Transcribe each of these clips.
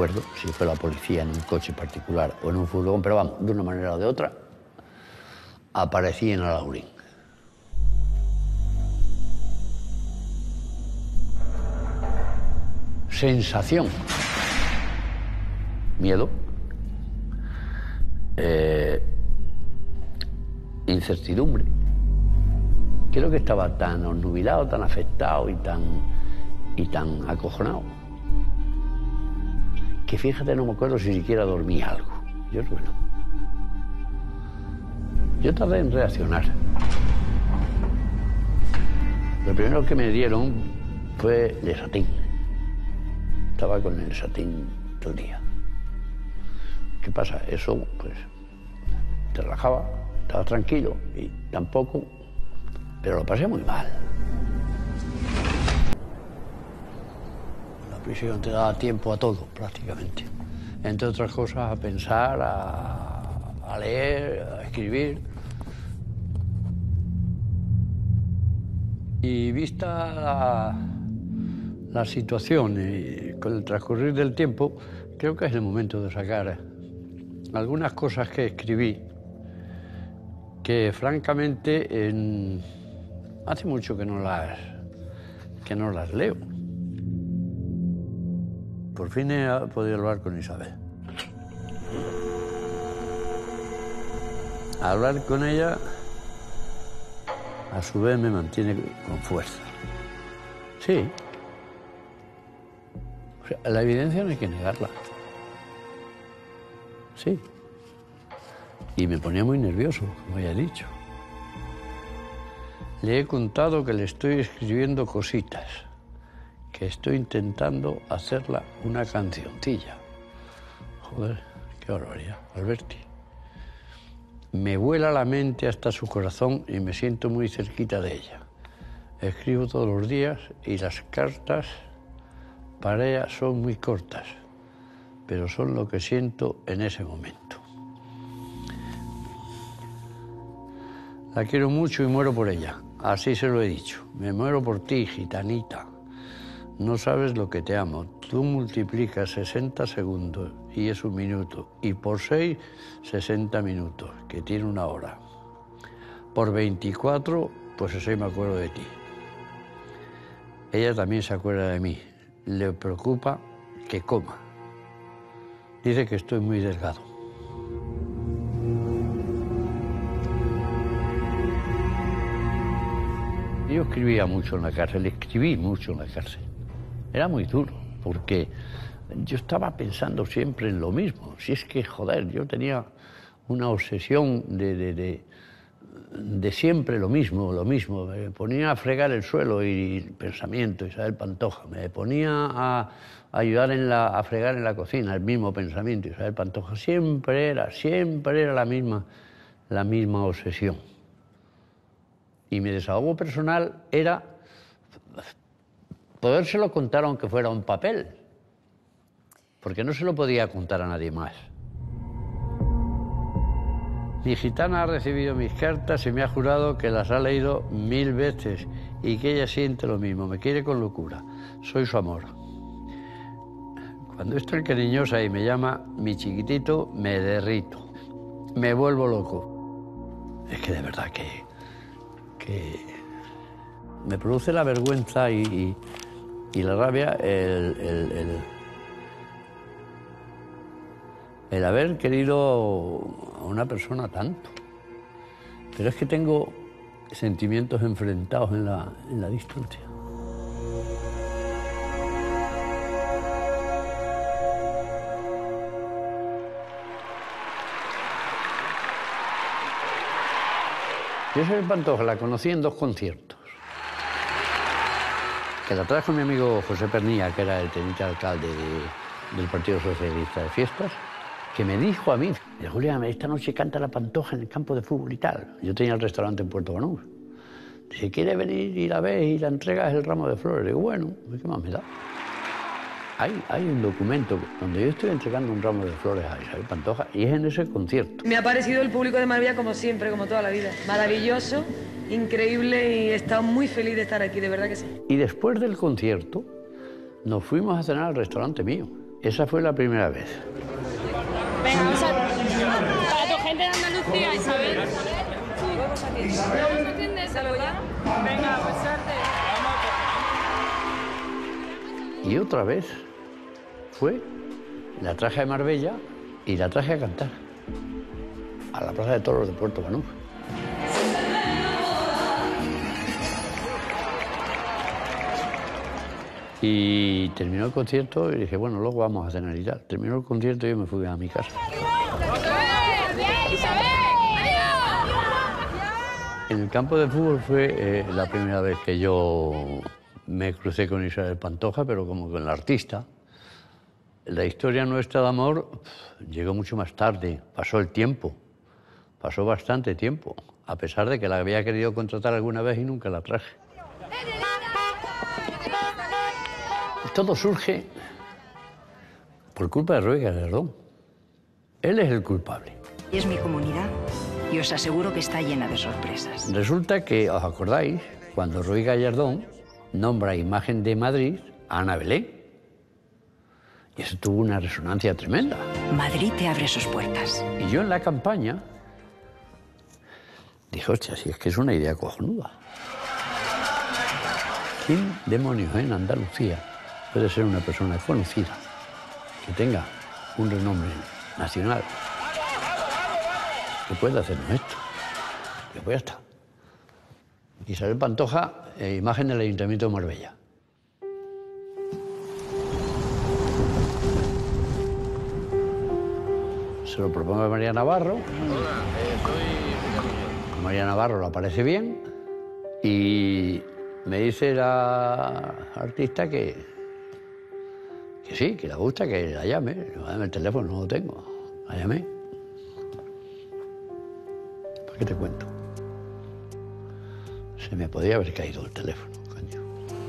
recuerdo si fue la policía en un coche particular o en un furgón, pero vamos, de una manera o de otra, aparecí en Alhaurín. Sensación. Miedo. Incertidumbre. Creo que estaba tan obnubilado, tan afectado y tan acojonado, que fíjate, no me acuerdo si siquiera dormí algo. Yo creo que no. Yo tardé en reaccionar. Lo primero que me dieron fue Lesatín. Estaba con el Lesatín todo el día. ¿Qué pasa? Eso, pues, te relajaba, estaba tranquilo y tampoco, pero lo pasé muy mal. La prisión te da tiempo a todo, prácticamente. Entre otras cosas, a pensar, a leer, a escribir. Y vista la situación y con el transcurrir del tiempo, creo que es el momento de sacar algunas cosas que escribí que francamente hace mucho que no las leo. Por fin he podido hablar con Isabel. Hablar con ella, a su vez, me mantiene con fuerza. Sí. O sea, la evidencia no hay que negarla. Sí. Y me ponía muy nervioso, como ya he dicho. Le he contado que le estoy escribiendo cositas, que estoy intentando hacerla una cancioncilla. Joder, qué barbaridad, Alberti. Me vuela la mente hasta su corazón y me siento muy cerquita de ella. Escribo todos los días y las cartas para ella son muy cortas, pero son lo que siento en ese momento. La quiero mucho y muero por ella. Así se lo he dicho. Me muero por ti, gitanita. No sabes lo que te amo. Tú multiplicas 60 segundos y es un minuto. Y por 6, 60 minutos, que tiene una hora. Por 24, pues así me acuerdo de ti. Ella también se acuerda de mí. Le preocupa que coma. Dice que estoy muy delgado. Yo escribía mucho en la cárcel, escribí mucho en la cárcel. Era muy duro, porque yo estaba pensando siempre en lo mismo. Si es que, joder, yo tenía una obsesión de siempre lo mismo. Me ponía a fregar el suelo y el pensamiento, Isabel Pantoja. Me ponía a ayudar a fregar en la cocina, el mismo pensamiento, Isabel Pantoja. Siempre era la misma obsesión. Y mi desahogo personal era podérselo contar aunque fuera un papel, porque no se lo podía contar a nadie más. Mi gitana ha recibido mis cartas y me ha jurado que las ha leído 1000 veces y que ella siente lo mismo, me quiere con locura. Soy su amor. Cuando estoy cariñosa y me llama mi chiquitito, me derrito, me vuelvo loco. Es que de verdad que me produce la vergüenza y la rabia el haber querido a una persona tanto. Pero es que tengo sentimientos enfrentados en la distancia. Yo soy Pantoja, la conocí en 2 conciertos. Que la trajo mi amigo José Pernilla, que era el teniente alcalde del Partido Socialista de Fiestas, que me dijo a mí, Julián, esta noche canta la Pantoja en el campo de fútbol y tal. Yo tenía el restaurante en Puerto Banús. Si quiere venir y la ves y la entregas el ramo de flores. Digo, bueno, ¿qué más me da? Hay un documento donde yo estoy entregando un ramo de flores a Isabel Pantoja y es en ese concierto. Me ha parecido el público de Marbella como siempre, como toda la vida. Maravilloso, increíble y he estado muy feliz de estar aquí, de verdad que sí. Y después del concierto nos fuimos a cenar al restaurante mío. Esa fue la primera vez. Venga, vamos a... Para tu gente de Andalucía, Isabel. ¿Vamos a atiéndeselo ya? Venga, pues suerte. Y otra vez fue, la traje a Marbella y la traje a cantar a la Plaza de Toros de Puerto Banús. Y terminó el concierto y dije, bueno, luego vamos a cenar y tal. Terminó el concierto y yo me fui a mi casa. En el campo de fútbol fue la primera vez que yo me crucé con Isabel Pantoja, pero como con la artista. La historia nuestra de amor llegó mucho más tarde, pasó el tiempo, pasó bastante tiempo, a pesar de que la había querido contratar alguna vez y nunca la traje. Todo surge por culpa de Roy Gallardón. Él es el culpable. Es mi comunidad y os aseguro que está llena de sorpresas. Resulta que, ¿os acordáis? Cuando Roy Gallardón nombra Imagen de Madrid a Ana Belén. Y eso tuvo una resonancia tremenda. Madrid te abre sus puertas. Y yo en la campaña dije, hostia, si es que es una idea cojonuda. ¿Quién demonios en Andalucía puede ser una persona conocida, que tenga un renombre nacional, que pueda hacernos esto? Que pues ya está. Isabel Pantoja, Imagen del Ayuntamiento de Marbella. Se lo propongo a María Navarro. Hola, soy... María Navarro le parece bien y me dice la artista que sí, que le gusta, que la llame. Dame el teléfono, no lo tengo. La llamé. ¿Para qué te cuento? Se me podía haber caído el teléfono, coño.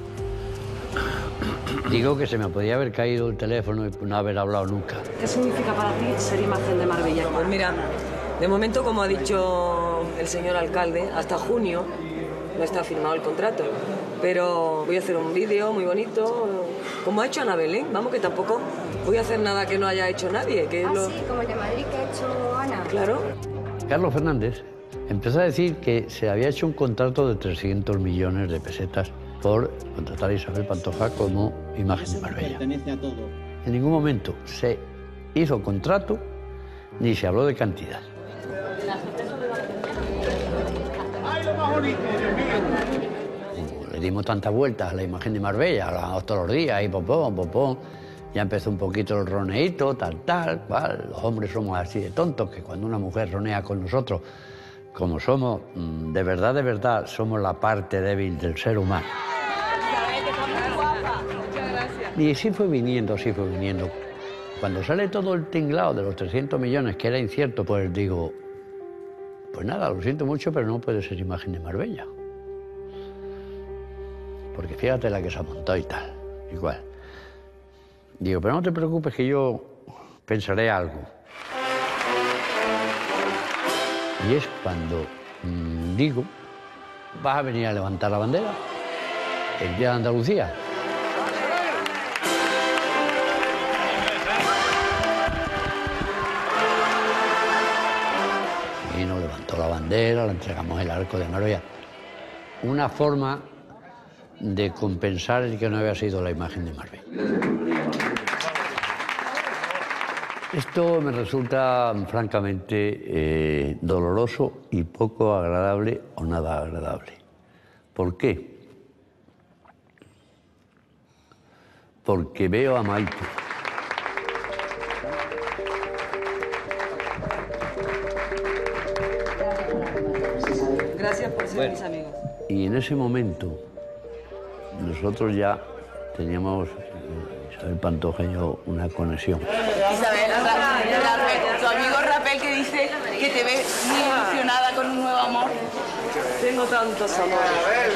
Digo que se me podía haber caído el teléfono y no haber hablado nunca. ¿Qué significa para ti ser Imagen de Marbella? Pues mira, de momento, como ha dicho el señor alcalde, hasta junio no está firmado el contrato. Pero voy a hacer un vídeo muy bonito, como ha hecho Ana Belén. Vamos, que tampoco voy a hacer nada que no haya hecho nadie. Que sí, como el de Madrid que ha hecho Ana. Claro. Carlos Fernández empezó a decir que se había hecho un contrato de 300 millones de pesetas por contratar a Isabel Pantoja como Imagen de Marbella. Pertenece a todo. En ningún momento se hizo contrato ni se habló de cantidad. Le dimos tantas vueltas a la Imagen de Marbella, hablábamos todos los días, y popón. Ya empezó un poquito el roneíto, tal, cual. Los hombres somos así de tontos que cuando una mujer ronea con nosotros, como somos, de verdad, somos la parte débil del ser humano. Y sí fue viniendo. Cuando sale todo el tinglado de los 300 millones, que era incierto, pues digo, pues nada, lo siento mucho, pero no puede ser Imagen de Marbella. Porque fíjate la que se ha montado y tal, igual. Digo, pero no te preocupes que yo pensaré algo. Y es cuando digo, vas a venir a levantar la bandera el día de Andalucía. Y nos levantó la bandera, le entregamos el arco de Marbella. Una forma de compensar el que no había sido la Imagen de Marbella. Esto me resulta francamente doloroso y poco agradable o nada agradable. ¿Por qué? Porque veo a Maite. Gracias por ser mis amigos. Y en ese momento nosotros ya teníamos, Isabel Pantoja y yo, una conexión. Isabel, tu amigo Rapel que dice que te ve muy ilusionada con un nuevo amor. Tengo tantos amores.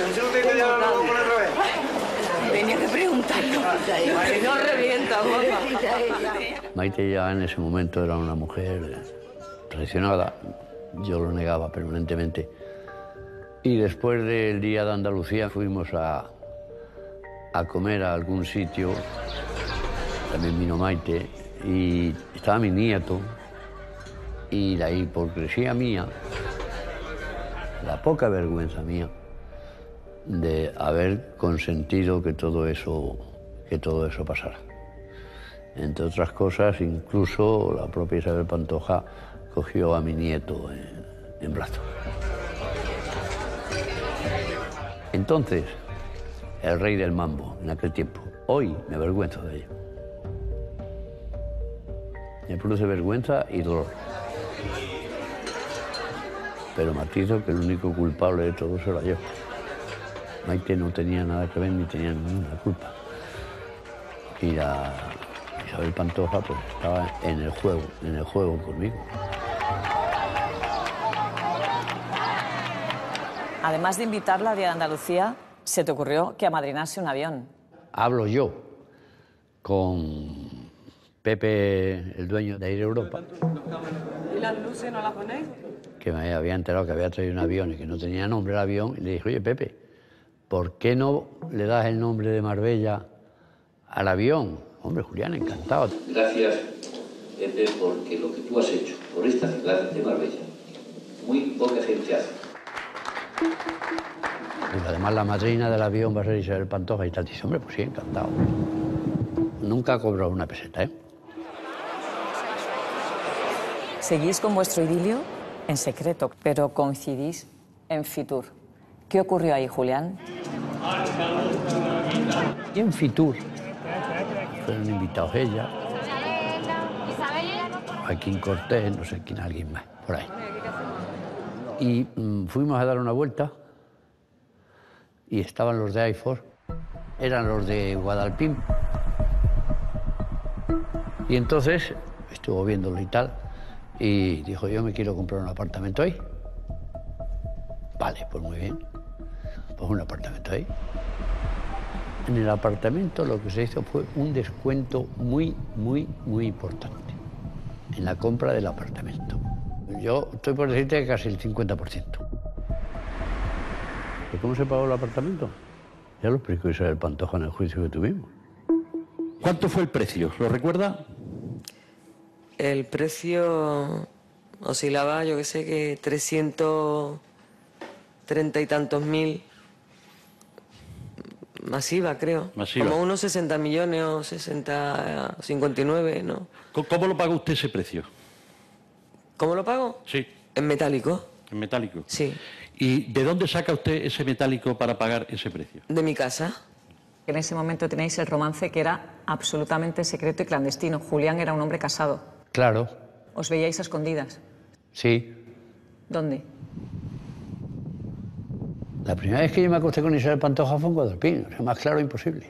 Venía que preguntarlo. Si no revienta, guapa. Maite ya en ese momento era una mujer traicionada. Yo lo negaba permanentemente. Y después del Día de Andalucía fuimos a comer a algún sitio también vino Maite, y estaba mi nieto, y la hipocresía mía, la poca vergüenza mía, de haber consentido que todo eso pasara. Entre otras cosas, incluso la propia Isabel Pantoja cogió a mi nieto en brazos. Entonces, el rey del mambo en aquel tiempo. Hoy me avergüenzo de ello. Me produce vergüenza y dolor. Pero matizo que el único culpable de todo eso era yo. Maite no tenía nada que ver ni tenía ninguna culpa. Y la Isabel Pantoja pues estaba en el juego conmigo. Además de invitarla a Día de Andalucía, se te ocurrió que amadrinase un avión. Hablo yo con Pepe, el dueño de Air Europa. ¿Y las luces no las ponéis? Que me había enterado que había traído un avión y que no tenía nombre el avión. Y le dije, oye, Pepe, ¿por qué no le das el nombre de Marbella al avión? Hombre, Julián, encantado. Gracias, Pepe, porque lo que tú has hecho por esta ciudad de Marbella, muy poca gente hace. Y además la madrina del avión va a ser Isabel Pantoja y tal. Dice, hombre, pues sí, encantado. Nunca ha cobrado una peseta, ¿eh? Seguís con vuestro idilio en secreto, pero coincidís en Fitur. ¿Qué ocurrió ahí, Julián? Y en Fitur fueron invitados ella, Joaquín Cortés, no sé quién, alguien más, por ahí. Y fuimos a dar una vuelta y estaban los de AIFOR, eran los de Guadalpín. Y entonces estuvo viéndolo y tal, y dijo, yo me quiero comprar un apartamento ahí. Vale, pues muy bien, pues un apartamento ahí. En el apartamento lo que se hizo fue un descuento muy importante en la compra del apartamento. Yo estoy por decirte que casi el 50%. ¿Y cómo se pagó el apartamento? Ya lo explicó Isabel Pantoja en el juicio que tuvimos. ¿Cuánto fue el precio? ¿Lo recuerda? El precio oscilaba, yo que sé, que 330 y tantos mil. Masiva, creo. Masiva. Como unos 60 millones o 60, 59, ¿no? ¿Cómo lo pagó usted ese precio? ¿Cómo lo pago? Sí. ¿En metálico? ¿En metálico? Sí. ¿Y de dónde saca usted ese metálico para pagar ese precio? De mi casa. En ese momento tenéis el romance que era absolutamente secreto y clandestino. Julián era un hombre casado. Claro. ¿Os veíais a escondidas? Sí. ¿Dónde? La primera vez que yo me acosté con Isabel Pantoja fue en Guadalpín, o sea, más claro imposible.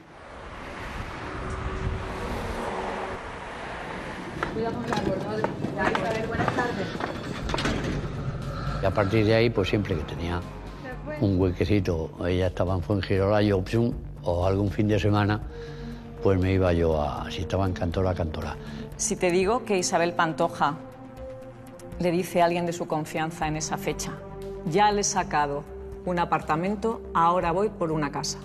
Y a partir de ahí, pues siempre que tenía un huequecito, ella estaba en Fuengirola, yo o algún fin de semana, pues me iba yo a, si estaba en Cantora, a Cantora. Si te digo que Isabel Pantoja le dice a alguien de su confianza en esa fecha, ya le he sacado un apartamento, ahora voy por una casa.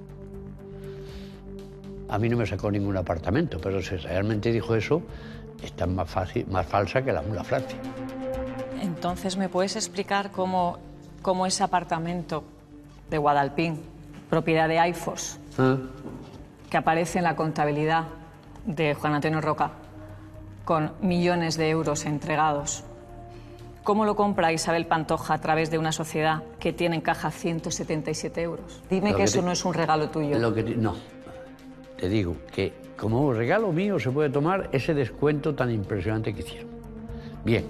A mí no me sacó ningún apartamento, pero si realmente dijo eso, está más falsa que la mula Francia. Entonces, ¿me puedes explicar cómo ese apartamento de Guadalpín, propiedad de AIFOS, que aparece en la contabilidad de Juan Antonio Roca, con millones de euros entregados, cómo lo compra Isabel Pantoja a través de una sociedad que tiene en caja 177 euros? Dime que eso no es un regalo tuyo. No, te digo que como un regalo mío se puede tomar ese descuento tan impresionante que hicieron. Bien.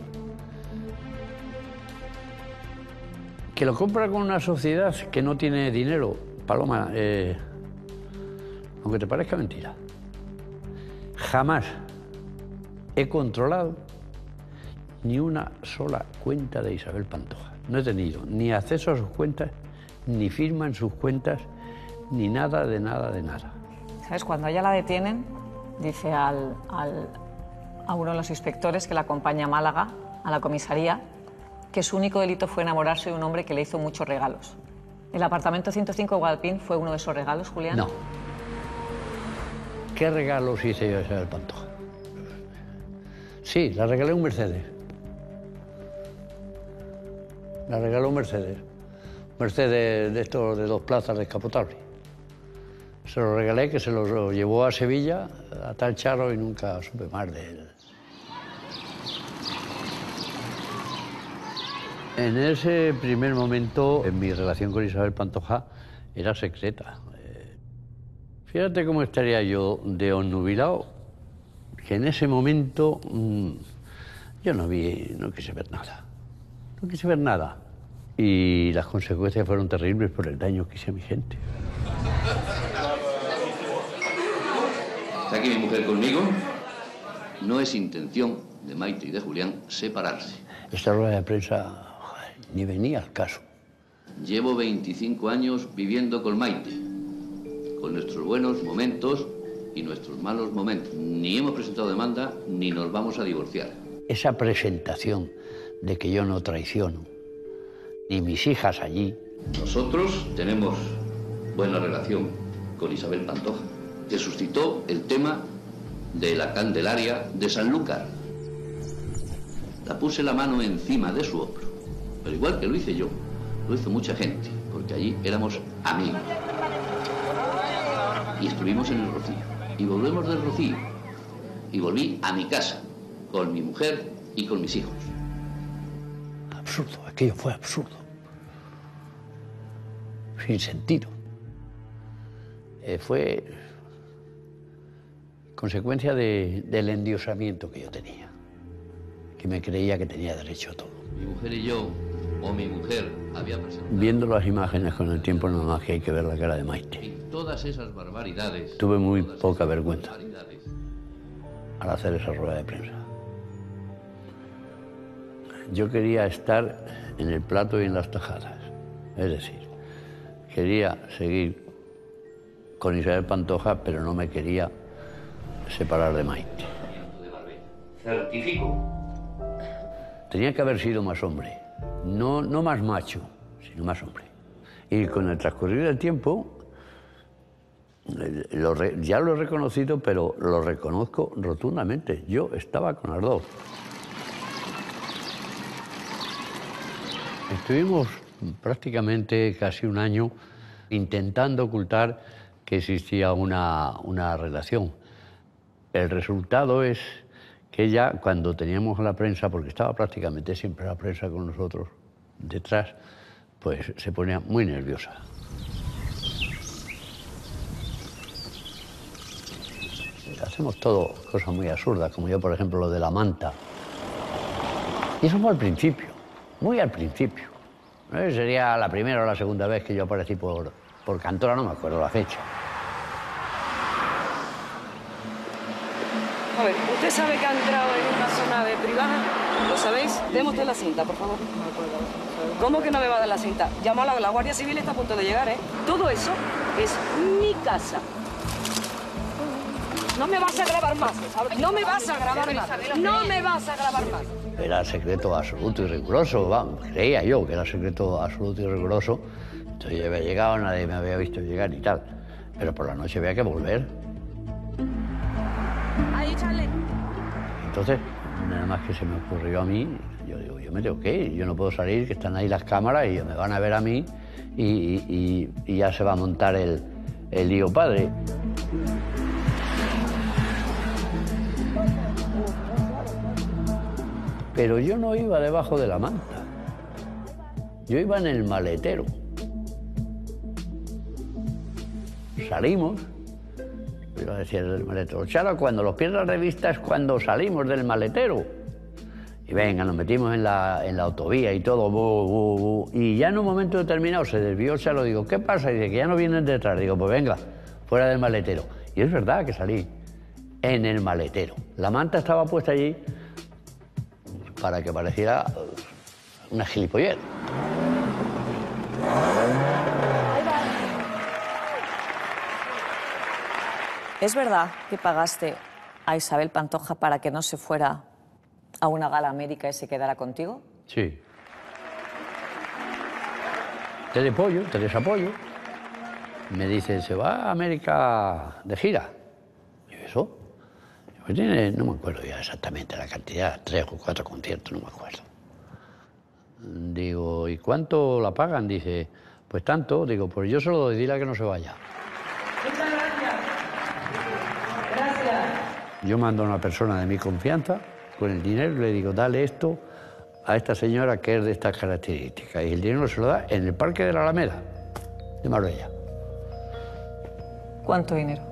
Que lo compra con una sociedad que no tiene dinero, Paloma, aunque te parezca mentira, jamás he controlado ni una sola cuenta de Isabel Pantoja. No he tenido ni acceso a sus cuentas, ni firma en sus cuentas, ni nada de nada de nada. ¿Sabes? Cuando a ella la detienen, dice a uno de los inspectores que la acompaña a Málaga, a la comisaría, que su único delito fue enamorarse de un hombre que le hizo muchos regalos. ¿El apartamento 105 de Guadalpín fue uno de esos regalos, Julián? No. ¿Qué regalos hice yo a Isabel Pantoja? Sí, la regalé un Mercedes. La regaló un Mercedes. Mercedes de estos de 2 plazas descapotable. Se lo regalé, que se lo llevó a Sevilla, a tal charro, y nunca supe más de él. En ese primer momento, en mi relación con Isabel Pantoja era secreta. Fíjate cómo estaría yo de onnubilado, que en ese momento yo no quise ver nada. No quise ver nada. Y las consecuencias fueron terribles por el daño que hice a mi gente. ¿Está aquí mi mujer conmigo? No es intención de Maite y de Julián separarse. Esta rueda de prensa ni venía al caso. Llevo 25 años viviendo con Maite, con nuestros buenos momentos y nuestros malos momentos. Ni hemos presentado demanda, ni nos vamos a divorciar. Esa presentación de que yo no traiciono, ni mis hijas allí. Nosotros tenemos buena relación con Isabel Pantoja, que suscitó el tema de la Candelaria de Sanlúcar. La puse la mano encima de su hombro, pero igual que lo hice yo, lo hizo mucha gente, porque allí éramos amigos. Y estuvimos en el Rocío, y volvemos del Rocío, y volví a mi casa, con mi mujer y con mis hijos. Absurdo, aquello fue absurdo. Sin sentido. Fue consecuencia del endiosamiento que yo tenía, que me creía que tenía derecho a todo. Mi mujer y yo, o mi mujer, había presentado... Viendo las imágenes con el tiempo, nada más que hay que ver la cara de Maite. Y todas esas barbaridades... Tuve muy poca vergüenza al hacer esa rueda de prensa. Yo quería estar en el plato y en las tajadas. Es decir, quería seguir con Isabel Pantoja, pero no me quería separar de Maite. Certifico. Tenía que haber sido más hombre. No más macho, sino más hombre. Y con el transcurrir del tiempo, ya lo he reconocido, pero lo reconozco rotundamente. Yo estaba con las dos. Estuvimos prácticamente casi un año intentando ocultar que existía una relación. El resultado es que ella, cuando teníamos la prensa, porque estaba prácticamente siempre la prensa con nosotros detrás, pues se ponía muy nerviosa. Hacemos todo cosas muy absurdas, como yo, por ejemplo, lo de la manta. Y eso fue al principio, muy al principio. Sería la primera o la segunda vez que yo aparecí por Cantora, no me acuerdo la fecha. A ver, ¿usted sabe que ha entrado en una zona de privada? ¿Lo sabéis? Deme usted la cinta, por favor. ¿Cómo que no me va a dar la cinta? Llamo a la Guardia Civil, está a punto de llegar, ¿eh? Todo eso es mi casa. No me vas a grabar más. No me vas a grabar más. No me vas a grabar más. Era secreto absoluto y riguroso, vamos, creía yo que era secreto absoluto y riguroso. Entonces yo había llegado, nadie me había visto llegar y tal. Pero por la noche había que volver. Ahí, Charlie. Entonces, nada más que se me ocurrió a mí, yo digo, yo me tengo que ir, yo no puedo salir, que están ahí las cámaras y me van a ver a mí y ya se va a montar el lío padre. Pero yo no iba debajo de la manta, yo iba en el maletero. Salimos, iba a decir el maletero, Charo, cuando los pierdas de vista es cuando salimos del maletero. Y venga, nos metimos en la autovía y todo, y ya en un momento determinado se desvió Charo, digo, ¿qué pasa? Y dice, que ya no vienen detrás. Digo, pues venga, fuera del maletero. Y es verdad que salí en el maletero. La manta estaba puesta allí para que pareciera una gilipollez. ¿Es verdad que pagaste a Isabel Pantoja para que no se fuera a una gala América y se quedara contigo? Sí. Te desapollo. Me dice, ¿se va a América de gira? Y yo, eso? Pues tiene, no me acuerdo ya exactamente la cantidad, 3 o 4 conciertos, no me acuerdo. Digo, ¿y cuánto la pagan? Dice, pues tanto. Digo, pues yo se lo doy, dile que no se vaya. Muchas gracias. Gracias. Yo mando a una persona de mi confianza con el dinero y le digo, dale esto a esta señora que es de estas características. Y el dinero se lo da en el Parque de la Alameda, de Marbella. ¿Cuánto dinero?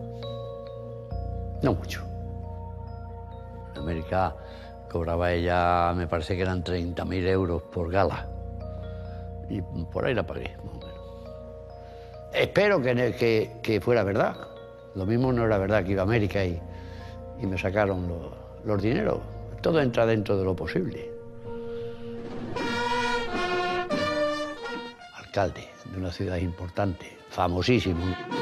No mucho. En América cobraba ella, me parece que eran 30.000 euros por gala. Y por ahí la pagué, más o menos. Espero que fuera verdad. Lo mismo no era verdad que iba a América y me sacaron los dineros. Todo entra dentro de lo posible. Alcalde de una ciudad importante, famosísimo.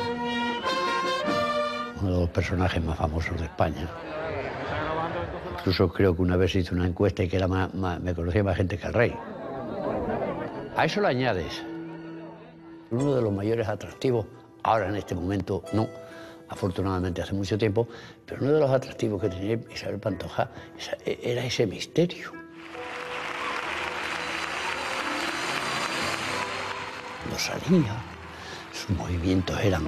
Uno de los personajes más famosos de España. Incluso creo que una vez hice una encuesta y que era me conocía más gente que el rey. A eso le añades uno de los mayores atractivos, ahora en este momento no, afortunadamente hace mucho tiempo, pero uno de los atractivos que tenía Isabel Pantoja era ese misterio. Cuando salía, sus movimientos eran...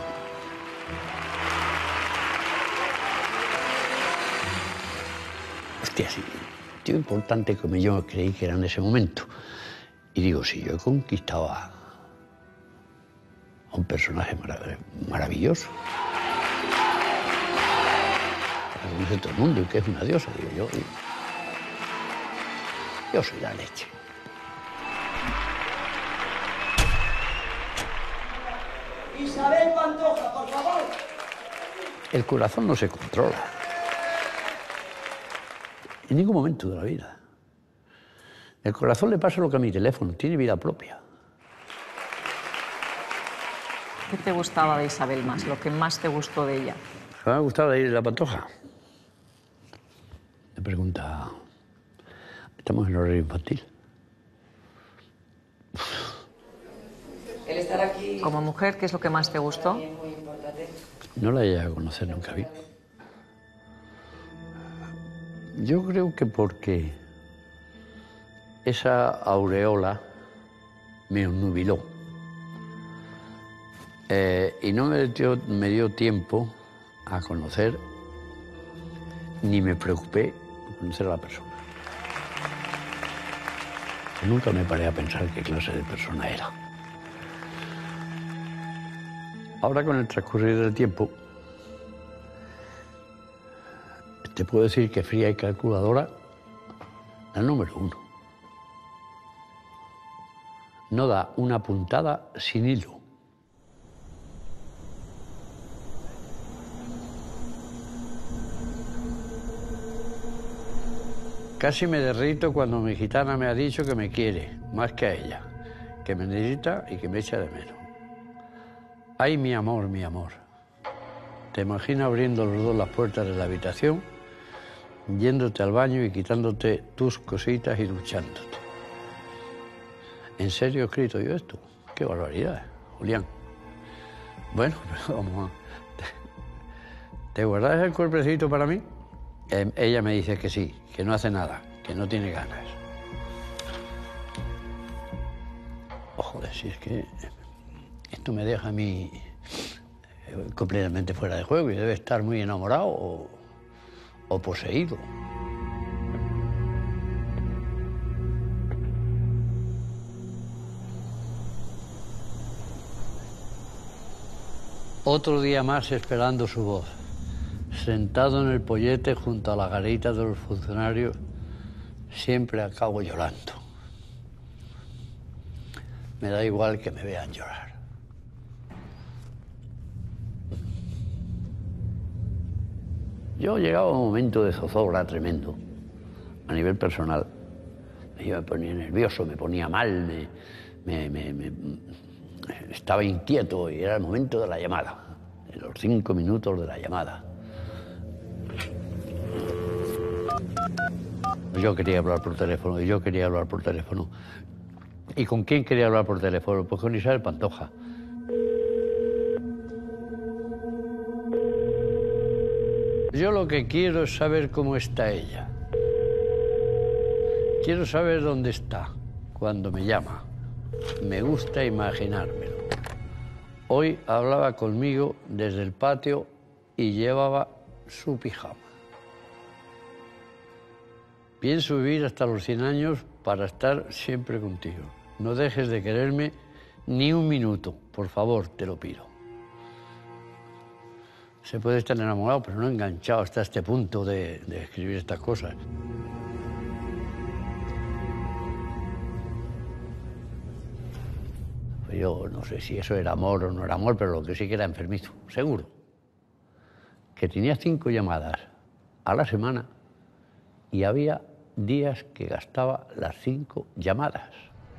Hostia, sí, tío importante como yo creí que era en ese momento. Y digo, si yo he conquistado a un personaje maravilloso, que lo conoce todo el mundo y que es una diosa, digo yo soy la leche. Isabel Pantoja, por favor. El corazón no se controla. En ningún momento de la vida. El corazón le pasa lo que a mi teléfono, tiene vida propia. ¿Qué te gustaba de Isabel más? Lo que más te gustó de ella. ¿Me ha gustado de la Pantoja? Me pregunta, estamos en horario infantil. El estar aquí... Como mujer, ¿qué es lo que más te gustó? Es muy importante. No la he llegado a conocer nunca bien. Yo creo que porque esa aureola me obnubiló. Y no me dio tiempo a conocer, ni me preocupé por conocer a la persona. Nunca me paré a pensar qué clase de persona era. Ahora, con el transcurrir del tiempo, te puedo decir que fría y calculadora, la número 1. No da una puntada sin hilo. Casi me derrito cuando mi gitana me ha dicho que me quiere, más que a ella, que me necesita y que me echa de menos. Ay, mi amor, mi amor. Te imagino abriendo los dos las puertas de la habitación, yéndote al baño y quitándote tus cositas y duchándote. ¿En serio he escrito yo esto? ¡Qué barbaridad, Julián! Bueno, pero vamos a... ¿Te guardas el cuerpecito para mí? Ella me dice que sí, que no hace nada, que no tiene ganas. Oh, joder, si es que esto me deja a mí completamente fuera de juego y debe estar muy enamorado o poseído. Otro día más esperando su voz. Sentado en el pollete junto a la garita de los funcionarios, siempre acabo llorando. Me da igual que me vean llorar. Yo llegaba a un momento de zozobra tremendo, a nivel personal. Yo me ponía nervioso, me ponía mal, estaba inquieto y era el momento de la llamada, en los 5 minutos de la llamada. Yo quería hablar por teléfono, y yo quería hablar por teléfono. ¿Y con quién quería hablar por teléfono? Pues con Isabel Pantoja. Yo lo que quiero es saber cómo está ella. Quiero saber dónde está cuando me llama. Me gusta imaginármelo. Hoy hablaba conmigo desde el patio y llevaba su pijama. Pienso vivir hasta los 100 años para estar siempre contigo. No dejes de quererme ni un minuto, por favor, te lo pido. Se puede estar enamorado, pero no enganchado hasta este punto de escribir estas cosas. Yo no sé si eso era amor o no era amor, pero lo que sí que era enfermizo, seguro. Que tenía 5 llamadas a la semana y había días que gastaba las 5 llamadas.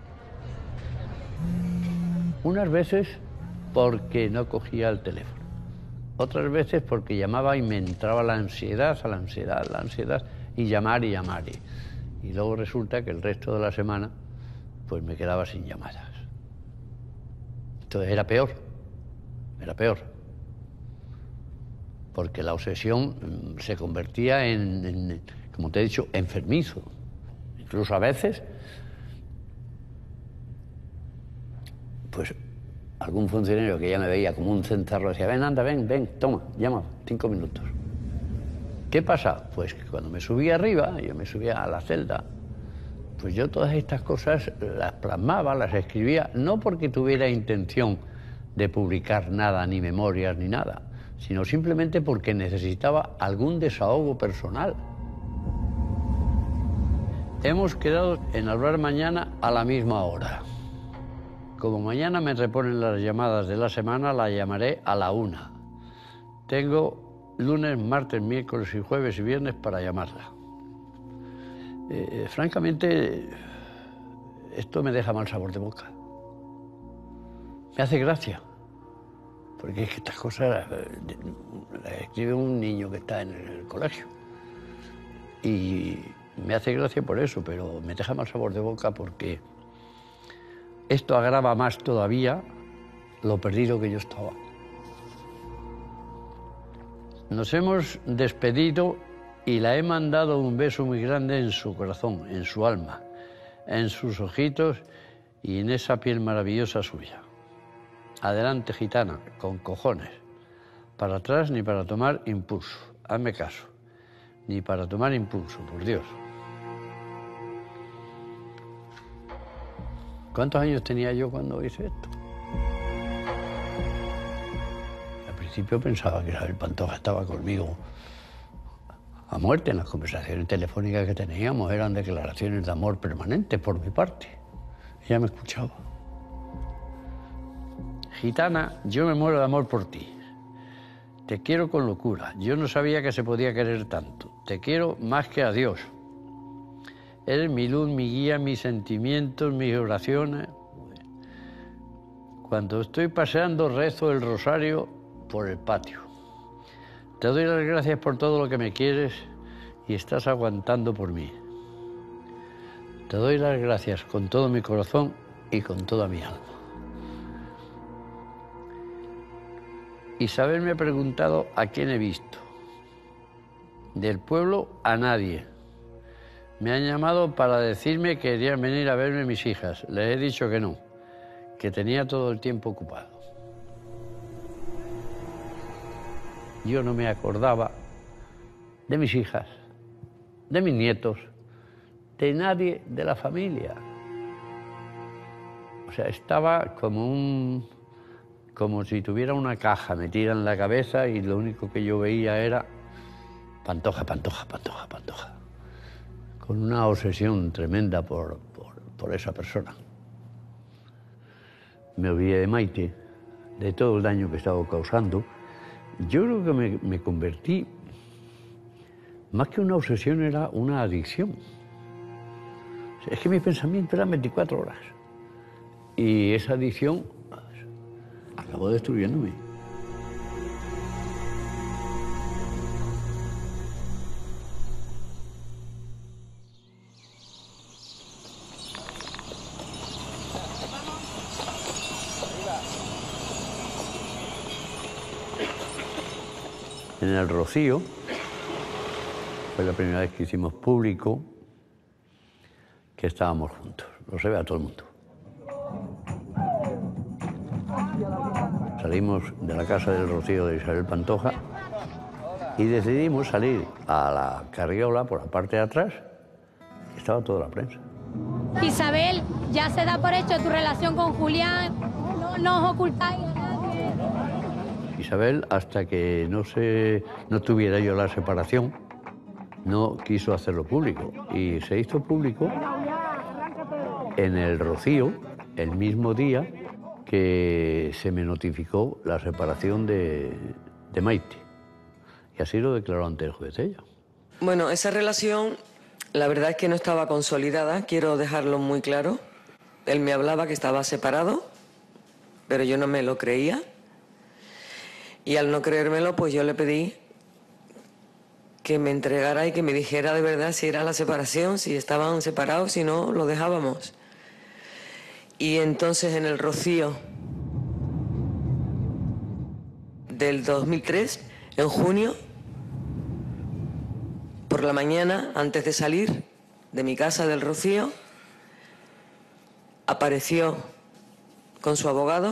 Unas veces porque no cogía el teléfono, otras veces porque llamaba y me entraba la ansiedad, y llamar. Y luego resulta que el resto de la semana pues me quedaba sin llamadas. Entonces era peor, porque la obsesión se convertía en, como te he dicho, enfermizo. Incluso a veces, pues algún funcionario que ya me veía como un cencerro decía, ven, anda, ven, toma, llama, 5 minutos. ¿Qué pasa? Pues que cuando me subía arriba, yo me subía a la celda, pues yo todas estas cosas las plasmaba, las escribía, no porque tuviera intención de publicar nada, ni memorias, ni nada, sino simplemente porque necesitaba algún desahogo personal. Hemos quedado en hablar mañana a la misma hora. Como mañana me reponen las llamadas de la semana, la llamaré a la 1. Tengo lunes, martes, miércoles y jueves y viernes para llamarla. Francamente, esto me deja mal sabor de boca. Me hace gracia, porque es que estas cosas las escribe un niño que está en el colegio. Y me hace gracia por eso, pero me deja mal sabor de boca porque esto agrava más todavía lo perdido que yo estaba. Nos hemos despedido y la he mandado un beso muy grande en su corazón, en su alma, en sus ojitos y en esa piel maravillosa suya. Adelante, gitana, con cojones. Para atrás ni para tomar impulso. Hazme caso. Ni para tomar impulso, por Dios. ¿Cuántos años tenía yo cuando hice esto? Al principio pensaba que Isabel Pantoja estaba conmigo a muerte. En las conversaciones telefónicas que teníamos eran declaraciones de amor permanentes por mi parte. Ella me escuchaba. Gitana, yo me muero de amor por ti. Te quiero con locura. Yo no sabía que se podía querer tanto. Te quiero más que a Dios. Eres mi luz, mi guía, mis sentimientos, mis oraciones. Cuando estoy paseando, rezo el rosario por el patio. Te doy las gracias por todo lo que me quieres y estás aguantando por mí. Te doy las gracias con todo mi corazón y con toda mi alma. Isabel me ha preguntado a quién he visto. Del pueblo a nadie. Me han llamado para decirme que querían venir a verme mis hijas. Les he dicho que no, que tenía todo el tiempo ocupado. Yo no me acordaba de mis hijas, de mis nietos, de nadie de la familia. O sea, estaba como si tuviera una caja metida en la cabeza y lo único que yo veía era Pantoja, Pantoja, Pantoja, Pantoja. Con una obsesión tremenda por esa persona. Me olvidé de Maite, de todo el daño que estaba causando. Yo creo que me convertí, más que una obsesión, era una adicción. O sea, es que mi pensamiento era 24 horas. Y esa adicción acabó destruyéndome. En el Rocío Fue la primera vez que hicimos público que estábamos juntos. Lo sabe a todo el mundo. Salimos de la casa del Rocío de Isabel Pantoja y decidimos salir a la carriola por la parte de atrás y estaba toda la prensa. Isabel, ya se da por hecho tu relación con Julián, no os ocultáis a nadie. Isabel, hasta que no tuviera yo la separación, no quiso hacerlo público. Y se hizo público en el Rocío, el mismo día que se me notificó la separación de Maite. Y así lo declaró ante el juez ella. Bueno, esa relación, la verdad es que no estaba consolidada, quiero dejarlo muy claro. Él me hablaba que estaba separado, pero yo no me lo creía. Y al no creérmelo, pues yo le pedí que me entregara y que me dijera de verdad si era la separación, si estaban separados, si no, lo dejábamos. Y entonces en el Rocío del 2003, en junio, por la mañana, antes de salir de mi casa del Rocío, apareció con su abogado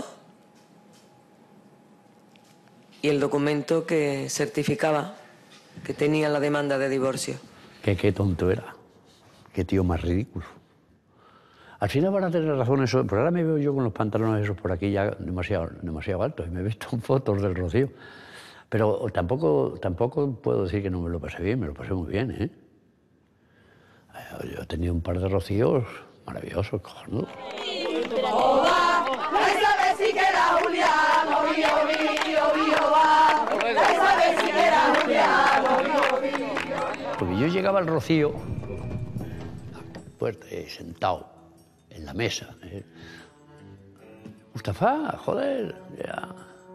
y el documento que certificaba que tenía la demanda de divorcio. Qué tonto era, qué tío más ridículo. Al final van a tener razón eso, pero ahora me veo yo con los pantalones esos por aquí ya demasiado altos y me he visto en fotos del Rocío. Pero tampoco puedo decir que no me lo pasé bien, me lo pasé muy bien, ¿eh? Yo he tenido un par de Rocíos maravillosos, cojonudos. Porque yo llegaba al Rocío, pues, sentado en la mesa. Mustafa, joder, ya.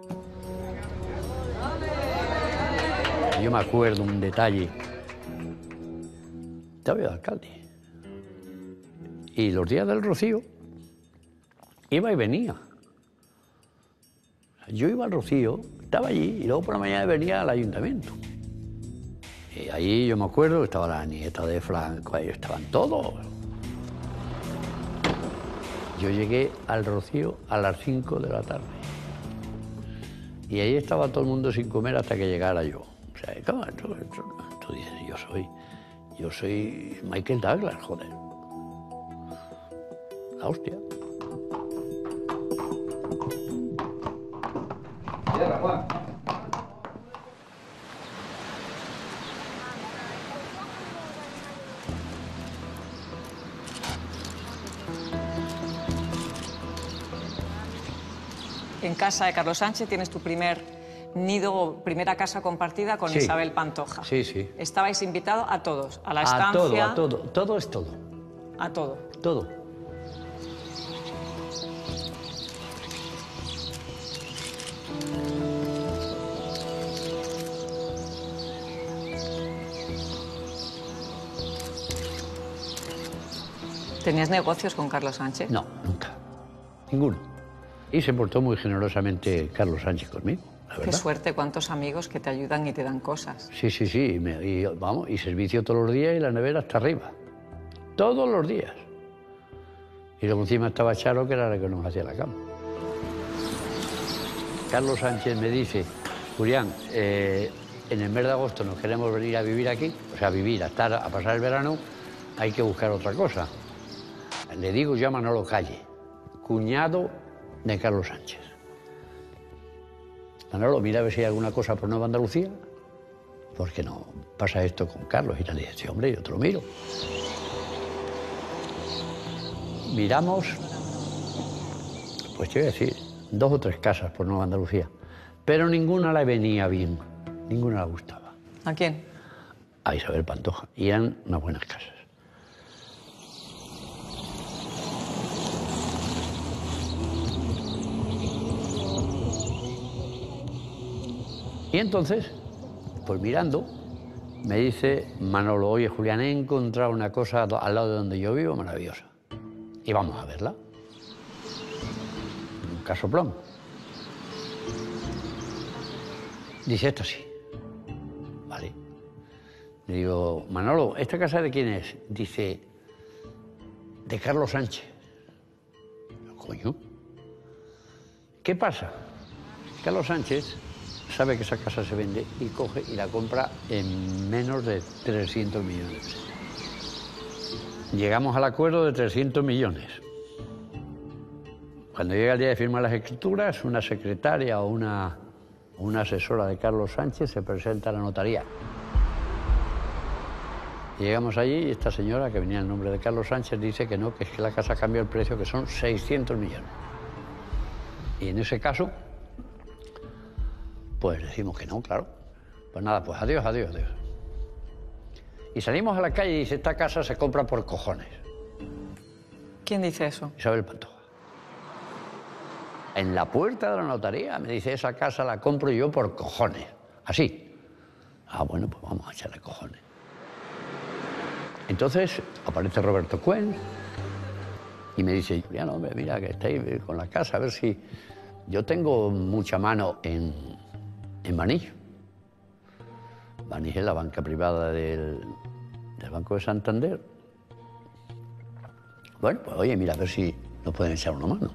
Yo me acuerdo un detalle. Estaba yo de alcalde. Y los días del Rocío iba y venía. Yo iba al Rocío, estaba allí y luego por la mañana venía al ayuntamiento. Y ahí yo me acuerdo, estaba la nieta de Franco, ahí estaban todos. Yo llegué al Rocío a las 5 de la tarde. Y ahí estaba todo el mundo sin comer hasta que llegara yo. O sea, ¿cómo? Tú dices, yo soy Michael Douglas, joder. La hostia. Juan. En casa de Carlos Sánchez tienes tu primer nido, primera casa compartida con Isabel Pantoja. Sí, sí. Estabais invitados a todos, a la estancia... A todo, todo es todo. A todo. Todo. ¿Tenías negocios con Carlos Sánchez? No, nunca. Ninguno. Y se portó muy generosamente Carlos Sánchez conmigo, la verdad. Qué suerte, cuántos amigos que te ayudan y te dan cosas. Sí. Y servicio todos los días y la nevera hasta arriba. Todos los días. Y luego encima estaba Charo, que era la que nos hacía la cama. Carlos Sánchez me dice, Julián, en el mes de agosto nos queremos venir a vivir aquí, o sea, a pasar el verano, hay que buscar otra cosa. Le digo yo a Manolo Calle, cuñado de Carlos Sánchez. Manolo, mira a ver si hay alguna cosa por Nueva Andalucía, porque no pasa esto con Carlos. Y le dije, sí, hombre, yo te lo miro. Miramos, pues te voy a decir, 2 o 3 casas por Nueva Andalucía, pero ninguna le venía bien, ninguna le gustaba. ¿A quién? A Isabel Pantoja, y eran unas buenas casas. Y entonces, pues mirando, me dice Manolo, oye, Julián, he encontrado una cosa al lado de donde yo vivo maravillosa. Y vamos a verla. Un casoplón. Dice, esto sí. Vale. Le digo, Manolo, ¿esta casa de quién es? Dice, de Carlos Sánchez. Coño. ¿Qué pasa? Carlos Sánchez sabe que esa casa se vende y coge y la compra en menos de 300 millones. Llegamos al acuerdo de 300 millones. Cuando llega el día de firmar las escrituras, una secretaria o una asesora de Carlos Sánchez se presenta a la notaría. Y llegamos allí y esta señora, que venía en nombre de Carlos Sánchez, dice que no, que es que la casa cambió el precio, que son 600 millones. Y en ese caso, pues decimos que no, claro. Pues nada, pues adiós, adiós, adiós. Y salimos a la calle y dice, esta casa se compra por cojones. ¿Quién dice eso? Isabel Pantoja. En la puerta de la notaría me dice, esa casa la compro yo por cojones. Así. Ah, bueno, pues vamos a echarle cojones. Entonces aparece Roberto Cuen y me dice, Julián, hombre, mira que estáis con la casa, a ver si... Yo tengo mucha mano en Banís. Banís es la banca privada del Banco de Santander. Bueno, pues oye, mira, a ver si nos pueden echar una mano.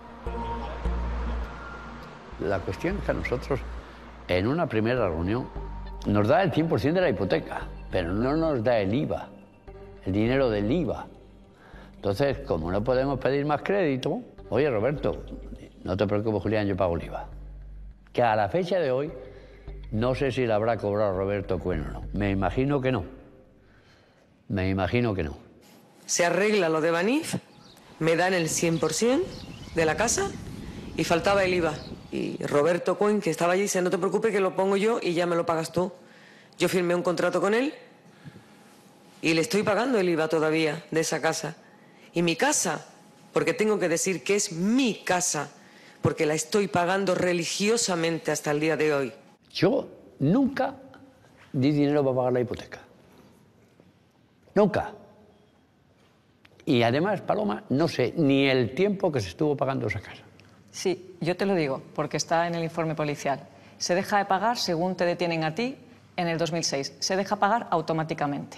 La cuestión es que a nosotros, en una primera reunión, nos da el 100% de la hipoteca, pero no nos da el IVA, el dinero del IVA. Entonces, como no podemos pedir más crédito, oye, Roberto, no te preocupes, Julián, yo pago el IVA. Que a la fecha de hoy, no sé si la habrá cobrado Roberto Cuen o no. Me imagino que no. Me imagino que no. Se arregla lo de Banif, me dan el 100% de la casa y faltaba el IVA. Y Roberto Cuen, que estaba allí, dice, no te preocupes que lo pongo yo y ya me lo pagas tú. Yo firmé un contrato con él y le estoy pagando el IVA todavía de esa casa. Y mi casa, porque tengo que decir que es mi casa, porque la estoy pagando religiosamente hasta el día de hoy. Yo nunca di dinero para pagar la hipoteca. Nunca. Y además, Paloma, no sé ni el tiempo que se estuvo pagando esa casa. Sí, yo te lo digo, porque está en el informe policial. Se deja de pagar según te detienen a ti en el 2006. Se deja pagar automáticamente.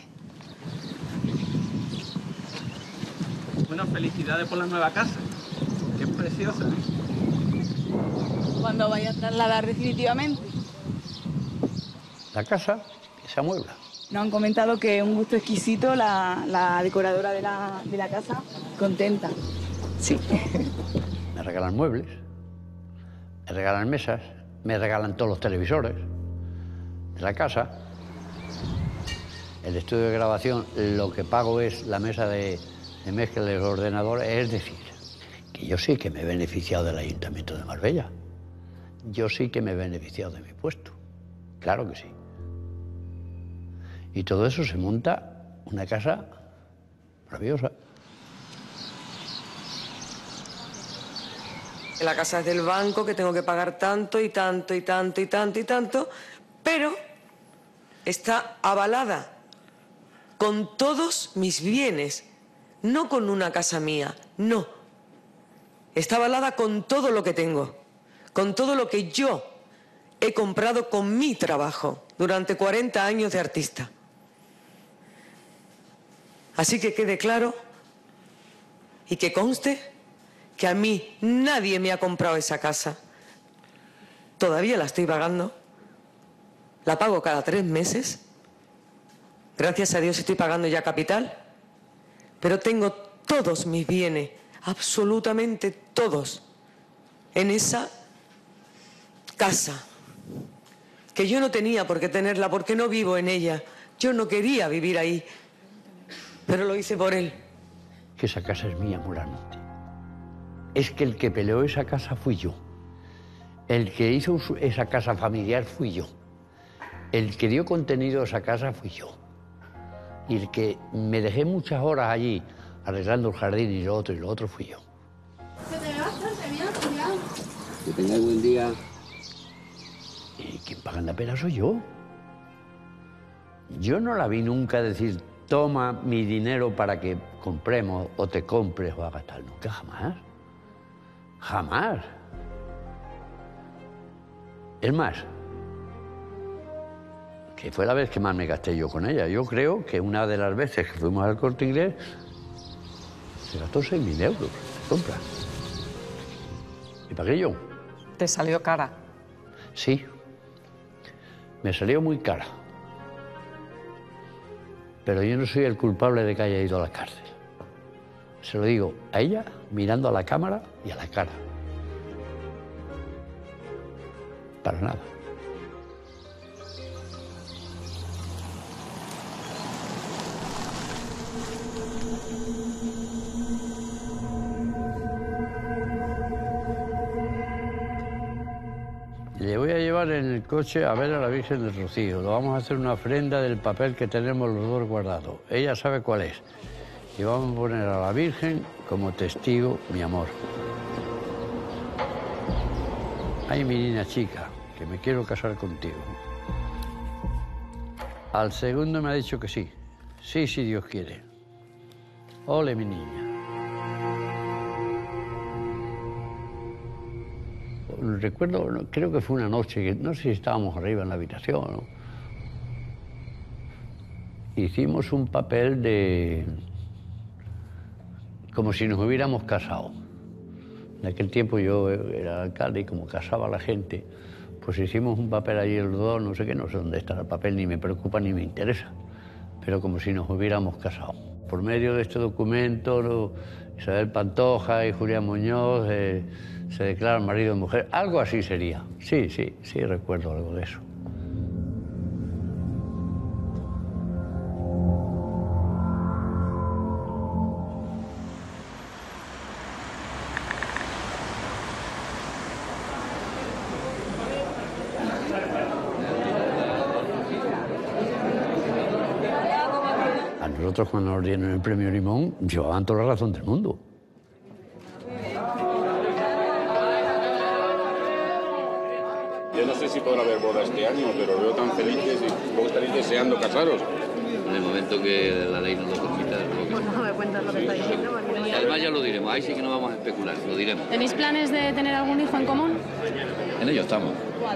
Bueno, felicidades por la nueva casa. Qué preciosa. ¿Cuándo vaya a trasladar definitivamente? La casa se amuebla. Nos han comentado que es un gusto exquisito, la decoradora de la casa, contenta. Sí. Me regalan muebles, me regalan mesas, me regalan todos los televisores de la casa. El estudio de grabación, lo que pago es la mesa de mezcla de los ordenadores, es decir, que yo sí que me he beneficiado del Ayuntamiento de Marbella. Yo sí que me he beneficiado de mi puesto. Claro que sí. Y todo eso se monta una casa maravillosa. La casa es del banco, que tengo que pagar tanto y tanto y tanto y tanto y tanto, pero está avalada con todos mis bienes, no con una casa mía, no. Está avalada con todo lo que tengo, con todo lo que yo he comprado con mi trabajo durante 40 años de artista. Así que quede claro y que conste que a mí nadie me ha comprado esa casa. Todavía la estoy pagando. La pago cada 3 meses. Gracias a Dios estoy pagando ya capital. Pero tengo todos mis bienes, absolutamente todos, en esa casa. Que yo no tenía por qué tenerla, porque no vivo en ella. Yo no quería vivir ahí. Pero lo hice por él. Que esa casa es mía moralmente. Es que el que peleó esa casa fui yo. El que hizo esa casa familiar fui yo. El que dio contenido a esa casa fui yo. Y el que me dejé muchas horas allí arreglando el jardín y lo otro fui yo. Se te ve bastante bien, Julián. Que tengáis buen día. ¿Y quien paga la pena soy yo? Yo no la vi nunca decir, toma mi dinero para que compremos o te compres o hagas tal. Nunca, jamás. Jamás. Es más, que fue la vez que más me gasté yo con ella. Yo creo que una de las veces que fuimos al Corte Inglés se gastó 6.000 euros de compra. ¿Y pagué yo? ¿Te salió cara? Sí, me salió muy cara. Pero yo no soy el culpable de que haya ido a la cárcel. Se lo digo a ella, mirando a la cámara y a la cara. Para nada. Le voy a llevar en el coche a ver a la Virgen del Rocío. Lo vamos a hacer una ofrenda del papel que tenemos los dos guardado. Ella sabe cuál es. Y vamos a poner a la Virgen como testigo, mi amor. Ay, mi niña chica, que me quiero casar contigo. Al segundo me ha dicho que sí. Sí, si Dios quiere. Ole, mi niña. Recuerdo, creo que fue una noche, que no sé si estábamos arriba en la habitación, ¿no? Hicimos un papel de... como si nos hubiéramos casado. En aquel tiempo yo era alcalde y como casaba a la gente, pues hicimos un papel allí los dos, no sé qué, no sé dónde está el papel, ni me preocupa ni me interesa, pero como si nos hubiéramos casado. Por medio de este documento, Isabel Pantoja y Julián Muñoz se declaran marido y mujer, algo así sería. Sí, recuerdo algo de eso. A nosotros cuando nos dieron el premio Limón, llevaban toda la razón del mundo. Yo no sé si podrá haber boda este año, pero veo tan felices y vos estaréis deseando casaros. En el momento que la ley nos lo permita, Pues no me cuentas lo que está diciendo. y además ya lo diremos, ahí sí que no vamos a especular, lo diremos. ¿Tenéis planes de tener algún hijo en común? En ello estamos.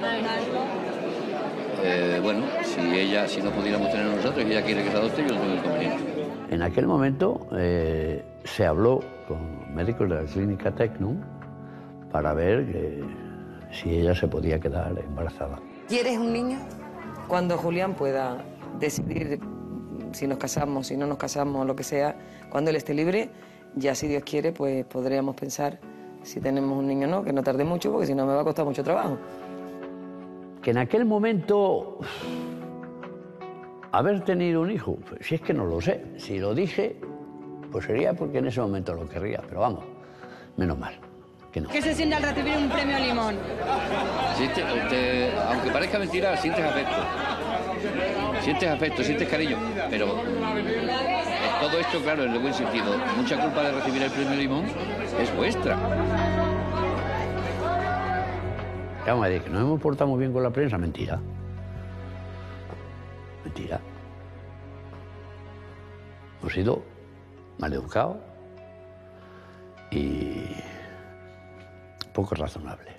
Bueno, si no pudiéramos tener nosotros y ella quiere que se adopte, yo no tengo inconveniente. En aquel momento se habló con médicos de la clínica Tecnum para ver si ella se podía quedar embarazada. ¿Quieres un niño? Cuando Julián pueda decidir si nos casamos, si no nos casamos, lo que sea, cuando él esté libre, ya si Dios quiere, pues podríamos pensar si tenemos un niño o no, que no tarde mucho, porque si no me va a costar mucho trabajo. Que en aquel momento haber tenido un hijo, pues, si es que no lo sé. Si lo dije, pues sería porque en ese momento lo querría, pero vamos, menos mal. Que no. ¿Qué se siente al recibir un premio Limón? Aunque parezca mentira, sientes afecto. Sientes afecto, sientes cariño, pero todo esto, claro, en el buen sentido. Mucha culpa de recibir el premio Limón es vuestra. Vamos a decir que nos hemos portado muy bien con la prensa, mentira. Mentira. Hemos sido maleducados y poco razonables.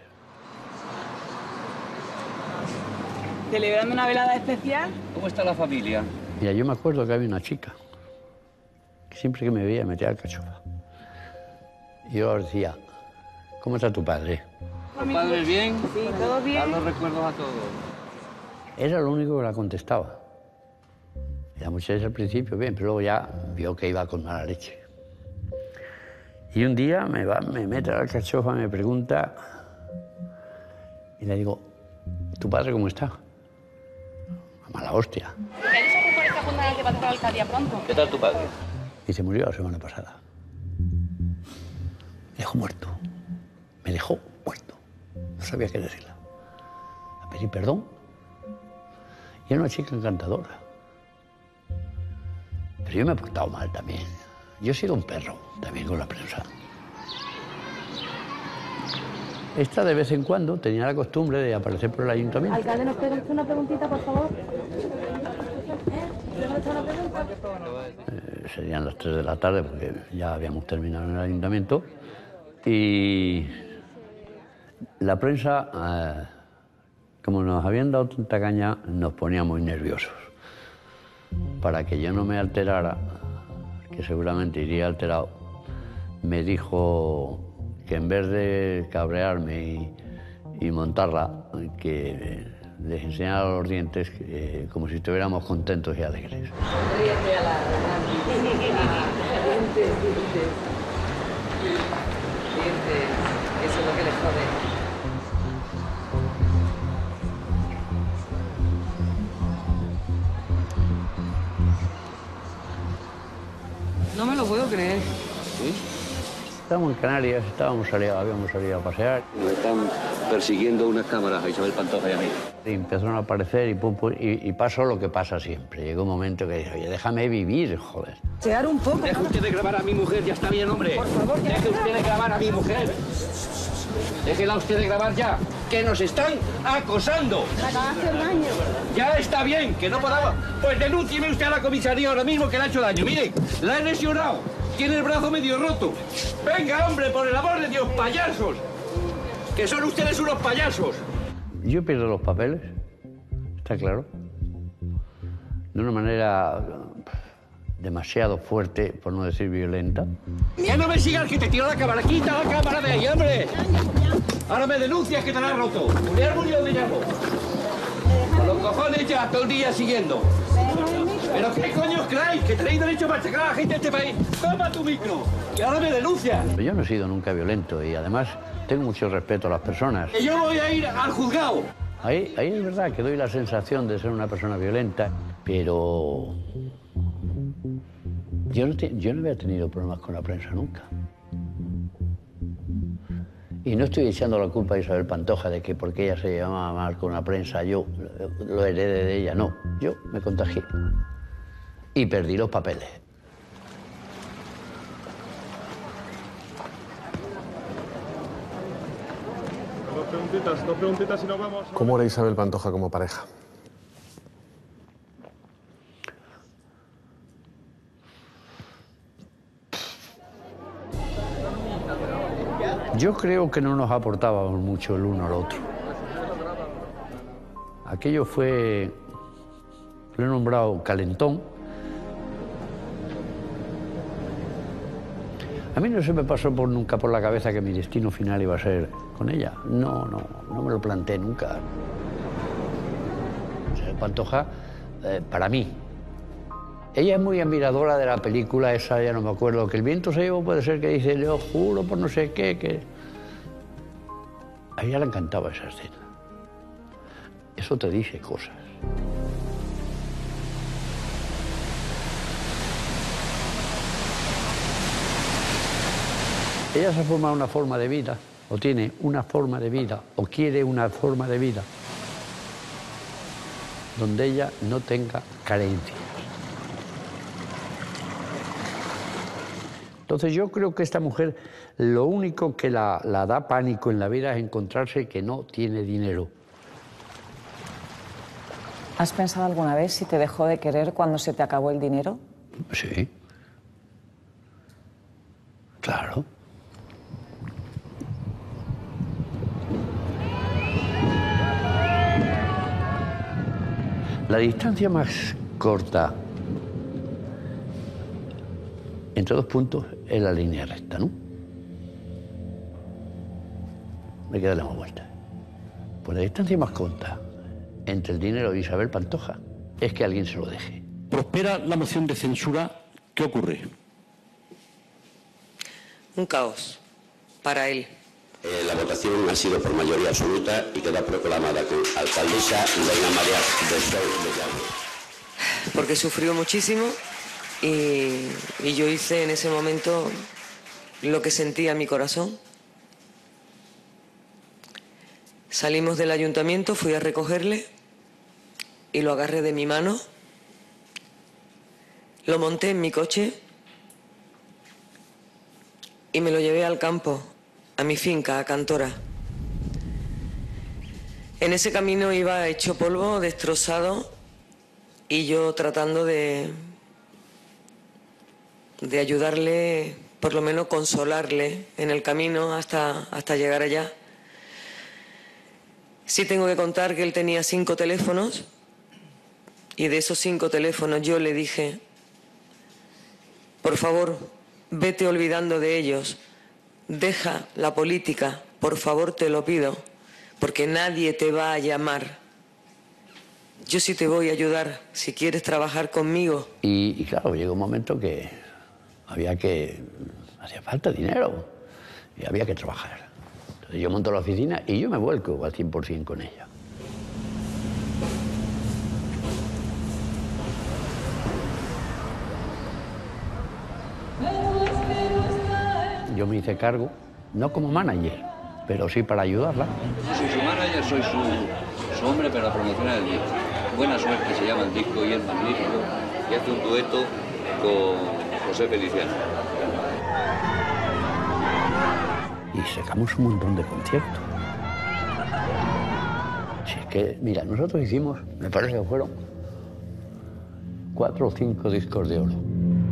¿Celebrando una velada especial? ¿Cómo está la familia? Mira, yo me acuerdo que había una chica que siempre que me veía metía alcachofa. Y yo decía, ¿cómo está tu padre? ¿Los padres bien? Sí, todo bien. Dar los recuerdos a todos. Era lo único que la contestaba. Y la muchacha al principio bien, pero luego ya vio que iba con mala leche. Y un día me mete la alcachofa, me pregunta, y le digo, ¿tu padre cómo está? A mala hostia. ¿Qué ha dicho que por esta jornada que va a hacer la alcaldía pronto? ¿Qué tal tu padre? Y se murió la semana pasada. Me dejó muerto. Me dejó muerto. No sabía qué decirle. A pedir perdón. Y era una chica encantadora. Pero yo me he portado mal también. Yo he sido un perro también con la prensa. Esta de vez en cuando tenía la costumbre de aparecer por el ayuntamiento. Alcalde, ¿nos puede hacer una preguntita, por favor? Serían las 3 de la tarde porque ya habíamos terminado en el ayuntamiento. Y la prensa Como nos habían dado tanta caña, nos ponía muy nerviosos. Para que yo no me alterara, que seguramente iría alterado, me dijo que en vez de cabrearme y montarla, que les enseñara los dientes como si estuviéramos contentos y alegres. Ríete a la dientes, eso es lo que les jode. No me lo puedo creer. ¿Sí? Estábamos en Canarias, habíamos salido a pasear. Nos están persiguiendo unas cámaras a Isabel Pantoja y a mí. Y empezaron a aparecer y pum, pum, y pasó lo que pasa siempre. Llegó un momento que dije, oye, déjame vivir, joder. Sear un poco. Deje usted de grabar a mi mujer, ya está bien, hombre. Por favor, deje usted de grabar a mi mujer. Déjela usted de grabar ya, que nos están acosando. Hace un año. Ya está bien, que no podamos. Pues denúncieme usted a la comisaría ahora mismo que le ha hecho daño. Mire, la he lesionado. Tiene el brazo medio roto. Venga, hombre, por el amor de Dios, payasos. Que son ustedes unos payasos. Yo pierdo los papeles, está claro. De una manera demasiado fuerte, por no decir violenta. Que no me sigas, que te tiro la cámara. Quita la cámara de ahí, hombre. Ahora me denuncias que te la has roto. Julián Muñoz me llamo. Con los cojones ya, todo el día siguiendo. ¿Pero qué coño os creéis? ¿Que tenéis derecho a machacar a la gente de este país? Toma tu micro, que ahora me denuncias. Yo no he sido nunca violento y además tengo mucho respeto a las personas. Que yo voy a ir al juzgado. Ahí es verdad que doy la sensación de ser una persona violenta, pero yo no había tenido problemas con la prensa nunca. Y no estoy echando la culpa a Isabel Pantoja de que porque ella se llevaba mal con la prensa, yo lo heredé de ella. No, yo me contagié y perdí los papeles. Dos preguntitas y nos vamos. ¿Cómo era Isabel Pantoja como pareja? Yo creo que no nos aportábamos mucho el uno al otro. Aquello fue, lo he nombrado calentón. A mí no se me pasó nunca por la cabeza que mi destino final iba a ser con ella. No me lo planteé nunca. Isabel Pantoja, para mí. Ella es muy admiradora de la película esa, ya no me acuerdo, que el viento se llevó, puede ser que dice, le juro por no sé qué, que... A ella le encantaba esa escena. Eso te dice cosas. Ella se ha formado una forma de vida, o tiene una forma de vida, o quiere una forma de vida, donde ella no tenga carencias. Entonces yo creo que esta mujer lo único que la da pánico en la vida es encontrarse que no tiene dinero. ¿Has pensado alguna vez si te dejó de querer cuando se te acabó el dinero? Sí. Claro. La distancia más corta entre dos puntos es la línea recta, ¿no? Me queda la vuelta. Pues la distancia más corta entre el dinero de Isabel Pantoja es que alguien se lo deje. Prospera la moción de censura, ¿qué ocurre? Un caos para él. La votación ha sido por mayoría absoluta y queda proclamada con alcaldesa Doña María del Sol de Llano. Porque sufrió muchísimo y yo hice en ese momento lo que sentía en mi corazón. Salimos del ayuntamiento, fui a recogerle y lo agarré de mi mano, lo monté en mi coche y me lo llevé al campo, a mi finca, a Cantora. En ese camino iba hecho polvo, destrozado, y yo tratando de ayudarle, por lo menos consolarle en el camino hasta llegar allá. Sí tengo que contar que él tenía 5 teléfonos y de esos 5 teléfonos yo le dije, por favor, vete olvidando de ellos, deja la política, por favor te lo pido, porque nadie te va a llamar. Yo sí te voy a ayudar si quieres trabajar conmigo. Y claro, llegó un momento que hacía falta dinero y había que trabajar. Entonces yo monto la oficina y yo me vuelco al 100% con ella. Yo me hice cargo, no como manager, pero sí para ayudarla. Yo soy su manager, soy su hombre para promocionar el disco. Buena suerte se llama el disco y es magnífico. Y hace un dueto con José Feliciano. Y sacamos un montón de conciertos. Si es que, mira, nosotros hicimos, me parece que fueron 4 o 5 discos de oro.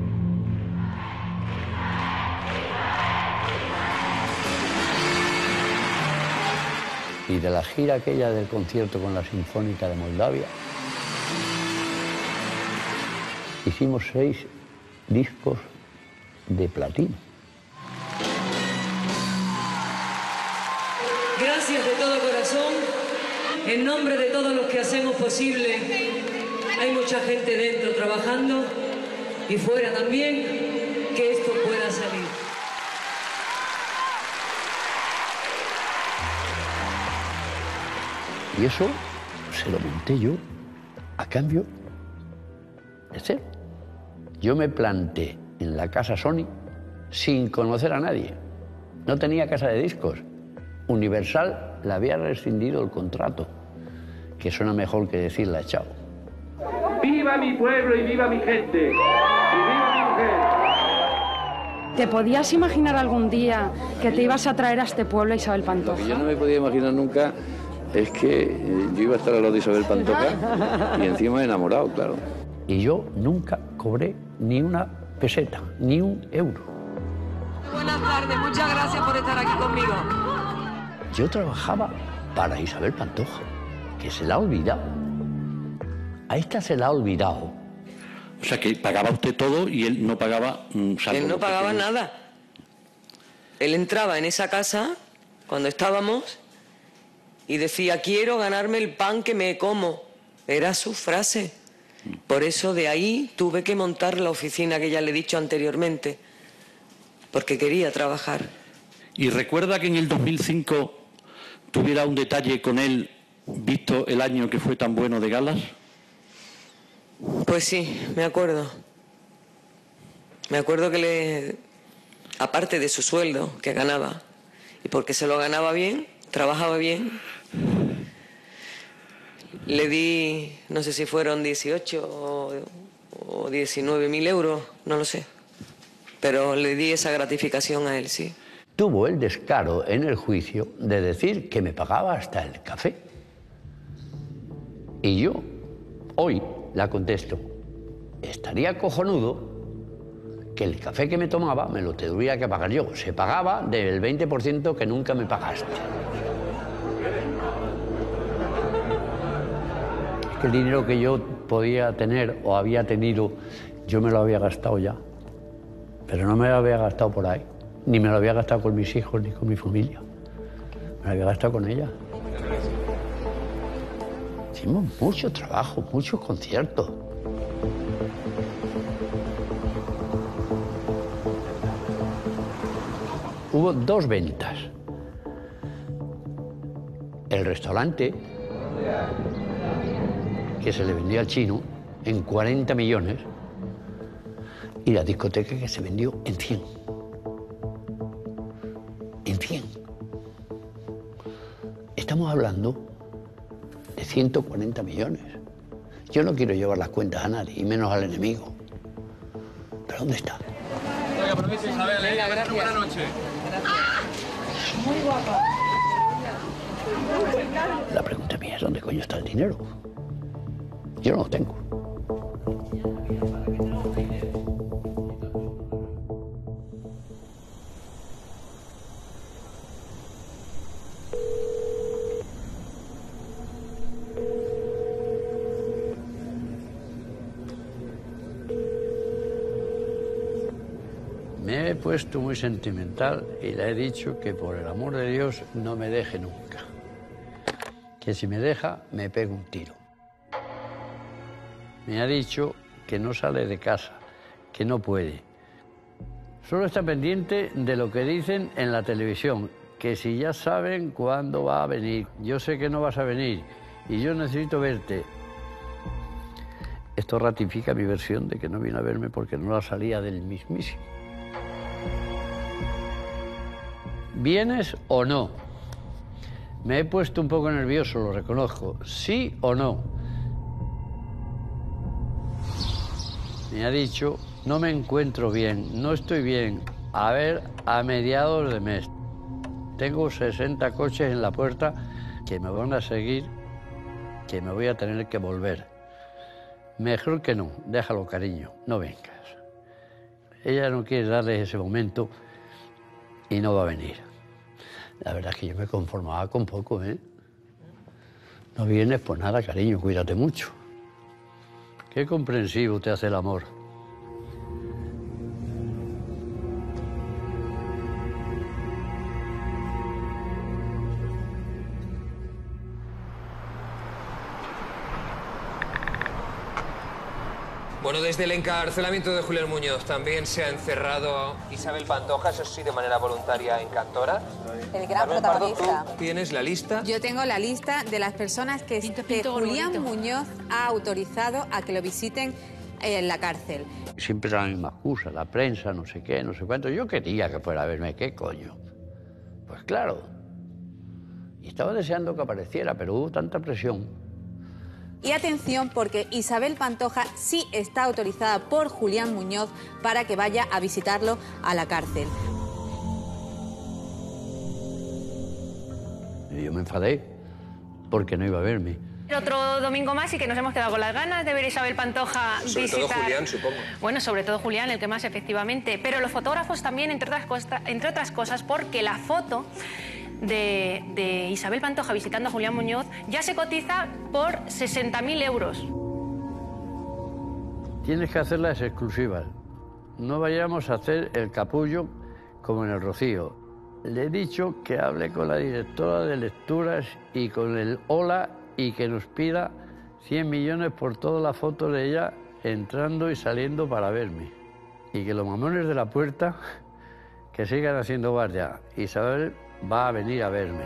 Y de la gira aquella del concierto con la Sinfónica de Moldavia, hicimos 6 discos de platino. Gracias de todo corazón, en nombre de todos los que hacemos posible. Hay mucha gente dentro trabajando y fuera también, que esto pueda salir. Y eso se lo monté yo a cambio de cero. Yo me planté en la casa Sony sin conocer a nadie. No tenía casa de discos. Universal le había rescindido el contrato, que suena mejor que decirle chao. ¡Viva mi pueblo y viva mi gente! ¡Y viva mi mujer! ¿Te podías imaginar algún día que te ibas a traer a este pueblo a Isabel Pantoja? Lo que yo no me podía imaginar nunca es que yo iba a estar al lado de Isabel Pantoja y encima enamorado, claro. Y yo nunca cobré ni una peseta, ni un euro. Buenas tardes, muchas gracias por estar aquí conmigo. Yo trabajaba para Isabel Pantoja, que se la ha olvidado. A esta se la ha olvidado. O sea, que pagaba usted todo y él no pagaba... Él no pagaba nada. Él entraba en esa casa, cuando estábamos, y decía, quiero ganarme el pan que me como. Era su frase. Por eso de ahí tuve que montar la oficina que ya le he dicho anteriormente, porque quería trabajar. ¿Y recuerda que en el 2005 tuviera un detalle con él, visto el año que fue tan bueno de galas? Pues sí, me acuerdo. Me acuerdo que aparte de su sueldo que ganaba, y porque se lo ganaba bien, trabajaba bien, le di, no sé si fueron 18 o 19.000 euros, no lo sé. Pero le di esa gratificación a él, sí. Tuvo el descaro en el juicio de decir que me pagaba hasta el café. Y yo, hoy, la contesto, estaría cojonudo que el café que me tomaba me lo tuviera que pagar yo. Se pagaba del 20% que nunca me pagaste. Es que el dinero que yo podía tener o había tenido, yo me lo había gastado ya. Pero no me lo había gastado por ahí. Ni me lo había gastado con mis hijos ni con mi familia. Me lo había gastado con ella. Hicimos mucho trabajo, muchos conciertos. Hubo 2 ventas. El restaurante, que se le vendió al chino en 40 millones, y la discoteca que se vendió en 100. En 100. Estamos hablando de 140 millones. Yo no quiero llevar las cuentas a nadie, y menos al enemigo. ¿Pero dónde está? Oiga, permiso, Isabel, gracias. Buenas noches. Muy guapa. La pregunta mía es, ¿dónde coño está el dinero? Yo no lo tengo. Me he puesto muy sentimental y le he dicho que por el amor de Dios no me deje nunca. Que si me deja, me pega un tiro. Me ha dicho que no sale de casa, que no puede. Solo está pendiente de lo que dicen en la televisión, que si ya saben cuándo va a venir. Yo sé que no vas a venir y yo necesito verte. Esto ratifica mi versión de que no vino a verme porque no la salía del mismísimo. ¿Vienes o no? Me he puesto un poco nervioso, lo reconozco. ¿Sí o no? Me ha dicho, no me encuentro bien, no estoy bien. A ver, a mediados de mes. Tengo 60 coches en la puerta que me van a seguir, que me voy a tener que volver. Mejor que no, déjalo, cariño, no vengas. Ella no quiere darle ese momento y no va a venir. La verdad es que yo me conformaba con poco, ¿eh? No vienes, pues nada, cariño, cuídate mucho. Qué comprensivo te hace el amor. Bueno, desde el encarcelamiento de Julián Muñoz también se ha encerrado Isabel Pantoja, eso sí, de manera voluntaria en Cantora. El gran protagonista. ¿Tú tienes la lista? Yo tengo la lista de las personas que Julián Muñoz ha autorizado a que lo visiten en la cárcel. Siempre la misma excusa, la prensa, no sé qué, no sé cuánto. Yo quería que fuera a verme, ¿qué coño? Pues claro. Y estaba deseando que apareciera, pero hubo tanta presión. Y atención, porque Isabel Pantoja sí está autorizada por Julián Muñoz para que vaya a visitarlo a la cárcel. Y yo me enfadé porque no iba a verme. Otro domingo más y que nos hemos quedado con las ganas de ver a Isabel Pantoja sobre visitar... Sobre todo Julián, supongo. Bueno, sobre todo Julián, el que más, efectivamente. Pero los fotógrafos también, entre otras cosas, porque la foto de Isabel Pantoja visitando a Julián Muñoz ya se cotiza por 60.000 euros. Tienes que hacerlas exclusivas. No vayamos a hacer el capullo como en el Rocío. Le he dicho que hable con la directora de lecturas y con el Hola y que nos pida 100 millones por todas las fotos de ella entrando y saliendo para verme. Y que los mamones de la puerta que sigan haciendo guardia. Isabel va a venir a verme.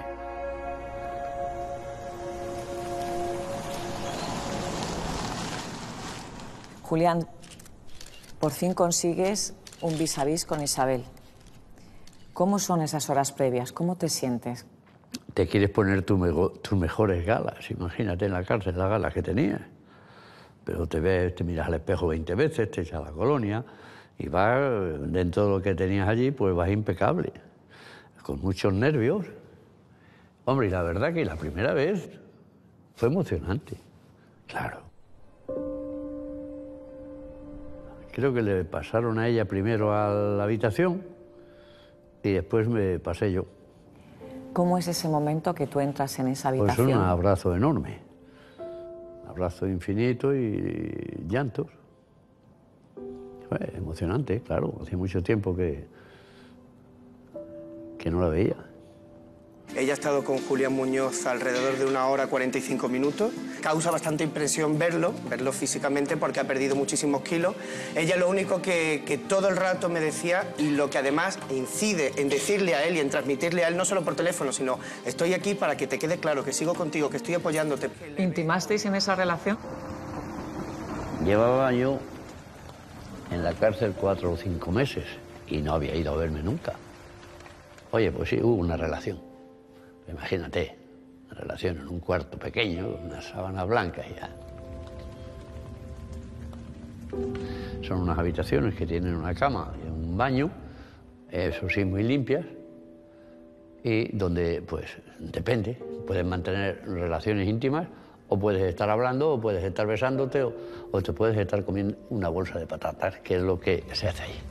Julián, por fin consigues un vis a vis con Isabel. ¿Cómo son esas horas previas? ¿Cómo te sientes? Te quieres poner tus mejores galas. Imagínate en la cárcel las galas que tenías. Pero te ves, te miras al espejo 20 veces, te echas la colonia y vas, dentro de lo que tenías allí, pues vas impecable. Con muchos nervios. Hombre, y la verdad que la primera vez fue emocionante. Claro. Creo que le pasaron a ella primero a la habitación y después me pasé yo. ¿Cómo es ese momento que tú entras en esa habitación? Pues un abrazo enorme. Un abrazo infinito y llantos. Fue emocionante, claro. Hacía mucho tiempo que no la veía. Ella ha estado con Julián Muñoz alrededor de 1 hora 45 minutos. Causa bastante impresión verlo físicamente porque ha perdido muchísimos kilos. Ella lo único que todo el rato me decía, y lo que además incide en decirle a él y en transmitirle a él, no solo por teléfono, sino estoy aquí para que te quede claro que sigo contigo, que estoy apoyándote. ¿Intimasteis en esa relación? Llevaba yo en la cárcel 4 o 5 meses y no había ido a verme nunca. Oye, pues sí, hubo una relación. Imagínate, una relación en un cuarto pequeño, una sábana blanca y ya. Son unas habitaciones que tienen una cama y un baño, eso sí, muy limpias, y donde, pues, depende, puedes mantener relaciones íntimas, o puedes estar hablando, o puedes estar besándote, o te puedes estar comiendo una bolsa de patatas, que es lo que se hace ahí.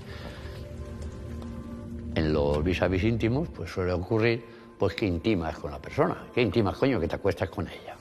En los vis a vis íntimos, pues suele ocurrir pues que intimas con la persona. ¿Qué intimas, coño? Que te acuestas con ella.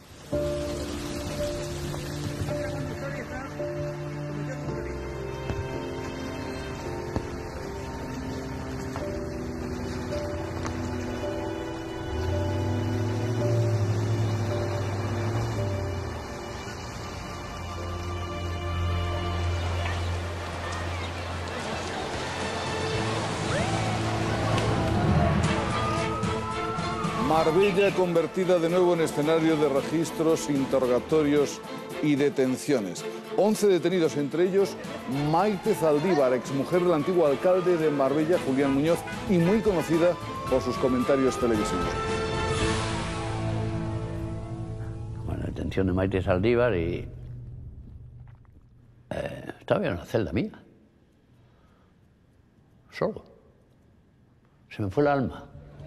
Marbella convertida de nuevo en escenario de registros, interrogatorios y detenciones. 11 detenidos, entre ellos Maite Zaldívar, exmujer del antiguo alcalde de Marbella, Julián Muñoz, y muy conocida por sus comentarios televisivos. Bueno, detención de Maite Zaldívar y... estaba en una celda mía. Solo. Se me fue el alma.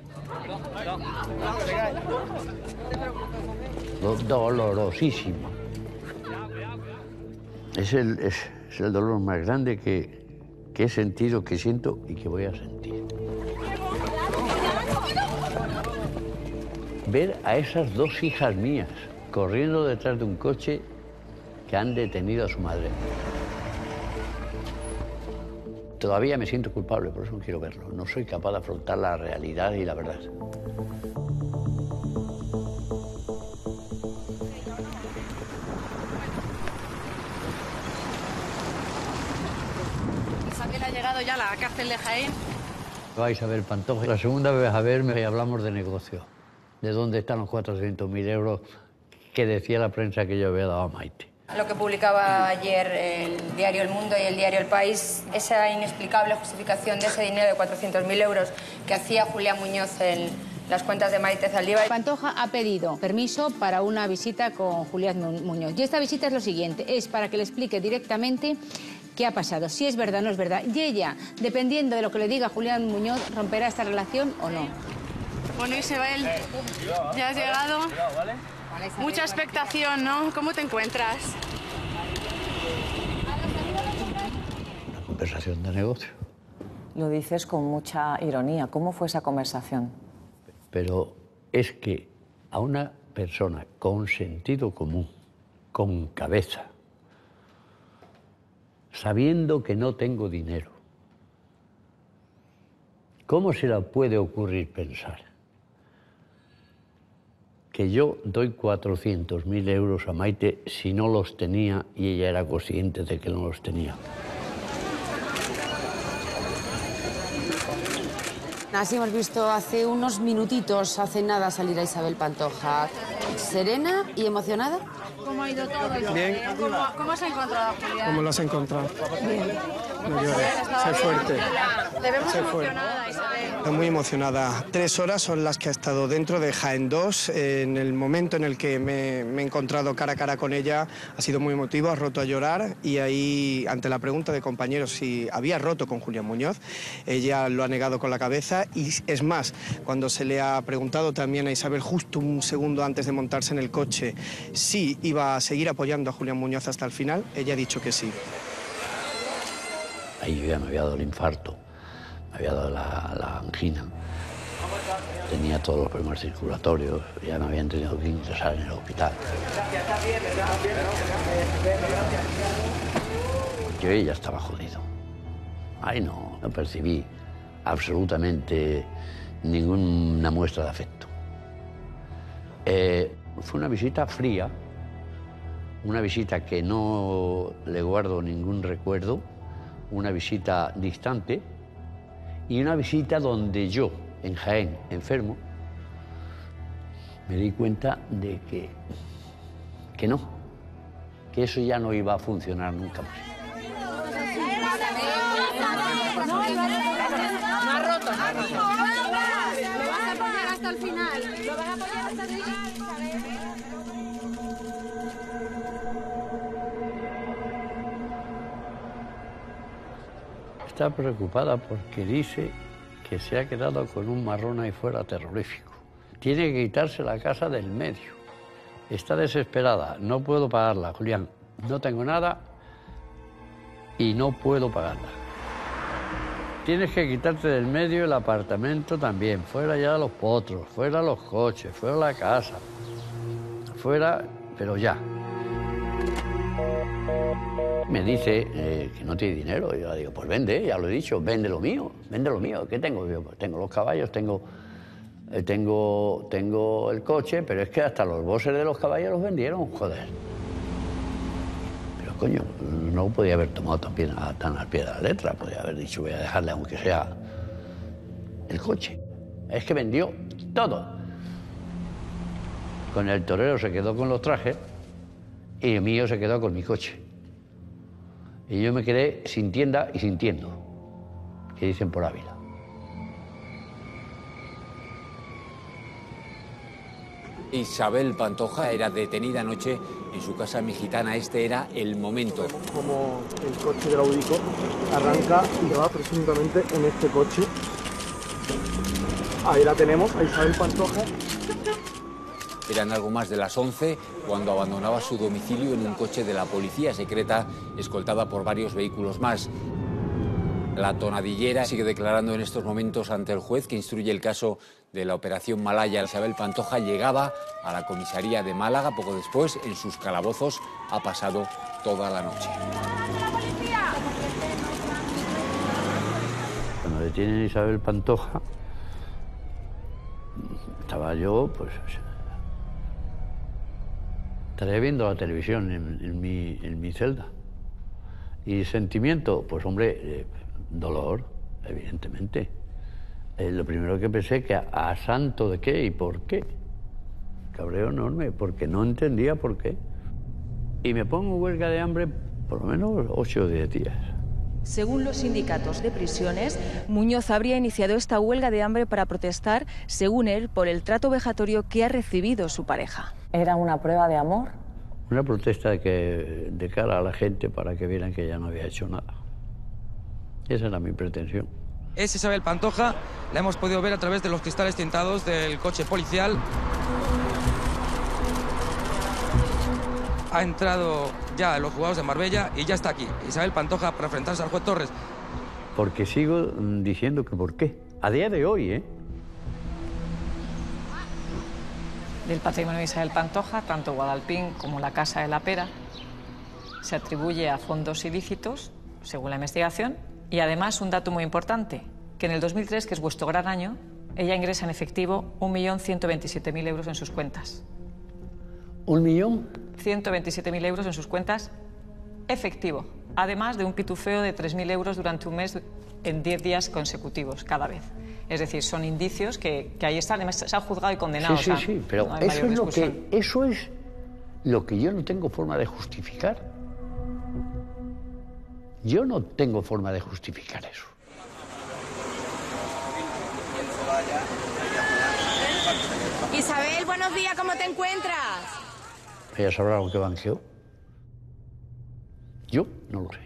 Dolorosísimo. Es el dolor más grande que he sentido, que siento y que voy a sentir. Ver a esas dos hijas mías corriendo detrás de un coche que han detenido a su madre. Todavía me siento culpable, por eso no quiero verlo. No soy capaz de afrontar la realidad y la verdad. Isabel ha llegado ya a la cárcel de Jaén. Va Isabel Pantoja. La segunda vez a verme y hablamos de negocio. De dónde están los 400.000 euros que decía la prensa que yo había dado a Maite. Lo que publicaba ayer el diario El Mundo y el diario El País, esa inexplicable justificación de ese dinero de 400.000 euros que hacía Julián Muñoz en las cuentas de Maite Zaldívar. Pantoja ha pedido permiso para una visita con Julián Muñoz. Y esta visita es lo siguiente, es para que le explique directamente qué ha pasado, si es verdad o no es verdad. Y ella, dependiendo de lo que le diga Julián Muñoz, romperá esta relación o no. Bueno, Isabel, ya has llegado. Mucha expectación, ¿no? ¿Cómo te encuentras? Una conversación de negocio. Lo dices con mucha ironía. ¿Cómo fue esa conversación? Pero es que a una persona con sentido común, con cabeza, sabiendo que no tengo dinero, ¿cómo se le puede ocurrir pensar que yo doy 400.000 euros a Maite si no los tenía y ella era consciente de que no los tenía? Así hemos visto hace unos minutitos, hace nada, salir a Isabel Pantoja. ¿Serena y emocionada? ¿Cómo ha ido todo? Bien. ¿Cómo has encontrado, Julián? ¿Cómo lo has encontrado? Bien. No llores, sé fuerte. Te vemos Sé fuerte. emocionada, Isabel. Está muy emocionada. 3 horas son las que ha estado dentro de Jaén 2. En el momento en el que me he encontrado cara a cara con ella, ha sido muy emotivo, ha roto a llorar y ahí, ante la pregunta de compañeros si había roto con Julián Muñoz, ella lo ha negado con la cabeza y es más, cuando se le ha preguntado también a Isabel justo un segundo antes de montarse en el coche si iba a seguir apoyando a Julián Muñoz hasta el final, ella ha dicho que sí. Ahí yo ya me había dado el infarto, me había dado la angina, tenía todos los problemas circulatorios, ya me habían tenido que ingresar en el hospital. Yo ya estaba jodido. Ahí no percibí absolutamente ninguna muestra de afecto. Fue una visita fría, una visita que no le guardo ningún recuerdo, una visita distante y una visita donde yo, en Jaén, enfermo, me di cuenta de que no, que eso ya no iba a funcionar nunca más. No ha roto. Lo vas a apoyar hasta el final. Lo vas a apoyar hasta el final, Isabel. Está preocupada porque dice que se ha quedado con un marrón ahí fuera terrorífico. Tiene que quitarse la casa del medio. Está desesperada. No puedo pagarla, Julián. No tengo nada y no puedo pagarla. Tienes que quitarte del medio el apartamento también. Fuera ya los potros, fuera los coches, fuera la casa. Fuera, pero ya. Me dice que no tiene dinero. Y yo le digo, pues vende, ya lo he dicho, vende lo mío. ¿Qué tengo? Yo, pues tengo los caballos, tengo el coche, pero es que hasta los bosses de los caballos los vendieron, joder. Pero coño, no podía haber tomado tan al pie de la letra. Podía haber dicho, voy a dejarle aunque sea el coche. Es que vendió todo. Con el torero se quedó con los trajes y el mío se quedó con mi coche. Y yo me quedé sin tienda y sintiendo, que dicen por Ávila. Isabel Pantoja era detenida anoche en su casa mexicana. Este era el momento. Como el coche del Audico arranca y va presuntamente en este coche. Ahí la tenemos, a Isabel Pantoja. Eran algo más de las 11 cuando abandonaba su domicilio en un coche de la policía secreta, escoltada por varios vehículos más. La tonadillera sigue declarando en estos momentos ante el juez que instruye el caso de la operación Malaya. Isabel Pantoja llegaba a la comisaría de Málaga. Poco después, en sus calabozos, ha pasado toda la noche. Cuando detienen a Isabel Pantoja, estaba yo, pues, estaría viendo la televisión en mi celda. Y sentimiento, pues hombre, dolor, evidentemente. Lo primero que pensé que a santo de qué y por qué. Cabreo enorme, porque no entendía por qué. Y me pongo huelga de hambre por lo menos 8 o 10 días. Según los sindicatos de prisiones, Muñoz habría iniciado esta huelga de hambre para protestar, según él, por el trato vejatorio que ha recibido su pareja. ¿Era una prueba de amor? Una protesta de cara a la gente para que vieran que ya no había hecho nada. Esa era mi pretensión. Es Isabel Pantoja, la hemos podido ver a través de los cristales tintados del coche policial. Ha entrado ya en los juzgados de Marbella y ya está aquí. Isabel Pantoja para enfrentarse al juez Torres. Porque sigo diciendo que por qué. A día de hoy, ¿eh? Del patrimonio de Isabel Pantoja, tanto Guadalpín como la Casa de la Pera, se atribuye a fondos ilícitos, según la investigación, y además un dato muy importante, que en el 2003, que es vuestro gran año, ella ingresa en efectivo 1.127.000 euros en sus cuentas. ¿1.127.000 euros en sus cuentas efectivo, además de un pitufeo de 3.000 euros durante un mes en 10 días consecutivos cada vez. Es decir, son indicios que ahí están, además se han juzgado y condenado. Sí, sí, sí, pero no eso es lo que yo no tengo forma de justificar. Yo no tengo forma de justificar eso. Isabel, buenos días, ¿cómo te encuentras? ¿Ella sabrá lo que banqueó? Yo no lo sé.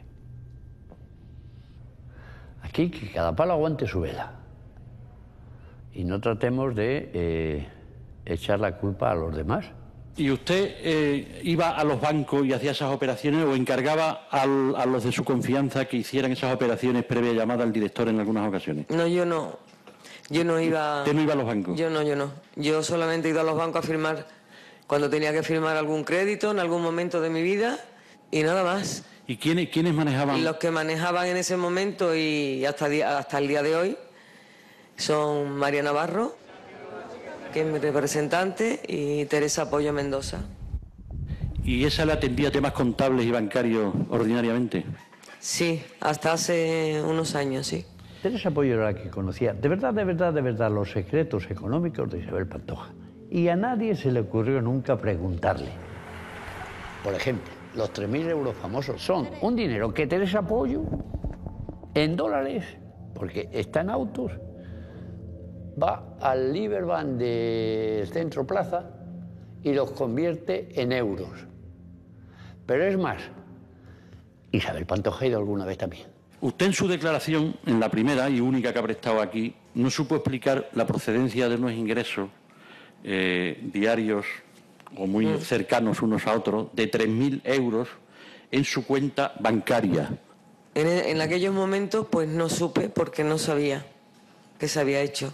Aquí que cada palo aguante su vela. Y no tratemos de echar la culpa a los demás. ¿Y usted iba a los bancos y hacía esas operaciones o encargaba a los de su confianza que hicieran esas operaciones previa llamada al director en algunas ocasiones? No, yo no. Yo no iba... ¿Usted no iba a los bancos? Yo no. Yo solamente he ido a los bancos a firmar cuando tenía que firmar algún crédito en algún momento de mi vida y nada más. ¿Y quiénes manejaban? Los que manejaban en ese momento y hasta el día de hoy son María Navarro, que es mi representante, y Teresa Pollo Mendoza. ¿Y esa le atendía temas contables y bancarios ordinariamente? Sí, hasta hace unos años, sí. Teresa Pollo era la que conocía de verdad los secretos económicos de Isabel Pantoja. Y a nadie se le ocurrió nunca preguntarle. Por ejemplo, los 3.000 euros famosos son un dinero que Teresa Pollo, en dólares, porque está en autos, va al Liberbank de Centro Plaza y los convierte en euros. Pero es más, Isabel Pantoja ha ido alguna vez también. Usted en su declaración, en la primera y única que ha prestado aquí, no supo explicar la procedencia de unos ingresos diarios o muy cercanos unos a otros de 3.000 euros en su cuenta bancaria. En aquellos momentos pues no supe porque no sabía que se había hecho.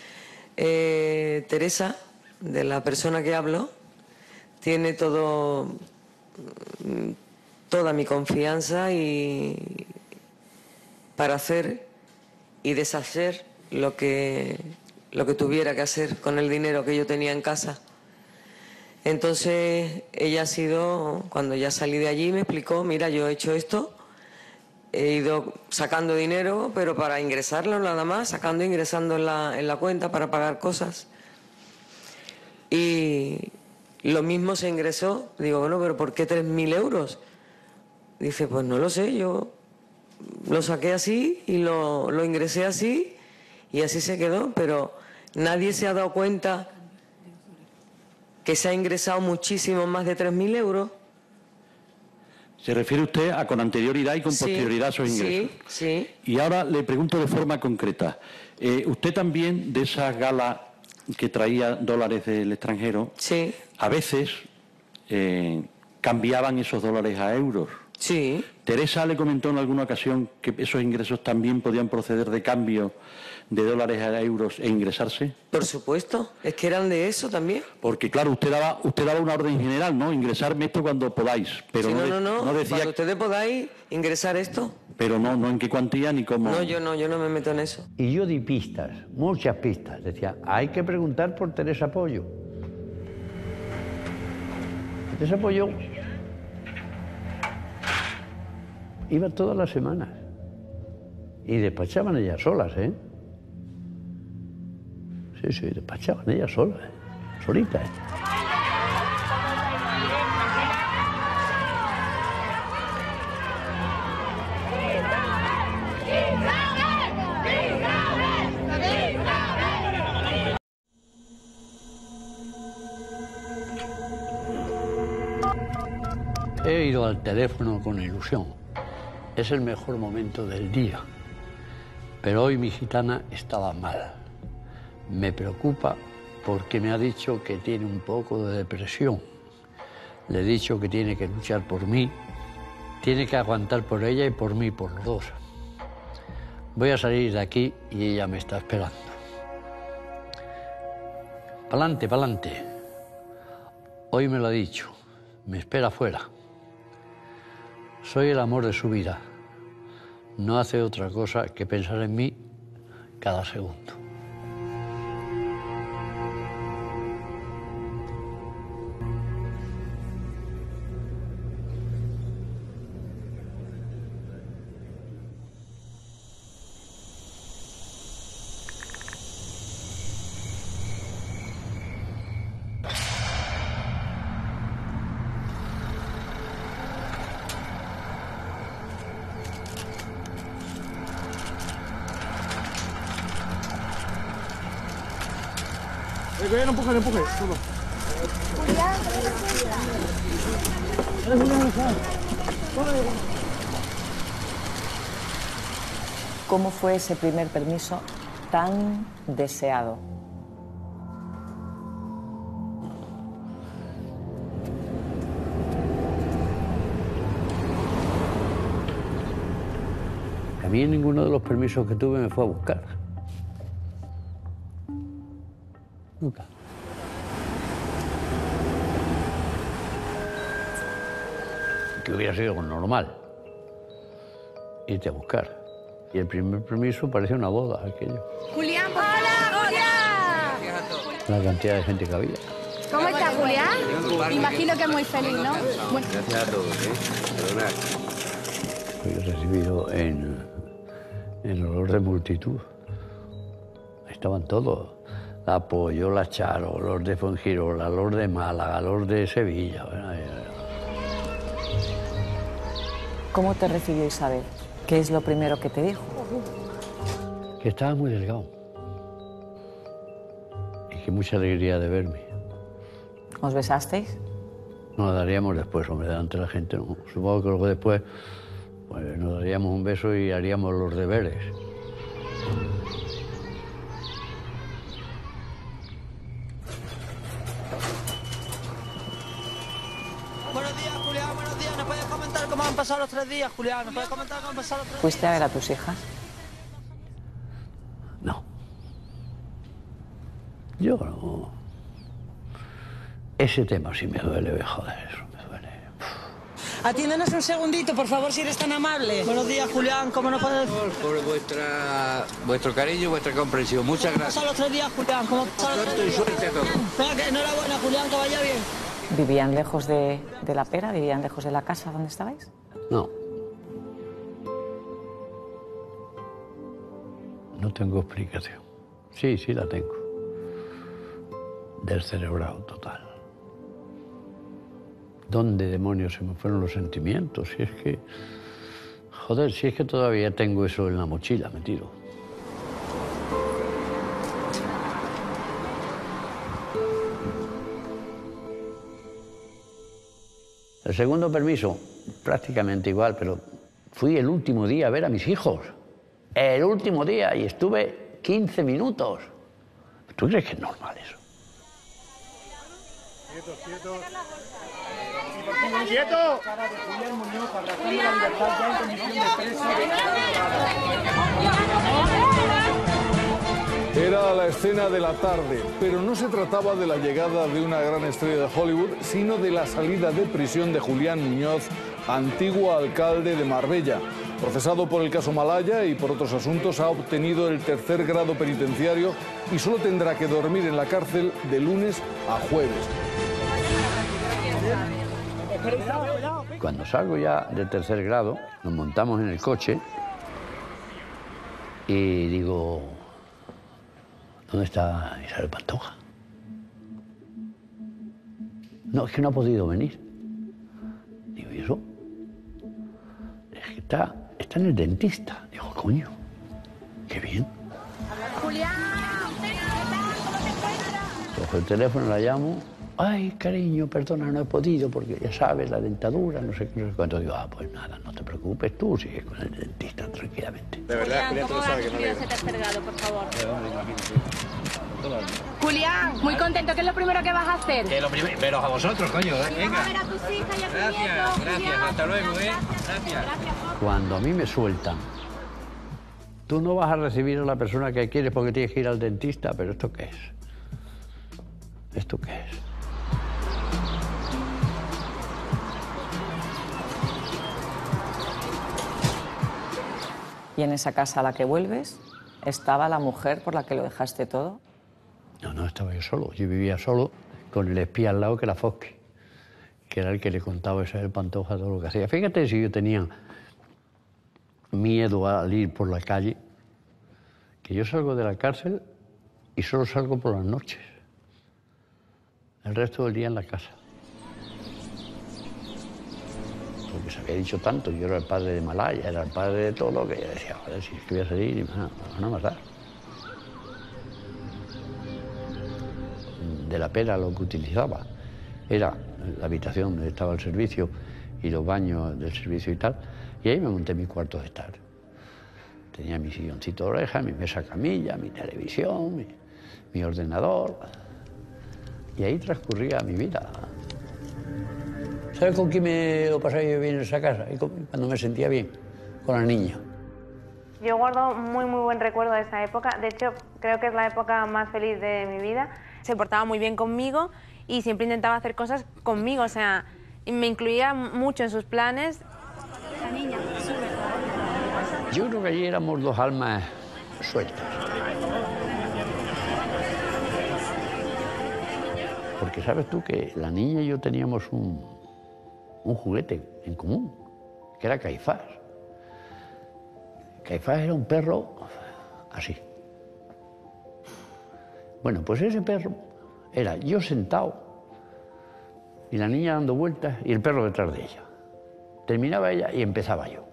Teresa, de la persona que hablo, tiene toda mi confianza y para hacer y deshacer lo que tuviera que hacer con el dinero que yo tenía en casa. Entonces ella ha sido, cuando ya salí de allí me explicó, mira, yo he hecho esto, he ido sacando dinero, pero para ingresarlo nada más, sacando e ingresando en la cuenta para pagar cosas. Y Lo mismo se ingresó. Digo, bueno, pero ¿por qué 3.000 euros? Dice, pues no lo sé, yo lo saqué así y lo ingresé así y así se quedó, pero nadie se ha dado cuenta que se ha ingresado muchísimo más de 3.000 euros. ¿Se refiere usted a con anterioridad y con posterioridad a esos ingresos? Sí. Y ahora le pregunto de forma concreta. ¿Usted también, de esas galas que traía dólares del extranjero, a veces cambiaban esos dólares a euros? Sí. Teresa le comentó en alguna ocasión que esos ingresos también podían proceder de cambio de dólares a euros e ingresarse. Por supuesto, es que eran de eso también. Porque claro, usted daba una orden general, ¿no? Ingresarme esto cuando podáis. Pero sí, no decía... Cuando ustedes podáis ingresar esto. Pero no en qué cuantía ni cómo... No, yo no me meto en eso. Y yo di pistas, muchas pistas. Decía, hay que preguntar por Teresa Pollo. Teresa Pollo iba todas las semanas. Y despachaban ellas solas, ¿eh? Sí, despachaban ellas solas, solitas, ¿eh? He ido al teléfono con ilusión. Es el mejor momento del día. Pero hoy mi gitana estaba mal. Me preocupa porque me ha dicho que tiene un poco de depresión. Le he dicho que tiene que luchar por mí, tiene que aguantar por ella y por mí, por los dos. Voy a salir de aquí y ella me está esperando. Pa'lante, pa'lante. Hoy me lo ha dicho. Me espera afuera. Soy el amor de su vida. No hace otra cosa que pensar en mí cada segundo. No empuje. Solo. ¿Cómo fue ese primer permiso tan deseado? A mí ninguno de los permisos que tuve me fue a buscar. Nunca. Que hubiera sido normal irte a buscar. Y el primer permiso parecía una boda, aquello. Julián, hola, Julián. La cantidad de gente que había. ¿Cómo estás, Julián? Imagino que muy feliz, ¿no? Bueno. Gracias a todos, Perdonad. Lo he recibido en olor de multitud. Estaban todos. La Pollo, la Charo, los de Fuengirola, los de Málaga, los de Sevilla. ¿Cómo te recibió Isabel? ¿Qué es lo primero que te dijo? Que estaba muy delgado. Y que mucha alegría de verme. ¿Os besasteis? Nos daríamos después, hombre, delante de la gente. No. Supongo que luego después pues, nos daríamos un beso y haríamos los deberes. Buenos días, Julián, buenos días. ¿Nos puedes comentar cómo han pasado los 3 días, Julián? ¿Nos puedes comentar cómo han pasado los 3 días? ¿Fuiste a ver a tus hijas? No. Yo no. Ese tema sí me duele, joder, eso me duele. Atiéndenos un segundito, por favor, si eres tan amable. Buenos días, Julián. ¿Cómo nos puedes...? Por vuestro cariño y vuestra comprensión. Muchas ¿Cómo gracias. pasan los 3 días, Julián? ¿Cómo pasan los 3 días? Suerte a todos. Venga, que enhorabuena, Julián, que vaya bien. ¿Vivían lejos de la pera? ¿Vivían lejos de la casa donde estabais? No. No tengo explicación. Sí, sí la tengo. Descerebrado total. ¿Dónde demonios se me fueron los sentimientos? Si es que... Joder, si es que todavía tengo eso en la mochila metido. El segundo permiso, prácticamente igual, pero fui el último día a ver a mis hijos. El último día, y estuve 15 minutos. ¿Tú crees que es normal eso? Quietos, quietos. ¡Quieto! Era la escena de la tarde, pero no se trataba de la llegada de una gran estrella de Hollywood, sino de la salida de prisión de Julián Muñoz, antiguo alcalde de Marbella. Procesado por el caso Malaya y por otros asuntos, ha obtenido el 3er grado penitenciario y solo tendrá que dormir en la cárcel de lunes a jueves. Cuando salgo ya de 3er grado, nos montamos en el coche y digo, ¿dónde está Isabel Pantoja? No, es que no ha podido venir. Digo, ¿y eso? Es que está en el dentista. Digo, coño, qué bien. Julián, ¿qué tal? ¿Cómo te encuentras? Cojo el teléfono, la llamo. Ay, cariño, perdona, no he podido porque ya sabes, la dentadura, no sé qué, no sé cuánto. Digo, pues nada, no te preocupes, tú sigues con el dentista tranquilamente. De verdad, Julián, ¿cómo vas a subir ese 3er grado, por favor? Julián, muy contento. ¿Qué es lo primero que vas a hacer? Que lo primero, veros a vosotros, coño, venga. A ver a tus hijas y a tus Gracias, nietos, gracias, Julián. hasta luego, Gracias. Cuando a mí me sueltan, tú no vas a recibir a la persona que quieres porque tienes que ir al dentista, pero ¿esto qué es? ¿Esto qué es? ¿Y en esa casa a la que vuelves estaba la mujer por la que lo dejaste todo? No, estaba yo solo. Yo vivía solo con el espía al lado que era Fosque, que era el que le contaba a Isabel Pantoja todo lo que hacía. Fíjate si yo tenía miedo al ir por la calle, que yo salgo de la cárcel y solo salgo por las noches. El resto del día en la casa. Porque se había dicho tanto, yo era el padre de Malaya, era el padre de todo lo que yo decía, joder, si es que voy a salir y me van a matar. De la pera lo que utilizaba era la habitación donde estaba el servicio y los baños del servicio y tal, y ahí me monté mi cuarto de estar. Tenía mi silloncito de oreja, mi mesa camilla, mi televisión, mi ordenador, y ahí transcurría mi vida. ¿Sabes con quién me lo pasaba yo bien en esa casa? Cuando me sentía bien, con la niña. Yo guardo muy buen recuerdo de esa época. De hecho, creo que es la época más feliz de mi vida. Se portaba muy bien conmigo y siempre intentaba hacer cosas conmigo. O sea, me incluía mucho en sus planes. La niña, sube. Yo creo que allí éramos dos almas sueltas. Porque sabes tú que la niña y yo teníamos un juguete en común, que era Caifás. Caifás era un perro así. Bueno, pues ese perro era yo sentado y la niña dando vueltas y el perro detrás de ella. Terminaba ella y empezaba yo.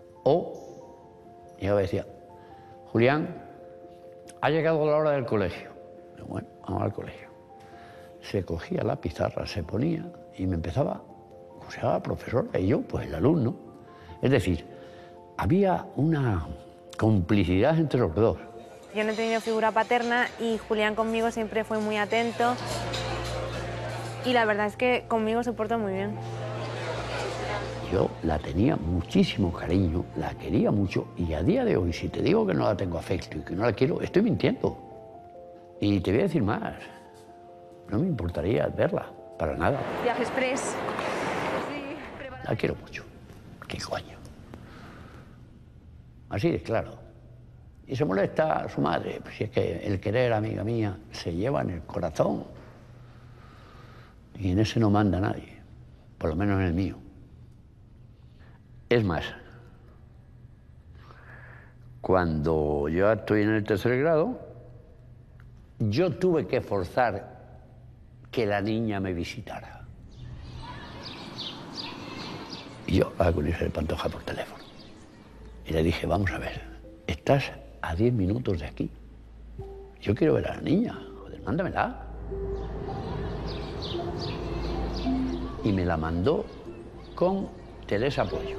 O yo decía, Julián, ha llegado la hora del colegio. Y bueno, vamos al colegio. Se cogía la pizarra, se ponía y me empezaba, o sea, profesora y yo, pues el alumno. Es decir, había una complicidad entre los dos. Yo no he tenido figura paterna y Julián conmigo siempre fue muy atento. Y la verdad es que conmigo se porta muy bien. Yo la tenía muchísimo cariño, la quería mucho y a día de hoy, si te digo que no la tengo afecto y que no la quiero, estoy mintiendo. Y te voy a decir más, no me importaría verla, para nada. Viaje express. Sí, La quiero mucho. ¿Qué coño? Así de claro. Y se molesta a su madre, pues si es que el querer, amiga mía, se lleva en el corazón. Y en ese no manda nadie, por lo menos en el mío. Es más, cuando yo estoy en el 3er grado, yo tuve que forzar que la niña me visitara. Y yo hablaba con Isabel Pantoja por teléfono. Y le dije, vamos a ver, estás a 10 minutos de aquí. Yo quiero ver a la niña, joder, mándamela. Y me la mandó con Teresa Pollo.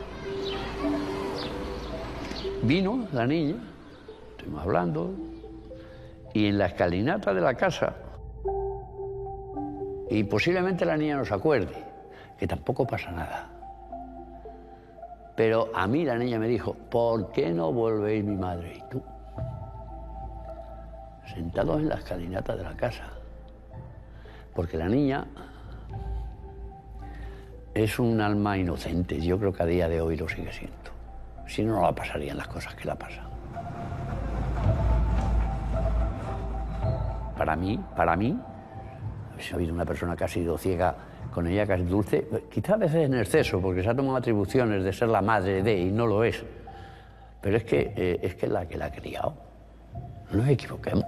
Vino la niña, estuvimos hablando, y en la escalinata de la casa, y posiblemente la niña no se acuerde, que tampoco pasa nada. Pero a mí la niña me dijo, ¿por qué no volvéis mi madre y tú? Sentados en la escalinata de la casa. Porque la niña es un alma inocente. Yo creo que a día de hoy lo sigue siendo. Si no, no la pasarían las cosas que la pasan. Para mí, si ha habido una persona que ha sido ciega con ella, que es dulce, quizás a veces en exceso, porque se ha tomado atribuciones de ser la madre de, y no lo es. Pero es que la que la ha criado. No nos equivoquemos.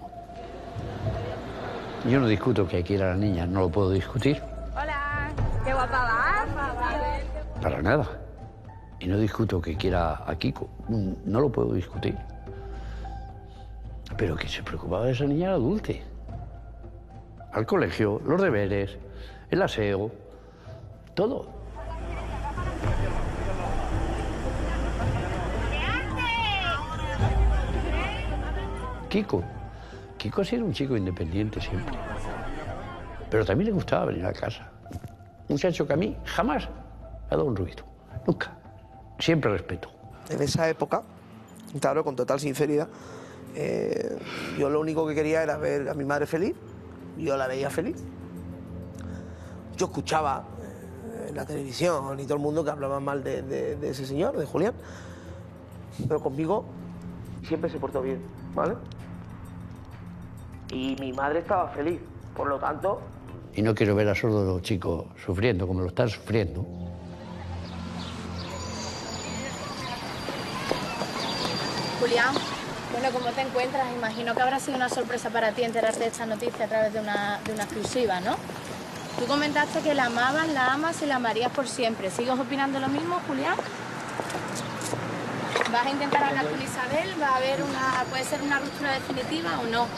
Yo no discuto que quiera a la niña, no lo puedo discutir. Hola, qué guapa vas. Para nada. Y no discuto que quiera a Kiko, no lo puedo discutir. Pero que se preocupaba de esa niña era dulce. Al colegio, los deberes, el aseo, todo. Kiko ha sido un chico independiente siempre. Pero también le gustaba venir a casa. Un muchacho que a mí jamás me ha dado un ruido. Nunca. Siempre respeto. En esa época, claro, con total sinceridad, yo lo único que quería era ver a mi madre feliz. Yo la veía feliz. Yo escuchaba en la televisión y todo el mundo que hablaba mal de ese señor, de Julián. Pero conmigo siempre se portó bien, ¿vale? Y mi madre estaba feliz, por lo tanto... Y no quiero ver a los chicos sufriendo como lo están sufriendo. Julián, bueno, ¿cómo te encuentras? Imagino que habrá sido una sorpresa para ti enterarte de esta noticia a través de una exclusiva, ¿no? Tú comentaste que la amabas, la amas y la amarías por siempre. ¿Sigues opinando lo mismo, Julián? ¿Vas a intentar hablar con Isabel? ¿Va a haber puede ser una ruptura definitiva o no?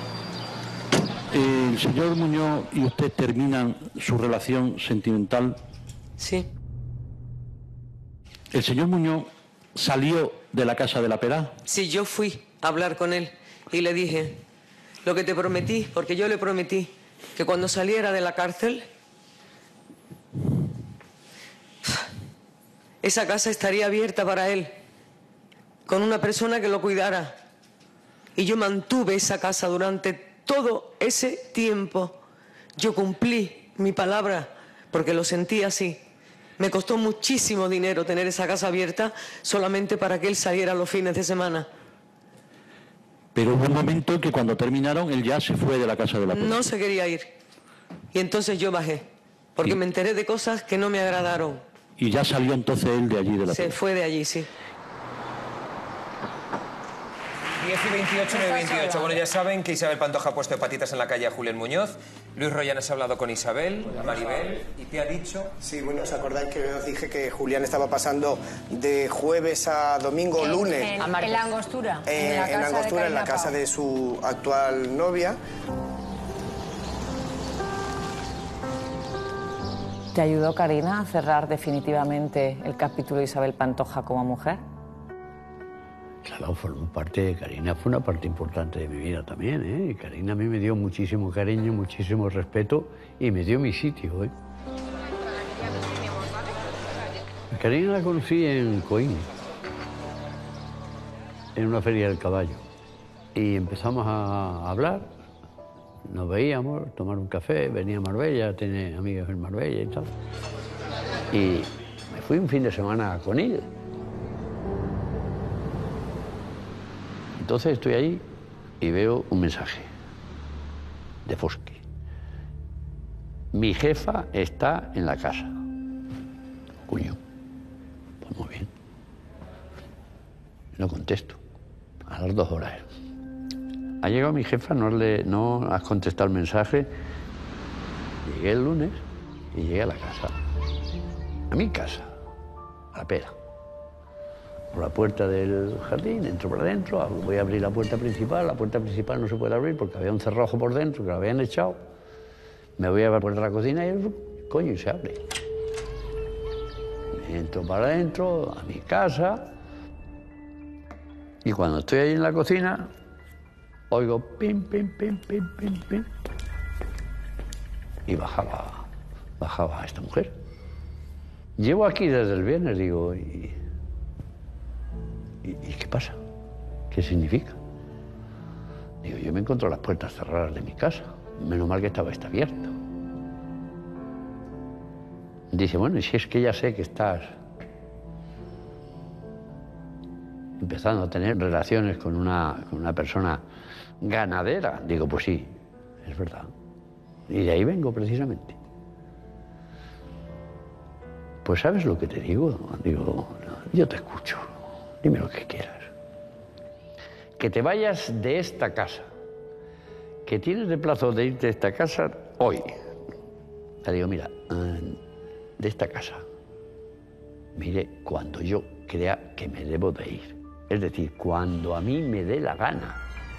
¿El señor Muñoz y usted terminan su relación sentimental? Sí. ¿El señor Muñoz salió de la casa de la Perá? Sí, yo fui a hablar con él y le dije lo que te prometí, porque yo le prometí que cuando saliera de la cárcel, esa casa estaría abierta para él, con una persona que lo cuidara. Y yo mantuve esa casa durante todo ese tiempo. Yo cumplí mi palabra porque lo sentí así. Me costó muchísimo dinero tener esa casa abierta solamente para que él saliera los fines de semana. Pero hubo un momento en que cuando terminaron él ya se fue de la casa de la Perá. No se quería ir. Y entonces yo bajé, porque me enteré de cosas que no me agradaron. Y ya salió entonces él de allí de la Perá. Se fue de allí, sí. 10 y 28, 9 y 28. Bueno, ya saben que Isabel Pantoja ha puesto hepatitas en la calle a Julián Muñoz. Luis Royanes ha hablado con Isabel, Maribel, y te ha dicho... Sí, bueno, ¿os acordáis que os dije que Julián estaba pasando de jueves a domingo, lunes? En la Angostura. En la Angostura, en la casa de su actual novia. ¿Te ayudó Karina a cerrar definitivamente el capítulo de Isabel Pantoja como mujer? Claro, formó parte, Karina fue una parte importante de mi vida también, ¿eh? Y Karina a mí me dio muchísimo cariño, muchísimo respeto y me dio mi sitio, ¿eh? Karina la conocí en Coín, en una feria del caballo. Y empezamos a hablar, nos veíamos, tomar un café, venía a Marbella, tiene amigos en Marbella y tal. Y me fui un fin de semana con ella. Entonces estoy ahí y veo un mensaje de Fosque. Mi jefa está en la casa. Coño, pues muy bien. No contesto. A las 2 horas. Ha llegado mi jefa, no has contestado el mensaje. Llegué el lunes y llegué a la casa. A mi casa. a la pera. Por la puerta del jardín, entro por adentro, voy a abrir la puerta principal no se puede abrir porque había un cerrojo por dentro que lo habían echado. Me voy a la puerta de la cocina y coño, y se abre. Entro para adentro, a mi casa, y cuando estoy ahí en la cocina, oigo pim, pim, pim, pim, pim, pim, y bajaba esta mujer. Llevo aquí desde el viernes, digo, ¿y qué pasa? ¿Qué significa? Digo, yo me encuentro las puertas cerradas de mi casa. Menos mal que estaba esta abierta. Dice, bueno, y si es que ya sé que estás empezando a tener relaciones con una persona ganadera. Digo, pues sí, es verdad. Y de ahí vengo precisamente. Pues ¿sabes lo que te digo? Digo, yo te escucho. Dime lo que quieras. Que te vayas de esta casa. Que tienes de plazo de irte de esta casa hoy. Le digo, mira, de esta casa, mire, cuando yo crea que me debo de ir. Es decir, cuando a mí me dé la gana.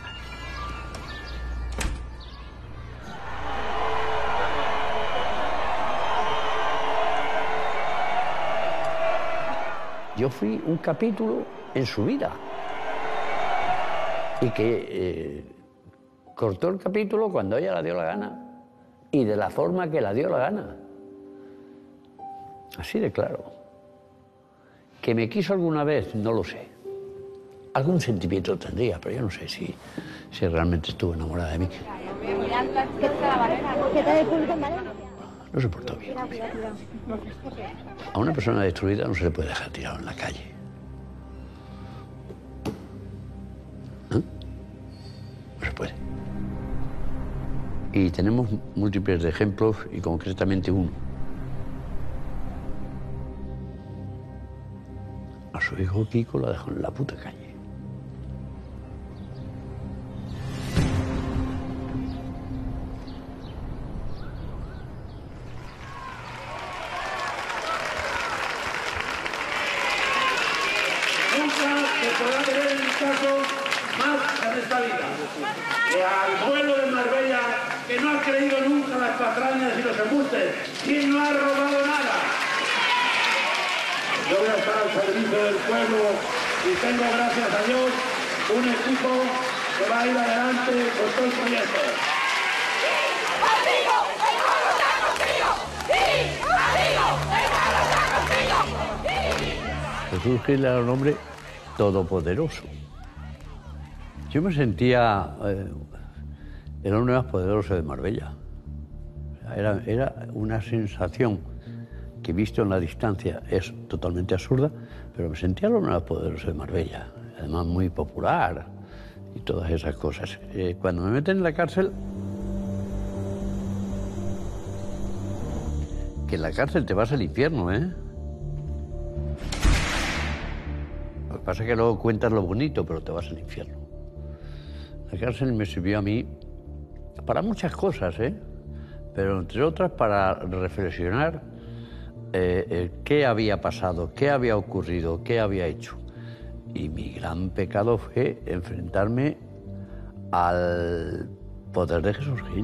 Yo fui un capítulo en su vida y que cortó el capítulo cuando ella le dio la gana y de la forma que la dio la gana. Así de claro. ¿Que me quiso alguna vez? No lo sé. Algún sentimiento tendría, pero yo no sé si realmente estuvo enamorada de mí. No se portó bien. A una persona destruida no se le puede dejar tirado en la calle. ¿Eh? No se puede. Y tenemos múltiples ejemplos y concretamente uno. A su hijo Kiko lo dejó en la puta calle. En esta vida, y al pueblo de Marbella, que no ha creído nunca las patrañas y los embustes, y no ha robado nada. Yo voy a estar al servicio del pueblo y tengo, gracias a Dios, un equipo que va a ir adelante con todo el proyecto. ¡Amigo! ¡El pueblo está contigo! ¡Sí! ¡Amigo! ¡El pueblo está contigo! Jesús Gil era un hombre todopoderoso. Yo me sentía el hombre más poderoso de Marbella. Era una sensación que visto en la distancia es totalmente absurda, pero me sentía el hombre más poderoso de Marbella. Además muy popular y todas esas cosas. Cuando me meten en la cárcel, que en la cárcel te vas al infierno, ¿eh? Lo que pasa es que luego cuentas lo bonito, pero te vas al infierno. La cárcel me sirvió a mí para muchas cosas, pero entre otras para reflexionar qué había pasado, qué había ocurrido, qué había hecho. Y mi gran pecado fue enfrentarme al poder de Jesús Gil.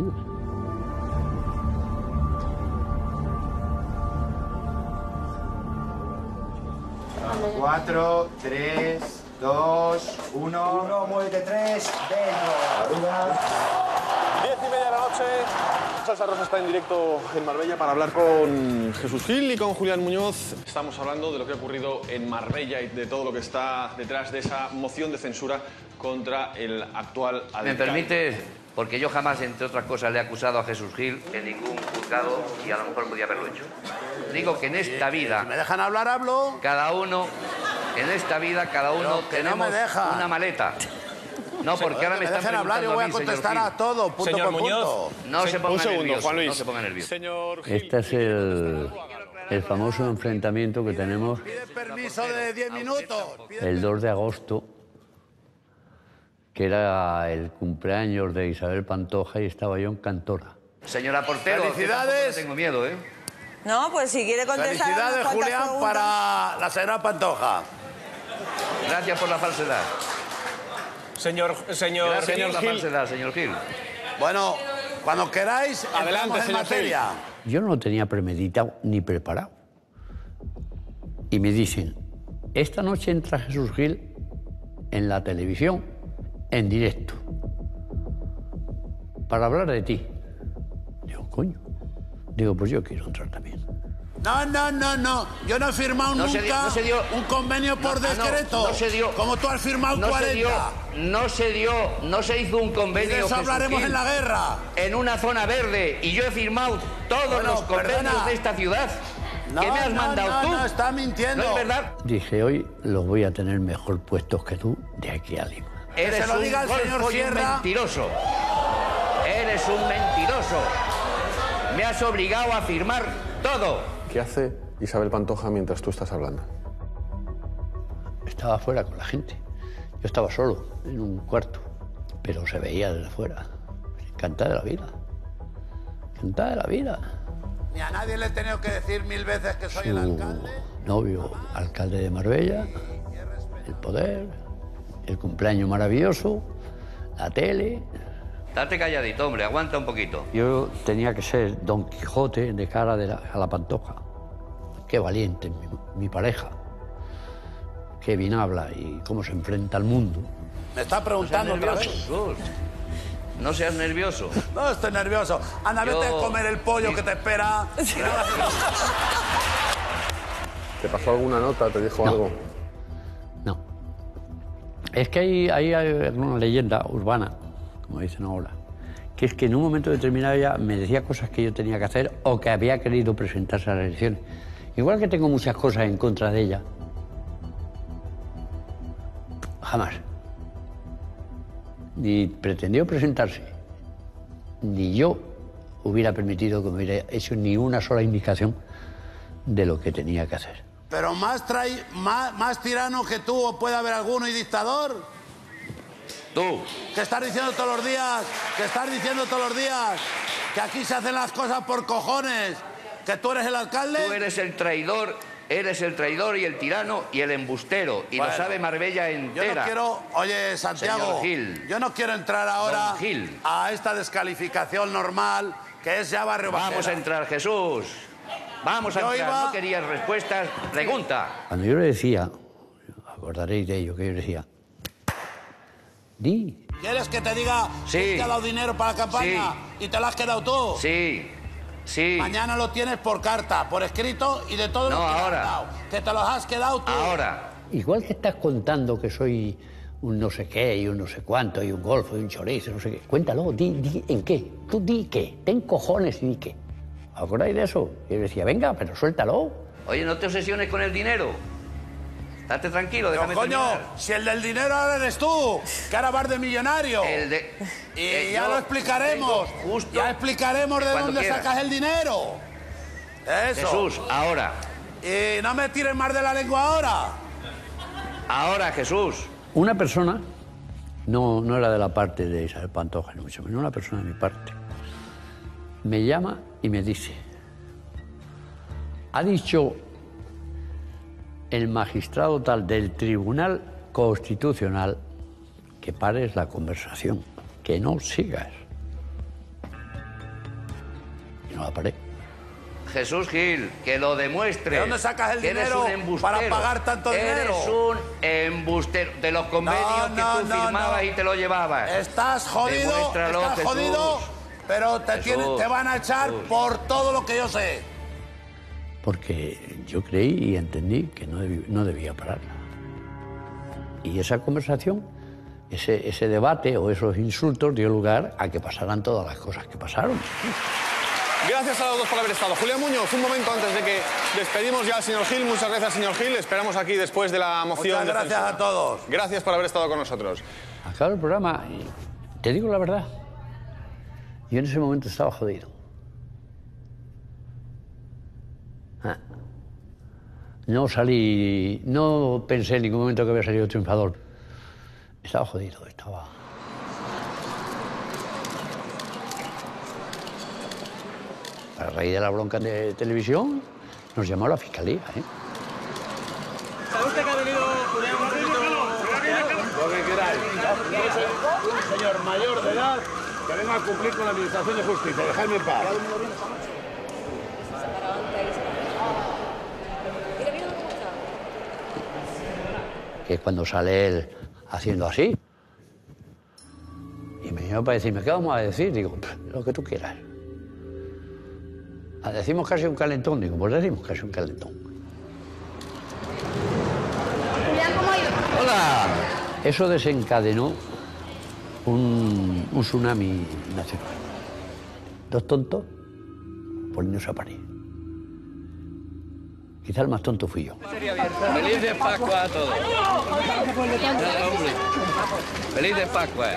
Cuatro, 3, 2, 1, muévete 3, dentro. 10:30 de la noche. Salsa Rosa está en directo en Marbella para hablar con Jesús Gil y con Julián Muñoz. Estamos hablando de lo que ha ocurrido en Marbella y de todo lo que está detrás de esa moción de censura contra el actual alcalde. ¿Me permite? Porque yo jamás, entre otras cosas, le he acusado a Jesús Gil en ningún juzgado y a lo mejor podía haberlo hecho. Digo que en esta vida... Si me dejan hablar, hablo. Cada uno... En esta vida, cada uno tenemos una maleta. No, porque ahora me están preguntando hablar, yo voy a contestar a todo, punto señor por Muñoz, punto. No se ponga nervioso, Juan Luis. no se ponga nervioso. Señor Gil. Este es el famoso enfrentamiento que tenemos Pide permiso de 10 minutos. el 2 de agosto, que era el cumpleaños de Isabel Pantoja y estaba yo en Cantora. Señora Portero, ¡felicidades! no tengo miedo, ¿eh? No, pues si quiere contestar. Felicidades, Julián, para la señora Pantoja. Gracias por la falsedad. Señor Gracias por la Gil. falsedad, señor Gil. Bueno, cuando queráis, Adelante, entramos en señor materia. Yo no lo tenía premeditado ni preparado. Y me dicen, esta noche entra Jesús Gil en la televisión, en directo, para hablar de ti. Digo, coño. Digo, pues yo quiero entrar también. No. Yo no he firmado nunca un convenio por decreto. No se dio. Como tú has firmado 40. No se hizo un convenio. Y de eso Jesús hablaremos Gil, en la guerra. En una zona verde. Y yo he firmado todos los convenios de esta ciudad. ¿Qué me has mandado tú? No, está mintiendo. ¿No es verdad? Dije, hoy los voy a tener mejor puestos que tú de aquí a Lima. Eres se lo un diga el señor golfo y un Sierra. mentiroso. Eres un mentiroso. Me has obligado a firmar todo. ¿Qué hace Isabel Pantoja mientras tú estás hablando? Estaba afuera con la gente. Yo estaba solo, en un cuarto, pero se veía desde fuera. Encantada de la vida. Encantada de la vida. Ni a nadie le he tenido que decir 1000 veces que soy el alcalde. Novio, alcalde de Marbella, el poder, el cumpleaños maravilloso, la tele. Date calladito, hombre, aguanta un poquito. Yo tenía que ser Don Quijote de cara a la Pantoja. Qué valiente mi pareja. Qué bien habla y cómo se enfrenta al mundo. Me está preguntando otra vez. No seas nervioso. No estoy nervioso. Anda, vete a comer el pollo que te espera. ¿Te pasó alguna nota? ¿Te dijo algo? No. Es que hay una leyenda urbana, como dicen ahora, que es que en un momento determinado ella me decía cosas que yo tenía que hacer o que había querido presentarse a las elecciones. Igual que tengo muchas cosas en contra de ella, jamás. Ni pretendió presentarse, ni yo hubiera permitido que me hubiera hecho ni una sola indicación de lo que tenía que hacer. Pero más tirano que tú, ¿o puede haber alguno y dictador? Tú. Que estás diciendo todos los días, que aquí se hacen las cosas por cojones, que tú eres el alcalde. Tú eres el traidor y el tirano y el embustero. Y Bueno, lo sabe Marbella Yo entera. no quiero, oye, Santiago, Señor Gil. yo no quiero entrar ahora Don Gil. a esta descalificación normal, que es ya barrio bajera. Vamos a entrar, Jesús. Vamos a Yo entrar. iba- No querías respuestas. Pregunta. Cuando yo le decía, acordaréis de ello, que yo le decía, di. ¿Quieres que te diga quién te ha dado dinero para la campaña y te lo has quedado tú? Sí. Mañana lo tienes por carta, por escrito y de todo lo que te han dado. Que te los has quedado tú. Igual que estás contando que soy un no sé qué y un no sé cuánto y un golfo y un chorizo, no sé qué, cuéntalo, di en qué. Tú di qué, ten cojones y di qué. ¿Acordáis de eso? Y yo decía, venga, pero suéltalo. Oye, no te obsesiones con el dinero. Estate tranquilo, Pero, déjame coño, terminar. si el del dinero ahora eres tú, que ahora vas de millonario. Y ya yo lo explicaremos. tengo justo Ya explicaremos de cuando dónde quieras. sacas el dinero. Eso. Jesús, ahora. Y no me tires más de la lengua ahora. Ahora, Jesús. Una persona, no era de la parte de Isabel Pantoja, ni mucho menos, una persona de mi parte, me llama y me dice, ha dicho el magistrado tal del Tribunal Constitucional que pares la conversación, que no sigas. Y no la paré. Jesús Gil, que lo demuestre. ¿De dónde sacas el que eres dinero un embustero. para pagar tanto dinero? Eres un embustero. De los convenios que tú firmabas y te lo llevabas. Estás jodido, Demuéstralo, estás Jesús. jodido, pero te van a echar por todo lo que yo sé. Porque yo creí y entendí que no debía pararla. Y esa conversación, ese debate o esos insultos dio lugar a que pasaran todas las cosas que pasaron. Gracias a los dos por haber estado. Julián Muñoz, un momento antes de que despedimos ya al señor Gil. Muchas gracias, señor Gil. Esperamos aquí después de la moción. Muchas gracias a todos. Gracias por haber estado con nosotros. Acaba el programa y te digo la verdad, yo en ese momento estaba jodido. No pensé en ningún momento que había salido triunfador. Estaba jodido, estaba... A raíz de la bronca de televisión, nos llamó a la fiscalía, ¿eh? ¿Sabe usted que ha venido Julián un poquito? Lo que queráis. Yo soy un señor mayor de edad que vengo a cumplir con la Administración de Justicia. Dejadme en paz. Que es cuando sale él haciendo así. Y me llamó para decirme, ¿qué vamos a decir? Digo, lo que tú quieras. Decimos casi un calentón. Digo, pues decimos casi un calentón. Julián, ¿cómo ha ido? ¡Hola! Eso desencadenó un tsunami nacional. Dos tontos poniéndose a parir. Quizá el más tonto fui yo. Feliz de Pascua a todos. Feliz de Pascua.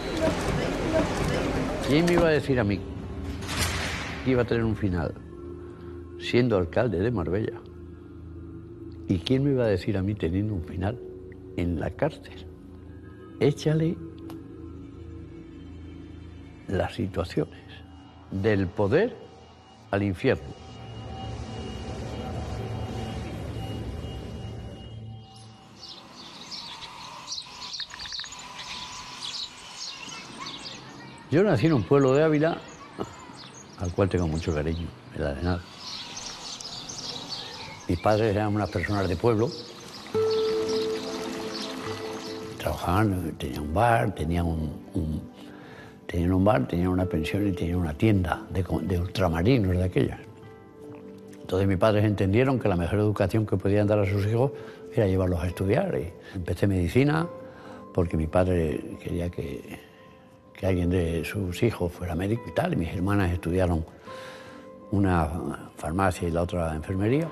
¿Quién me iba a decir a mí que iba a tener un final siendo alcalde de Marbella? ¿Y quién me iba a decir a mí teniendo un final en la cárcel? Échale las situaciones del poder al infierno. Yo nací en un pueblo de Ávila, al cual tengo mucho cariño, el Arenal. Mis padres eran unas personas de pueblo. Trabajaban, tenían un bar, tenían una pensión y tenían una tienda de ultramarinos de aquellas. Entonces mis padres entendieron que la mejor educación que podían dar a sus hijos era llevarlos a estudiar. Y empecé medicina porque mi padre quería que alguien de sus hijos fuera médico y tal, y mis hermanas estudiaron una farmacia y la otra enfermería.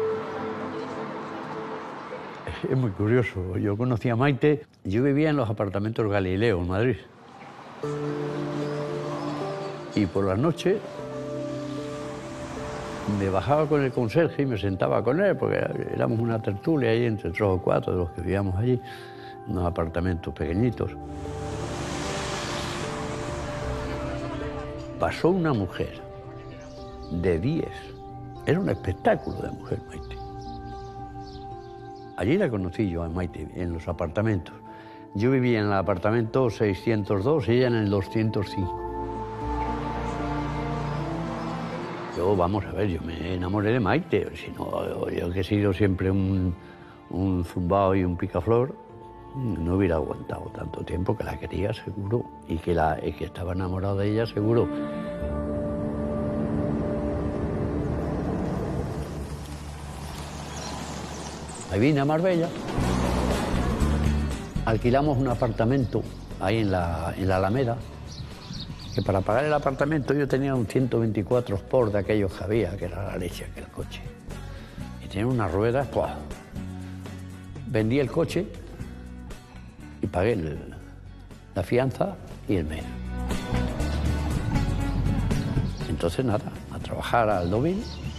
Es muy curioso, yo conocí a Maite, yo vivía en los apartamentos Galileo, en Madrid. Y por las noches me bajaba con el conserje y me sentaba con él, porque éramos una tertulia ahí entre 3 o 4 de los que vivíamos allí, unos apartamentos pequeñitos. Pasó una mujer de 10. Era un espectáculo de mujer, Maite. Allí la conocí yo a Maite, en los apartamentos. Yo vivía en el apartamento 602 y ella en el 205. Yo, vamos a ver, yo me enamoré de Maite. Si no, yo que he sido siempre un zumbao y un picaflor, no hubiera aguantado tanto tiempo, que la quería seguro y que estaba enamorado de ella seguro. Ahí vine a Marbella, alquilamos un apartamento ahí en la Alameda, que para pagar el apartamento yo tenía un 124 Sport de aquellos que había, que era la leche aquel coche. Y tenía unas ruedas, ¡pua! Vendí el coche y pagué la fianza y el mes. Entonces nada, a trabajar al Dobil.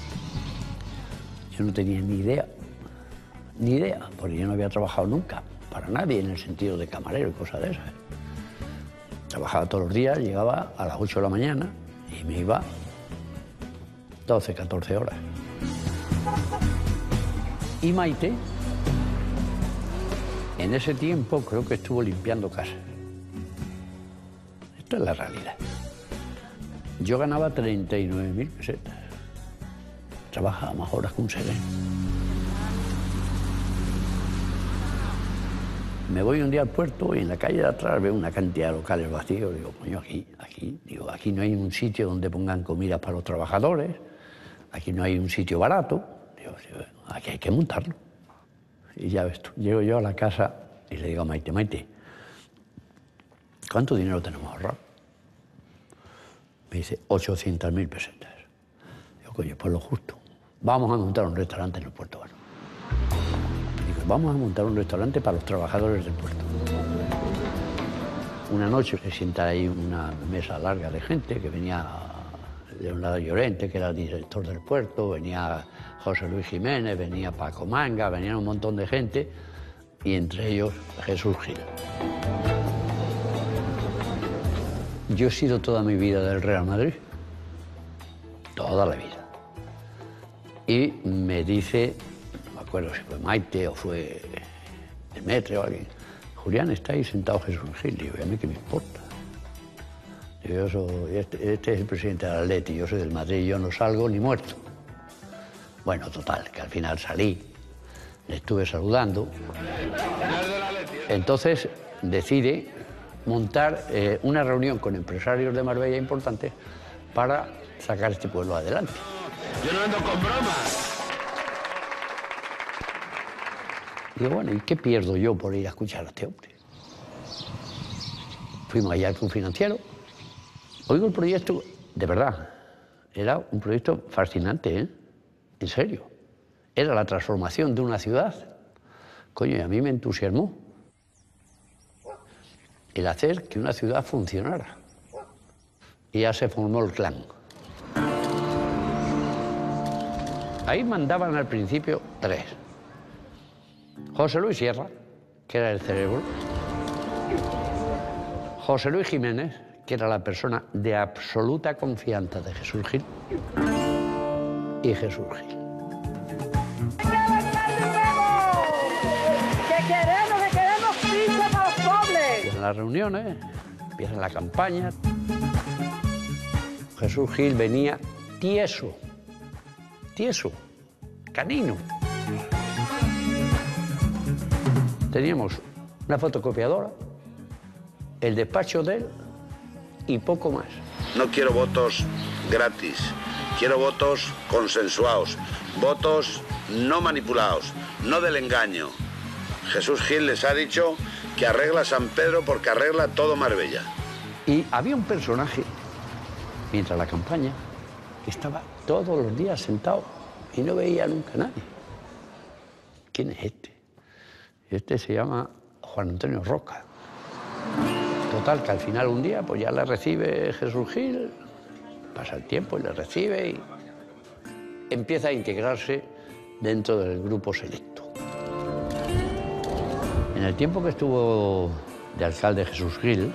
Yo no tenía ni idea, porque yo no había trabajado nunca, para nadie, en el sentido de camarero y cosas de esas. Trabajaba todos los días, llegaba a las 8 de la mañana y me iba 12, 14 horas. Y Maite, en ese tiempo creo que estuvo limpiando casas. Esto es la realidad. Yo ganaba 39.000 pesetas. Trabajaba más horas que un sereno. Me voy un día al puerto y en la calle de atrás veo una cantidad de locales vacíos. Digo, coño, aquí no hay un sitio donde pongan comida para los trabajadores. Aquí no hay un sitio barato. Digo, aquí hay que montarlo. Y ya ves tú, llego yo a la casa y le digo a Maite, Maite, ¿cuánto dinero tenemos ahorrado? Me dice, 800.000 pesetas. Digo, coño, pues lo justo. Vamos a montar un restaurante en el puerto. Bueno. Digo, vamos a montar un restaurante para los trabajadores del puerto. Una noche se sienta ahí una mesa larga de gente que venía Leonardo Llorente, que era el director del puerto, venía José Luis Jiménez, venía Paco Manga, venían un montón de gente, y entre ellos Jesús Gil. Yo he sido toda mi vida del Real Madrid. toda la vida. Y me dice, no me acuerdo si fue Maite o fue el Metre o alguien, Julián, está ahí sentado Jesús Gil. Digo, ¿y a mí qué me importa? Digo, este es el presidente del Atleti, yo soy del Madrid, yo no salgo ni muerto. Bueno, total, que al final salí, le estuve saludando. Entonces decide montar una reunión con empresarios de Marbella importantes para sacar este pueblo adelante. Yo no ando con bromas. Digo, bueno, ¿y qué pierdo yo por ir a escuchar a este hombre? Fuimos allá al Club Financiero. Oigo el proyecto, de verdad, era un proyecto fascinante, ¿eh? En serio. Era la transformación de una ciudad. Coño, y a mí me entusiasmó el hacer que una ciudad funcionara. Y ya se formó el clan. Ahí mandaban al principio 3. José Luis Sierra, que era el cerebro. José Luis Jiménez, que era la persona de absoluta confianza de Jesús Gil. Y Jesús Gil. ¡Que queremos pizza para los pobres! Empiezan las reuniones, empieza la campaña. Jesús Gil venía tieso, canino. Teníamos una fotocopiadora, el despacho de él y poco más. No quiero votos gratis, quiero votos consensuados, votos no manipulados, no del engaño. Jesús Gil les ha dicho que arregla San Pedro porque arregla todo Marbella. Y había un personaje, mientras la campaña, que estaba todos los días sentado y no veía nunca a nadie. ¿Quién es este? Este se llama Juan Antonio Roca. Total, que al final un día pues ya le recibe Jesús Gil, pasa el tiempo y le recibe y empieza a integrarse dentro del grupo selecto. En el tiempo que estuvo de alcalde Jesús Gil,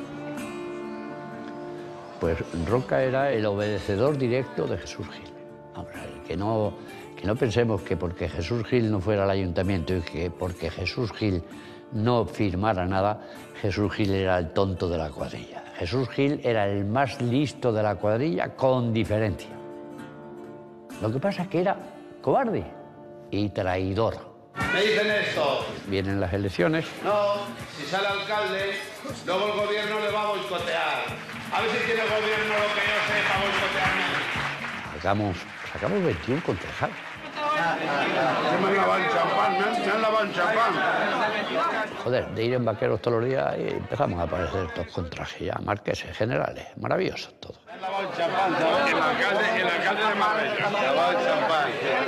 pues Roca era el obedecedor directo de Jesús Gil. Vamos a ver, que no pensemos que porque Jesús Gil no fuera al ayuntamiento y que porque Jesús Gil no firmara nada, Jesús Gil era el tonto de la cuadrilla. Jesús Gil era el más listo de la cuadrilla con diferencia. Lo que pasa es que era cobarde y traidor. Me dicen esto. Vienen las elecciones. No, si sale alcalde, luego el gobierno le va a boicotear. A ver si tiene el gobierno lo que yo sé para boicotearme. Sacamos 21 concejales. Me han lavado el champán, me han lavado el champán. Joder, de ir en vaqueros todos los días y empezamos a aparecer todos con traje ya, marqueses, generales, maravillosos todos. Me han lavado el champán, ¿sabes? El alcalde de Marbella. Me han lavado el champán.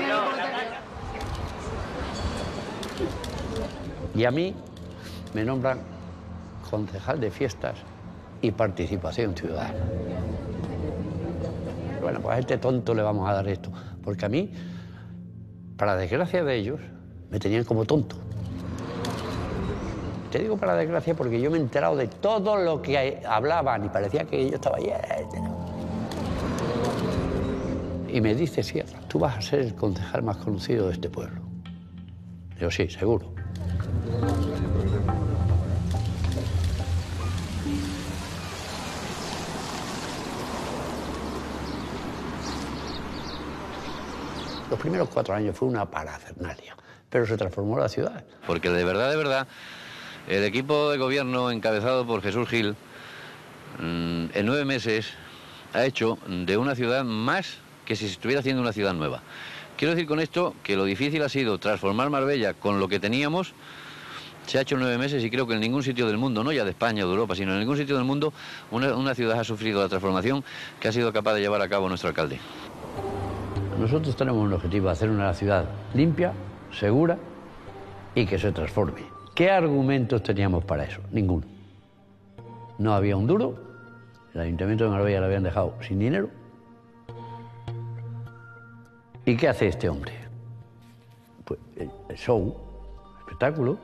Y a mí me nombran concejal de fiestas y participación ciudadana. Bueno, pues a este tonto le vamos a dar esto, porque a mí, para desgracia de ellos, me tenían como tonto. Te digo para desgracia porque yo me he enterado de todo lo que hablaban y parecía que yo estaba ahí. Y me dice Sierra, tú vas a ser el concejal más conocido de este pueblo. Digo, sí, seguro. Los primeros 4 años fue una parafernalia, pero se transformó la ciudad. Porque de verdad, el equipo de gobierno encabezado por Jesús Gil, en 9 meses ha hecho de una ciudad más que si se estuviera haciendo una ciudad nueva. Quiero decir con esto que lo difícil ha sido transformar Marbella con lo que teníamos. Se ha hecho en 9 meses y creo que en ningún sitio del mundo, no ya de España o de Europa, sino en ningún sitio del mundo, una ciudad ha sufrido la transformación que ha sido capaz de llevar a cabo nuestro alcalde. Nosotros tenemos un objetivo, hacer una ciudad limpia, segura y que se transforme. ¿Qué argumentos teníamos para eso? Ninguno. No había un duro, el Ayuntamiento de Marbella lo habían dejado sin dinero. ¿Y qué hace este hombre? Pues el show, el espectáculo.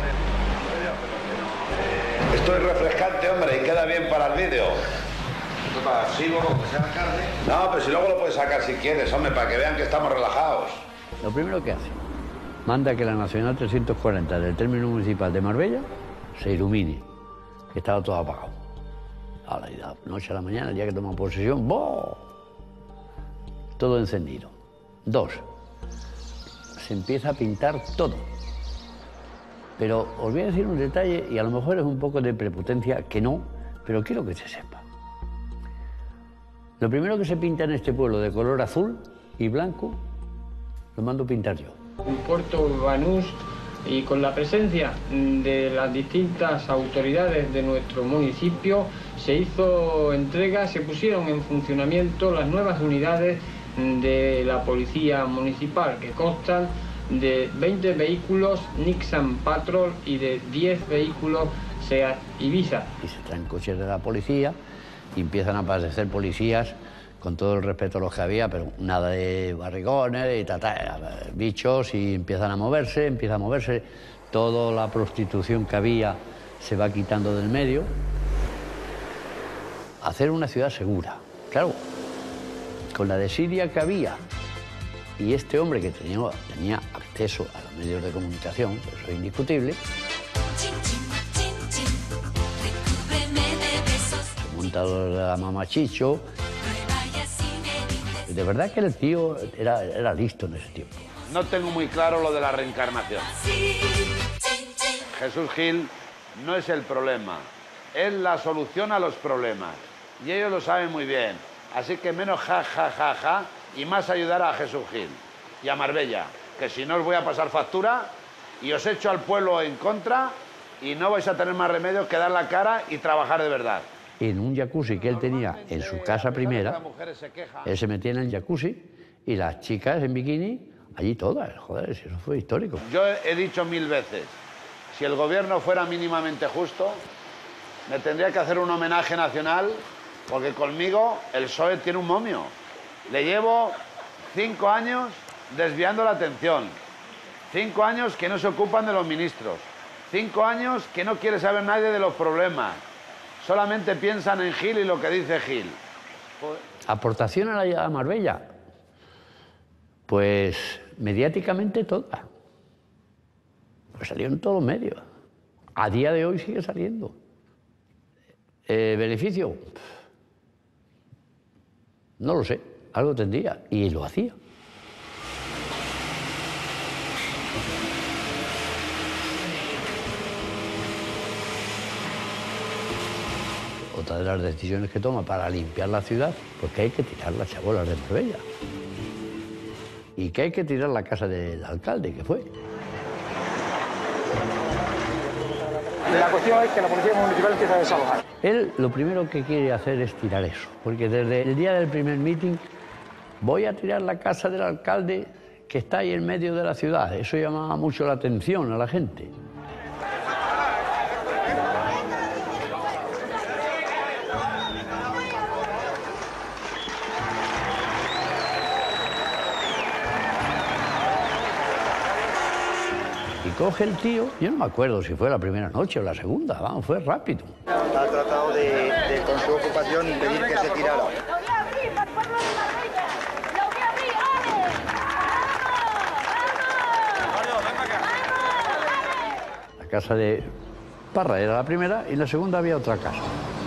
Esto es refrescante, hombre, y queda bien para el vídeo. Total, sigo lo que sea la carne. No, pero si luego lo puedes sacar si quieres, hombre, para que vean que estamos relajados. Lo primero que hace, manda que la Nacional 340 del término municipal de Marbella se ilumine, que estaba todo apagado. A la noche a la mañana, el día que toman posesión, ¡boh! Todo encendido. 2, se empieza a pintar todo. Pero os voy a decir un detalle, y a lo mejor es un poco de prepotencia, que no, pero quiero que se sepa. Lo primero que se pinta en este pueblo de color azul y blanco, lo mando pintar yo. Un puerto Banús, y con la presencia de las distintas autoridades de nuestro municipio se hizo entrega, se pusieron en funcionamiento las nuevas unidades de la Policía Municipal, que constan de 20 vehículos Nissan Patrol y de 10 vehículos Seat Ibiza. Y se traen coches de la policía y empiezan a aparecer policías, con todo el respeto a los que había, pero nada de barrigones y bichos, y empieza a moverse, toda la prostitución que había se va quitando del medio. Hacer una ciudad segura, claro, con la desidia que había, y este hombre que tenía acceso a los medios de comunicación, eso es indiscutible, montador de la Mamachicho. De verdad que el tío era listo en ese tiempo. No tengo muy claro lo de la reencarnación. Jesús Gil no es el problema, es la solución a los problemas. Y ellos lo saben muy bien. Así que menos ja, ja, ja, ja, y más ayudar a Jesús Gil y a Marbella, que si no os voy a pasar factura y os echo al pueblo en contra y no vais a tener más remedio que dar la cara y trabajar de verdad. En un jacuzzi que él tenía en su casa primera, él se metía en el jacuzzi y las chicas en bikini, allí todas, joder, eso fue histórico. Yo he dicho 1000 veces, si el gobierno fuera mínimamente justo, me tendría que hacer un homenaje nacional, porque conmigo el PSOE tiene un momio. Le llevo 5 años desviando la atención, 5 años que no se ocupan de los ministros, 5 años que no quiere saber nadie de los problemas. Solamente piensan en Gil y lo que dice Gil. ¿Aportación a la Marbella? Pues mediáticamente toda. Pues salió en todos los medios. A día de hoy sigue saliendo. ¿Beneficio? No lo sé. Algo tendría. Y lo hacía. Otra de las decisiones que toma para limpiar la ciudad, pues que hay que tirar las chabolas de Marbella. Y que hay que tirar la casa del alcalde, que fue. La cuestión es que la Policía Municipal empieza a desalojar. Él lo primero que quiere hacer es tirar eso, porque desde el día del primer meeting, voy a tirar la casa del alcalde que está ahí en medio de la ciudad. Eso llamaba mucho la atención a la gente. Coge el tío, yo no me acuerdo si fue la primera noche o la segunda, vamos, fue rápido. Ha tratado de con su ocupación impedir que se tirara. La casa de Parra era la primera y en la segunda había otra casa.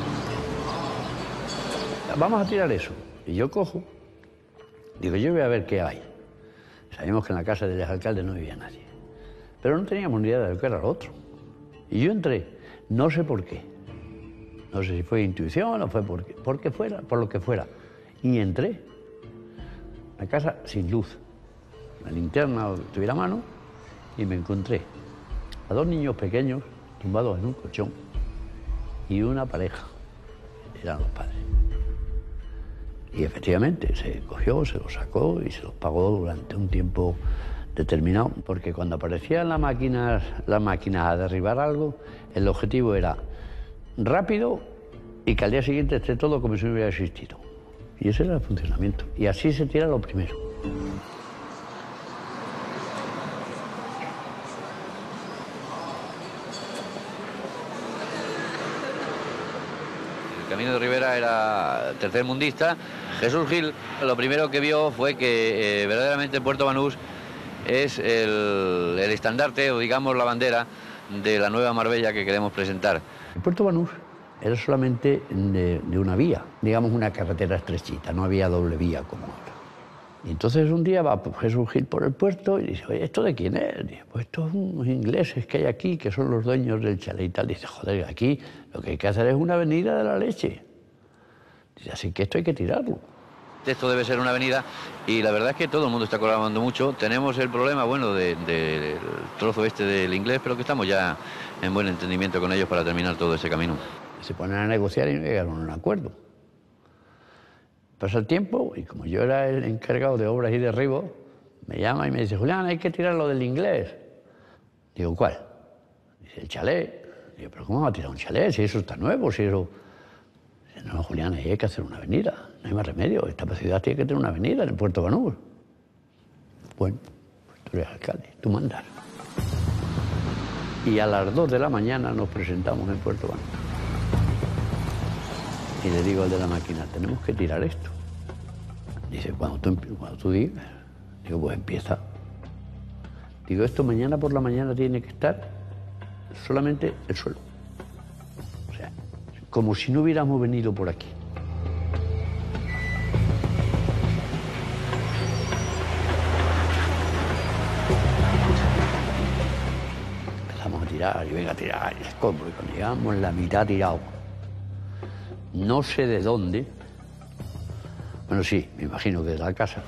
Vamos a tirar eso. Y yo cojo, digo, yo voy a ver qué hay. Sabíamos que en la casa del alcalde no vivía nadie. Pero no teníamos ni idea de lo que era lo otro. Y yo entré, no sé por qué. No sé si fue intuición o fue por lo que fuera. Y entré. La casa sin luz. La linterna tuviera a mano y me encontré a 2 niños pequeños tumbados en un colchón y una pareja. Eran los padres. Y efectivamente se cogió, se los sacó y se los pagó durante un tiempo determinado, porque cuando aparecían las máquinas a derribar algo, el objetivo era rápido y que al día siguiente esté todo como si no hubiera existido. Y ese era el funcionamiento. Y así se tira lo primero. Camino de Rivera era tercermundista. Jesús Gil lo primero que vio fue que verdaderamente Puerto Banús es el estandarte o digamos la bandera de la nueva Marbella que queremos presentar. El Puerto Banús era solamente de una vía, digamos una carretera estrechita, no había doble vía como ahora. Y entonces un día va Jesús Gil por el puerto y dice, oye, ¿esto de quién es? Dice, pues estos son unos ingleses que hay aquí, que son los dueños del chalet y tal. Dice, joder, aquí lo que hay que hacer es una avenida de la leche. Dice, así que esto hay que tirarlo. Esto debe ser una avenida y la verdad es que todo el mundo está colaborando mucho. Tenemos el problema, bueno, del trozo este del inglés, pero que estamos ya en buen entendimiento con ellos para terminar todo ese camino. Se ponen a negociar y no llegaron a un acuerdo. Pasa el tiempo y como yo era el encargado de obras y derribos, me llama y me dice, Julián, hay que tirar lo del inglés. Digo, ¿cuál? Dice, el chalet. Digo, ¿pero cómo va a tirar un chalet? Si eso está nuevo, si eso... Dice, no, Julián, ahí hay que hacer una avenida. No hay más remedio. Esta ciudad tiene que tener una avenida en el Puerto Banús. Bueno, pues tú eres alcalde, tú mandas. Y a las 2 de la mañana nos presentamos en Puerto Banús. Y le digo al de la máquina, tenemos que tirar esto. Dice, cuando tú digas. Digo, pues empieza. Digo, esto mañana por la mañana tiene que estar solamente el suelo. O sea, como si no hubiéramos venido por aquí. Empezamos a tirar, y venga a tirar, y escombro. Y cuando llegamos la mitad tirado, no sé de dónde, bueno, sí, me imagino que de la casa,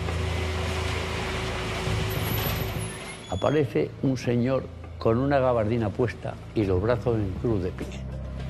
aparece un señor con una gabardina puesta y los brazos en cruz de pie.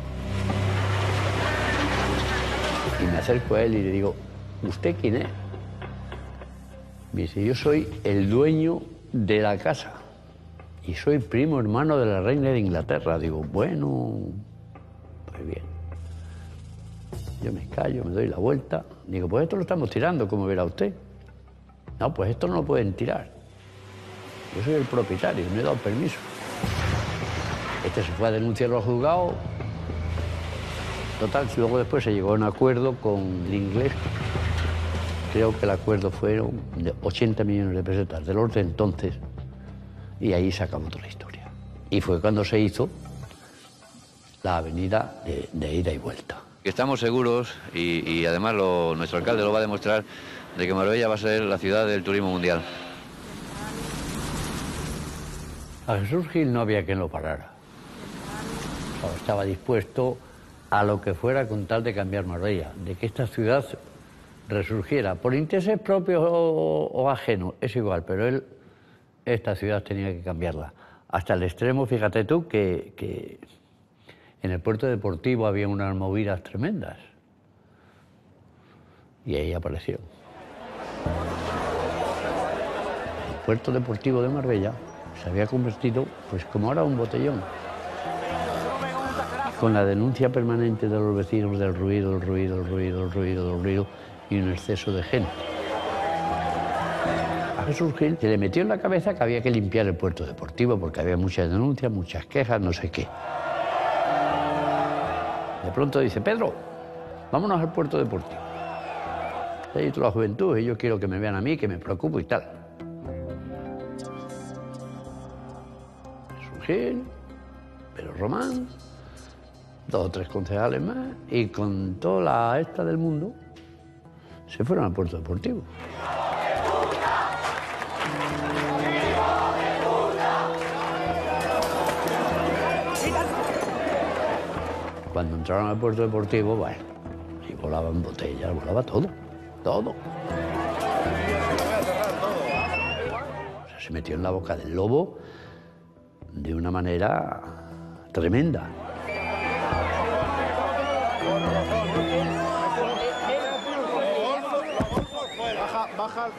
Y me acerco a él y le digo, ¿usted quién es? Me dice, yo soy el dueño de la casa y soy primo hermano de la reina de Inglaterra. Digo, bueno, pues bien. Yo me callo, me doy la vuelta. Digo, pues esto lo estamos tirando, como verá usted. No, pues esto no lo pueden tirar. Yo soy el propietario, no he dado permiso. Este se fue a denunciar al juzgado. Total, luego después se llegó a un acuerdo con el inglés. Creo que el acuerdo fueron de 80 millones de pesetas del orden entonces. Y ahí se acabó toda la historia. Y fue cuando se hizo la avenida de ida y vuelta. Estamos seguros, y además nuestro alcalde lo va a demostrar, de que Marbella va a ser la ciudad del turismo mundial. A Jesús Gil no había quien lo parara. Estaba dispuesto a lo que fuera con tal de cambiar Marbella, de que esta ciudad resurgiera, por intereses propios o ajenos, es igual, pero esta ciudad tenía que cambiarla. Hasta el extremo, fíjate tú, que en el puerto deportivo había unas movidas tremendas. Y ahí apareció. El puerto deportivo de Marbella se había convertido, pues como ahora, un botellón. Con la denuncia permanente de los vecinos del ruido, el ruido, el ruido, el ruido, el ruido y un exceso de gente. A Jesús Gil se le metió en la cabeza que había que limpiar el puerto deportivo porque había muchas denuncias, muchas quejas, no sé qué. De pronto dice, Pedro, vámonos al puerto deportivo. Ahí toda la juventud y yo quiero que me vean a mí, que me preocupo y tal. Jesús Gil, Pedro Román, 2 o 3 concejales más y con toda la esta del mundo se fueron al puerto deportivo. Cuando entraron al puerto deportivo, bueno, y volaban botellas, volaba todo, todo. O sea, se metió en la boca del lobo de una manera tremenda. Baja.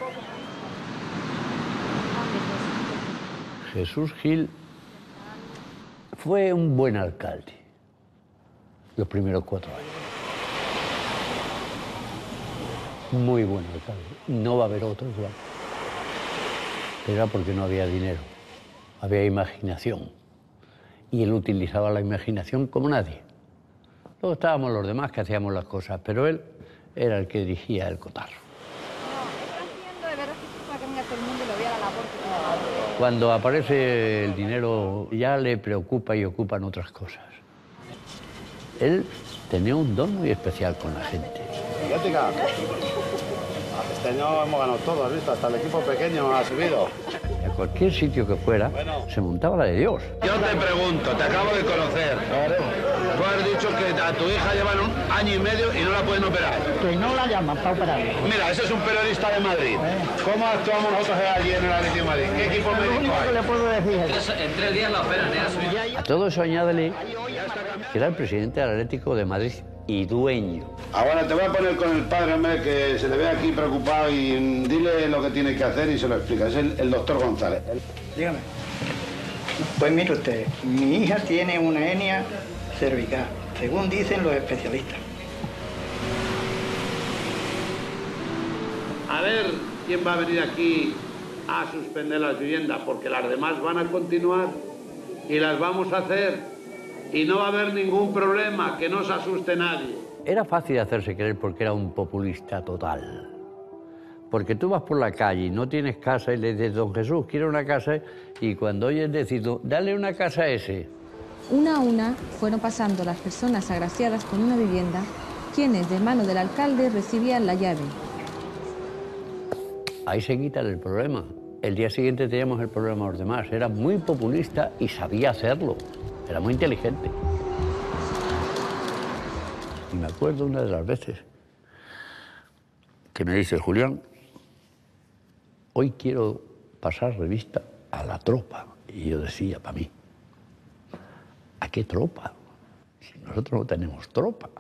Jesús Gil fue un buen alcalde los primeros 4 años. Muy buen alcalde. No va a haber otro igual. Era porque no había dinero, había imaginación. Y él utilizaba la imaginación como nadie. Luego estábamos los demás que hacíamos las cosas, pero él era el que dirigía el cotarro. Cuando aparece el dinero ya le preocupa y ocupan otras cosas. Él tenía un don muy especial con la gente. Ética. Este año hemos ganado todo, ¿has visto? Hasta el equipo pequeño ha subido. A cualquier sitio que fuera, se montaba la de Dios. Yo te pregunto, te acabo de conocer. Tú has dicho que a tu hija llevan 1 año y medio y no la pueden operar. Que no la llaman para operar. Mira, ese es un periodista de Madrid. ¿Cómo actuamos nosotros allí en el Atlético de Madrid? ¿Qué equipo médico hay? Lo único que le puedo decir es... En 3 días la operan, ¿eh? A todo eso añádele que era el presidente del Atlético de Madrid y dueño. Ahora te voy a poner con el padre, hombre, que se le ve aquí preocupado y dile lo que tiene que hacer y se lo explica. Es el doctor González. Dígame. Pues mire usted, mi hija tiene una hernia cervical, según dicen los especialistas. A ver quién va a venir aquí a suspender las viviendas, porque las demás van a continuar y las vamos a hacer. Y no va a haber ningún problema, que no se asuste nadie. Era fácil hacerse creer porque era un populista total. Porque tú vas por la calle y no tienes casa y le dices, don Jesús, quiero una casa, y cuando oyes decir, dale una casa a ese. Una a una fueron pasando las personas agraciadas con una vivienda, quienes de mano del alcalde recibían la llave. Ahí se quita el problema. El día siguiente teníamos el problema los demás. Era muy populista y sabía hacerlo. Era muy inteligente. Y me acuerdo una de las veces que me dice, Julián, hoy quiero pasar revista a la tropa. Y yo decía, para mí, ¿a qué tropa? Si nosotros no tenemos tropa.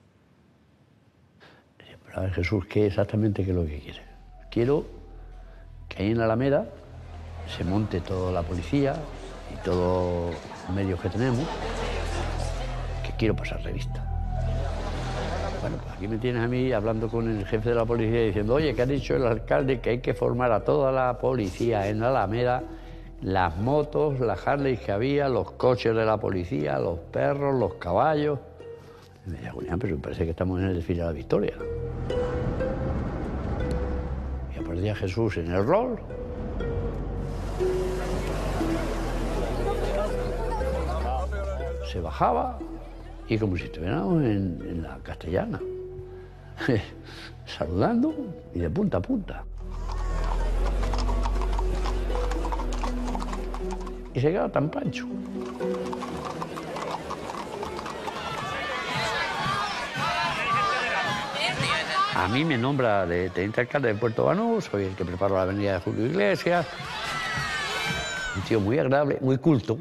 Decía, pero a ver, Jesús, ¿qué exactamente qué es lo que quieres? Quiero que ahí en la Alameda se monte toda la policía y todos los medios que tenemos, que quiero pasar revista. Bueno, pues aquí me tienes a mí hablando con el jefe de la policía diciendo, oye, que ha dicho el alcalde que hay que formar a toda la policía en la Alameda, las motos, las Harley que había, los coches de la policía, los perros, los caballos. Y me decía, Julián, pero me parece que estamos en el desfile de la Victoria. Y aparecía Jesús en el rol. Se bajaba y como si estuviéramos en la Castellana, saludando y de punta a punta. Y se quedaba tan pancho. A mí me nombra de teniente alcalde de Puerto Banús, soy el que preparo la avenida de Julio Iglesias. Un tío muy agradable, muy culto.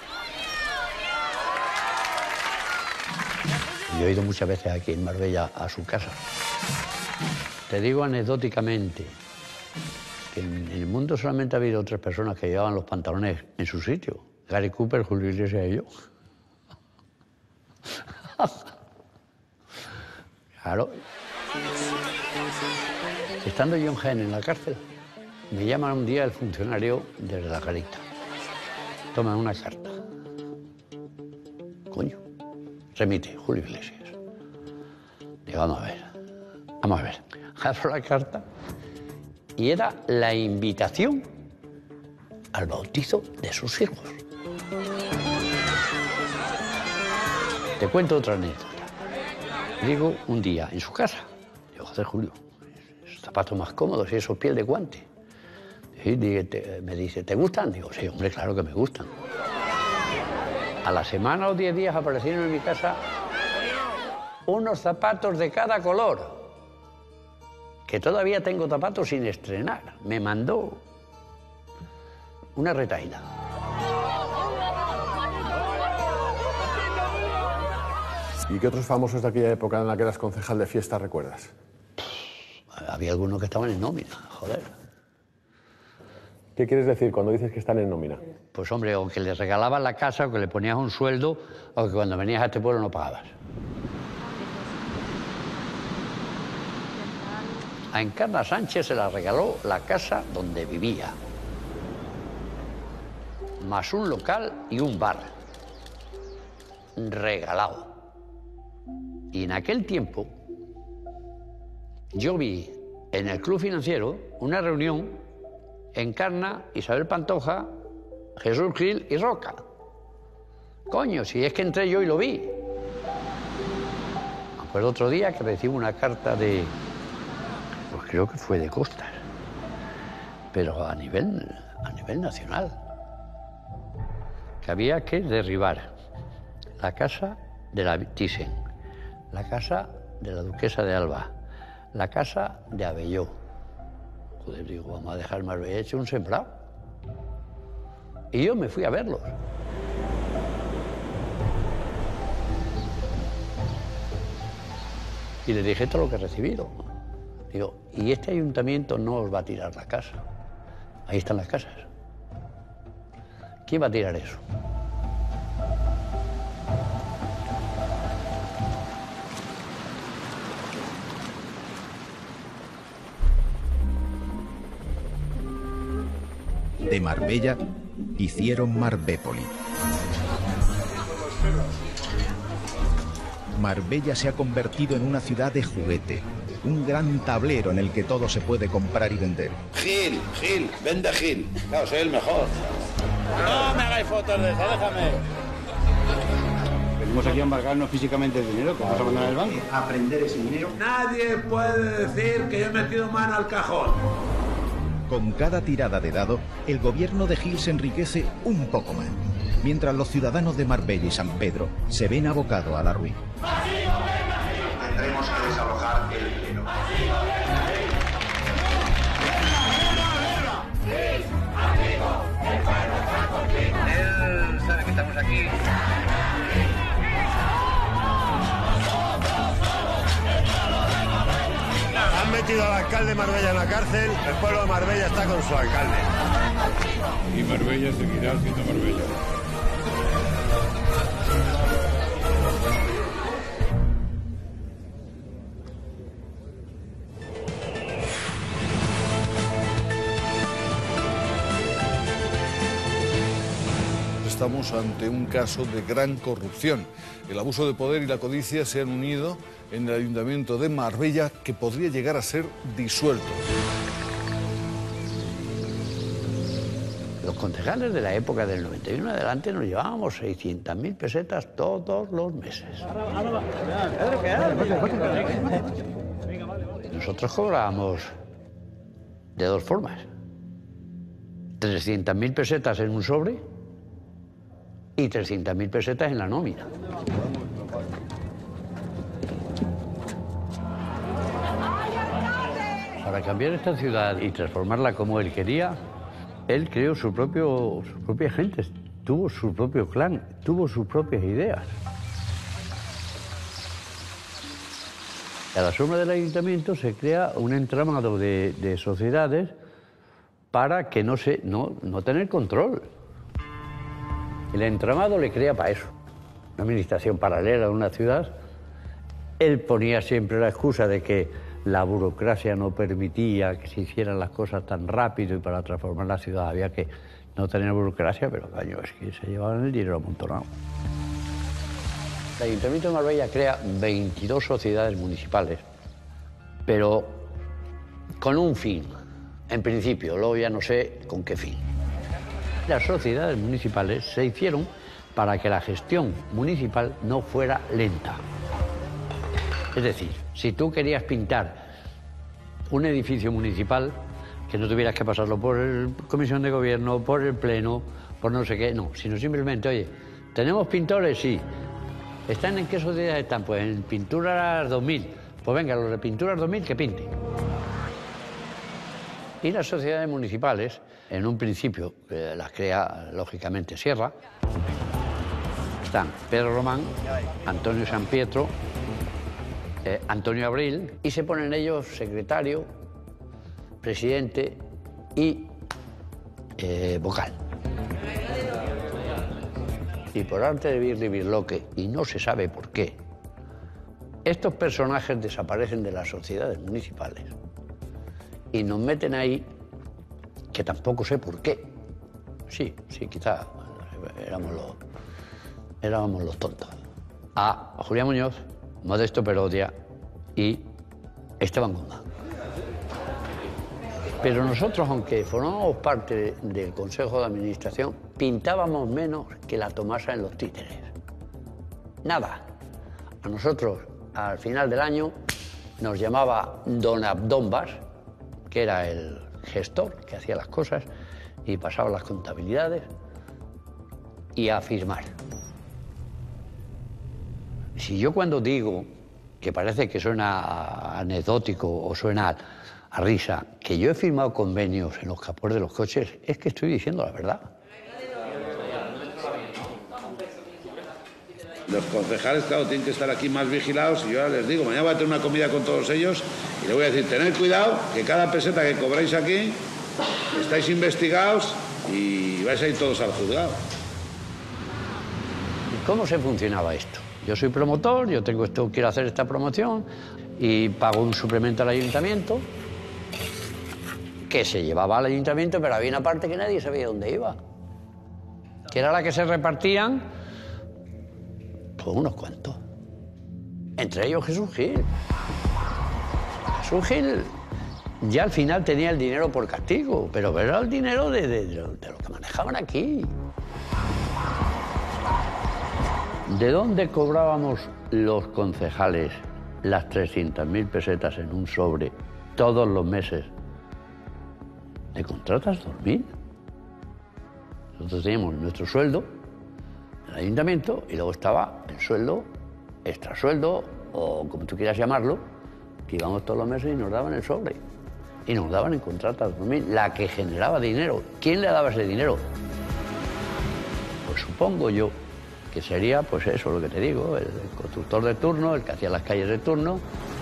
Yo he ido muchas veces aquí en Marbella a su casa. Te digo anecdóticamente que en el mundo solamente ha habido 3 personas que llevaban los pantalones en su sitio. Gary Cooper, Julio Iglesias y yo. Claro. Estando yo en Jaén en la cárcel, me llama un día el funcionario desde la garita. Toma una carta. Coño. Remite, Julio Iglesias. Digo, vamos a ver. Abro la carta y era la invitación al bautizo de sus hijos. Te cuento otra anécdota. Digo, un día en su casa, digo, joder, Julio, esos zapatos más cómodos y esos piel de guante. Y me dice, ¿te gustan? Digo, sí, hombre, claro que me gustan. A la semana o 10 días aparecieron en mi casa unos zapatos de cada color, que todavía tengo zapatos sin estrenar. Me mandó una retahíla. ¿Y qué otros famosos de aquella época en la que eras concejal de fiesta recuerdas? Había algunos que estaban en nómina, joder. ¿Qué quieres decir cuando dices que están en nómina? Pues hombre, o que les regalaban la casa, o que le ponías un sueldo, o que cuando venías a este pueblo no pagabas. A Encarna Sánchez se la regaló la casa donde vivía, más un local y un bar. Regalado. Y en aquel tiempo yo vi en el Club Financiero una reunión, Encarna, Isabel Pantoja, Jesús Gil y Roca. Coño, si es que entré yo y lo vi. Me acuerdo otro día que recibo una carta de, pues creo que fue de Costas, pero a nivel nacional, que había que derribar la casa de la Thyssen, la casa de la duquesa de Alba, la casa de Abelló. Joder, digo, vamos a dejar Marbella hecho un sembrado. Y yo me fui a verlos. Y le dije todo lo que he recibido. Digo, y este ayuntamiento no os va a tirar la casa. Ahí están las casas. ¿Quién va a tirar eso? De Marbella hicieron Marbépoli. Marbella se ha convertido en una ciudad de juguete, un gran tablero en el que todo se puede comprar y vender. Gil, vende Gil. Claro, soy el mejor. No me hagáis fotos de eso, déjame. Venimos aquí a embargarnos físicamente el dinero que vamos a mandar al banco. Aprender ese dinero. Nadie puede decir que yo he metido mano al cajón. Con cada tirada de dado, el gobierno de Gil se enriquece un poco más, mientras los ciudadanos de Marbella y San Pedro se ven abocados a la ruina. Tendremos que desalojar el pleno. Él sabe que estamos aquí. Han metido al alcalde de Marbella en la cárcel, el pueblo de Marbella está con su alcalde. Y Marbella seguirá siendo Marbella. Estamos ante un caso de gran corrupción. El abuso de poder y la codicia se han unido en el Ayuntamiento de Marbella, que podría llegar a ser disuelto. Los concejales de la época del 91 en adelante nos llevábamos 600.000 pesetas todos los meses. Nosotros cobrábamos de dos formas. 300.000 pesetas en un sobre y 300.000 pesetas en la nómina. Para cambiar esta ciudad y transformarla como él quería, él creó su propia gente, tuvo su propio clan, tuvo sus propias ideas. A la sombra del ayuntamiento se crea un entramado de sociedades para que no tener control. El entramado le crea para eso, una administración paralela de una ciudad. Él ponía siempre la excusa de que la burocracia no permitía que se hicieran las cosas tan rápido y para transformar la ciudad había que no tener burocracia, pero coño, es que se llevaban el dinero amontonado. El Ayuntamiento de Marbella crea 22 sociedades municipales, pero con un fin, en principio, luego ya no sé con qué fin. Las sociedades municipales se hicieron para que la gestión municipal no fuera lenta. Es decir, si tú querías pintar un edificio municipal, que no tuvieras que pasarlo por la comisión de gobierno, por el pleno, por no sé qué, no, sino simplemente, oye, ¿tenemos pintores? Sí. ¿Están en qué sociedad están? Pues en Pinturas 2000. Pues venga, los de Pinturas 2000 que pinten. Y las sociedades municipales, en un principio, las crea lógicamente Sierra, están Pedro Román, Antonio San Pietro, Antonio Abril, y se ponen ellos secretario, presidente y vocal. Y por arte de birlibirloque, y no se sabe por qué, estos personajes desaparecen de las sociedades municipales y nos meten ahí, que tampoco sé por qué. Sí, quizá éramos los tontos. A Julián Muñoz, Modesto Perodia y Esteban Guzmán. Pero nosotros, aunque formábamos parte del Consejo de Administración, pintábamos menos que la Tomasa en los títeres. Nada. A nosotros, al final del año, nos llamaba don Abdombas, que era el gestor que hacía las cosas y pasaba las contabilidades, y a firmar. Si yo cuando digo, que parece que suena anecdótico o suena a risa, que yo he firmado convenios en los capós de los coches, es que estoy diciendo la verdad. Los concejales, claro, tienen que estar aquí más vigilados y yo ahora les digo, mañana voy a tener una comida con todos ellos y les voy a decir, tened cuidado, que cada peseta que cobráis aquí, estáis investigados y vais a ir todos al juzgado. ¿Cómo se funcionaba esto? Yo soy promotor, yo tengo esto, quiero hacer esta promoción y pago un suplemento al ayuntamiento que se llevaba al ayuntamiento, pero había una parte que nadie sabía dónde iba, que era la que se repartían pues unos cuantos, entre ellos Jesús Gil. Jesús Gil ya al final tenía el dinero por castigo, pero era el dinero de lo que manejaban aquí. ¿De dónde cobrábamos los concejales las 300.000 pesetas en un sobre todos los meses? De contratas 2.000. Nosotros teníamos nuestro sueldo en el ayuntamiento y luego estaba el sueldo, extrasueldo o como tú quieras llamarlo, que íbamos todos los meses y nos daban el sobre. Y nos daban en contratas 2.000, la que generaba dinero. ¿Quién le daba ese dinero? Pues supongo yo que sería, pues eso, lo que te digo, el constructor de turno, el que hacía las calles de turno,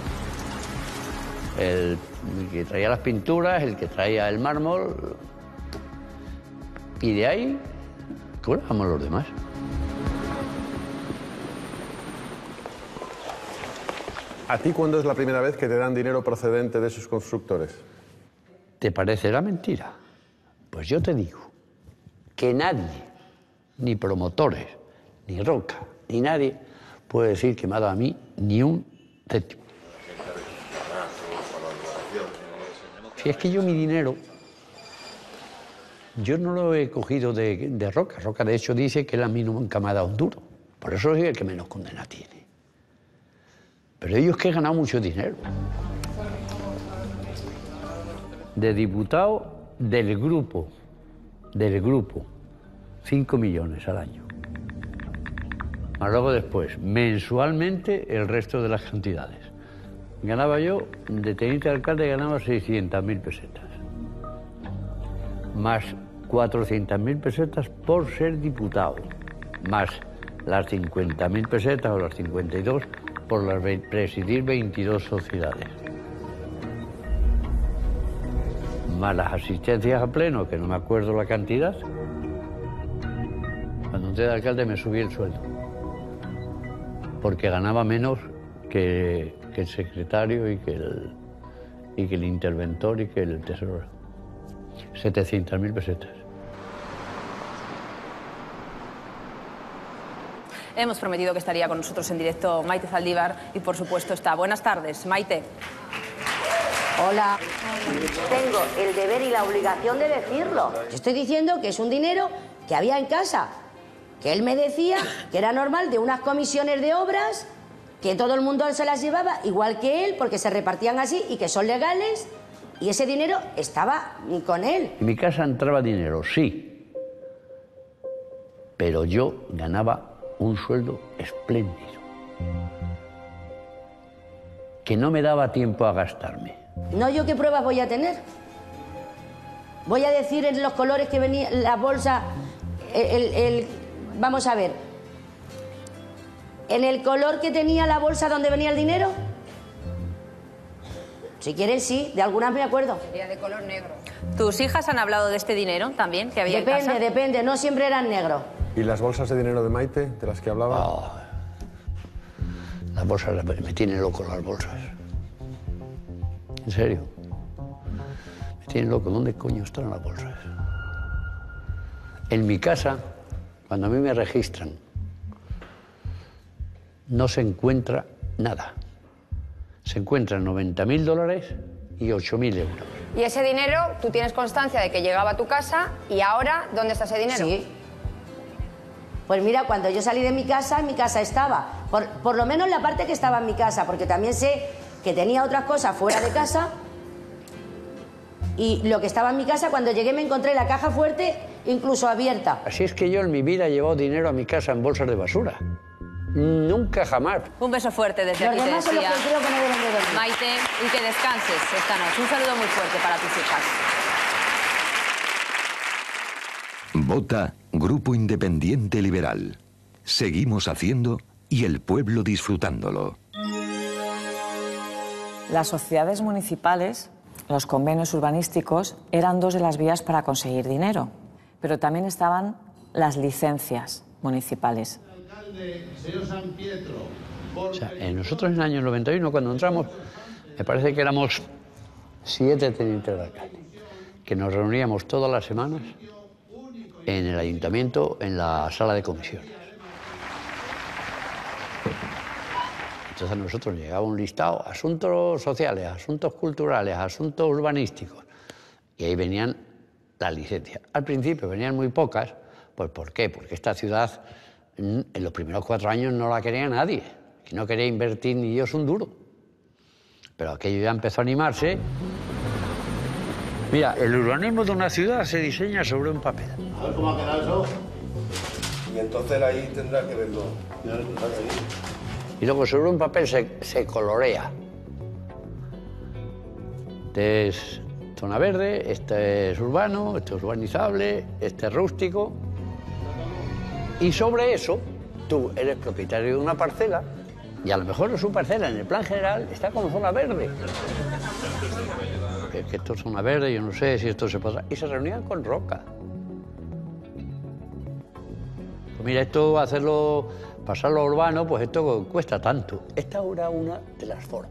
el que traía las pinturas, el que traía el mármol, y de ahí cobrábamos los demás. ¿A ti cuándo es la primera vez que te dan dinero procedente de esos constructores? ¿Te parecerá mentira? Pues yo te digo que nadie, ni promotores, ni Roca, ni nadie puede decir que me ha dado a mí ni un céntimo. Si es que yo mi dinero, yo no lo he cogido de Roca. Roca de hecho dice que él a mí nunca me ha dado un duro. Por eso es el que menos condena tiene. Pero ellos que han ganado mucho dinero. De diputado del grupo, 5 millones al año. Más luego después, mensualmente, el resto de las cantidades. Ganaba yo, de teniente alcalde, ganaba 600.000 pesetas. Más 400.000 pesetas por ser diputado. Más las 50.000 pesetas o las 52 por presidir 22 sociedades. Más las asistencias a pleno, que no me acuerdo la cantidad. Cuando entré de alcalde me subí el sueldo, porque ganaba menos que el secretario y que el interventor y que el tesorero. 700.000 pesetas. Hemos prometido que estaría con nosotros en directo Maite Zaldívar y por supuesto está. Buenas tardes, Maite. Hola. Tengo el deber y la obligación de decirlo. Yo estoy diciendo que es un dinero que había en casa, que él me decía que era normal de unas comisiones de obras, que todo el mundo se las llevaba igual que él, porque se repartían así y que son legales, y ese dinero estaba con él. En mi casa entraba dinero, sí, pero yo ganaba un sueldo espléndido, que no me daba tiempo a gastarme. No, ¿yo qué pruebas voy a tener? Voy a decir en los colores que venía la bolsa, vamos a ver, en el color que tenía la bolsa donde venía el dinero. Si quieres, sí, de algunas me acuerdo. Sería de color negro. ¿Tus hijas han hablado de este dinero también que había en casa? Depende, no siempre eran negros. ¿Y las bolsas de dinero de Maite, de las que hablaba? Oh, las bolsas, me tienen loco las bolsas. En serio. Me tienen loco. ¿Dónde coño están las bolsas? En mi casa, cuando a mí me registran, no se encuentra nada. Se encuentran 90.000 dólares y 8.000 euros. Y ese dinero, tú tienes constancia de que llegaba a tu casa y ahora, ¿dónde está ese dinero? Sí. Pues mira, cuando yo salí de mi casa, en mi casa estaba. Por lo menos la parte que estaba en mi casa, porque también sé que tenía otras cosas fuera de casa. Y lo que estaba en mi casa, cuando llegué me encontré la caja fuerte incluso abierta. Así es que yo en mi vida he llevado dinero a mi casa en bolsas de basura. Nunca jamás. Un beso fuerte desde aquí, te decía, Maite, y que descanses esta noche. Un saludo muy fuerte para tus hijas. Vota Grupo Independiente Liberal. Seguimos haciendo y el pueblo disfrutándolo. Las sociedades municipales, los convenios urbanísticos, eran dos de las vías para conseguir dinero, pero también estaban las licencias municipales. O sea, nosotros en el año 91, cuando entramos, me parece que éramos 7 tenientes de alcalde, que nos reuníamos todas las semanas en el ayuntamiento, en la sala de comisiones. Entonces a nosotros llegaba un listado, asuntos sociales, asuntos culturales, asuntos urbanísticos, y ahí venían las licencias. Al principio venían muy pocas, pues ¿por qué? Porque esta ciudad en los primeros 4 años no la quería nadie, que no quería invertir ni Dios un duro. Pero aquello ya empezó a animarse. Mira, el urbanismo de una ciudad se diseña sobre un papel. A ver cómo ha quedado eso. Y entonces ahí tendrá que verlo. Y luego sobre un papel se colorea. Este es zona verde, este es urbano, este es urbanizable, este es rústico. Y sobre eso, tú eres propietario de una parcela y a lo mejor su parcela en el plan general está como zona verde. Que esto es zona verde, yo no sé si esto se podrá. Y se reunían con roca. Pues mira, esto hacerlo, pasarlo a urbano, pues esto cuesta tanto. Esta era una de las formas.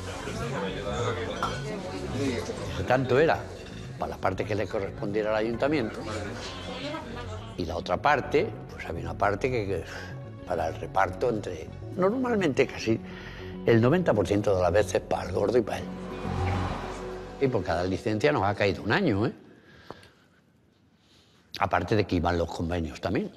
Tanto era para la parte que le correspondiera al ayuntamiento y la otra parte, pues había una parte que para el reparto entre, normalmente casi el 90% de las veces para el gordo y para él. Y por cada licencia nos ha caído un año, ¿eh? Aparte de que iban los convenios también.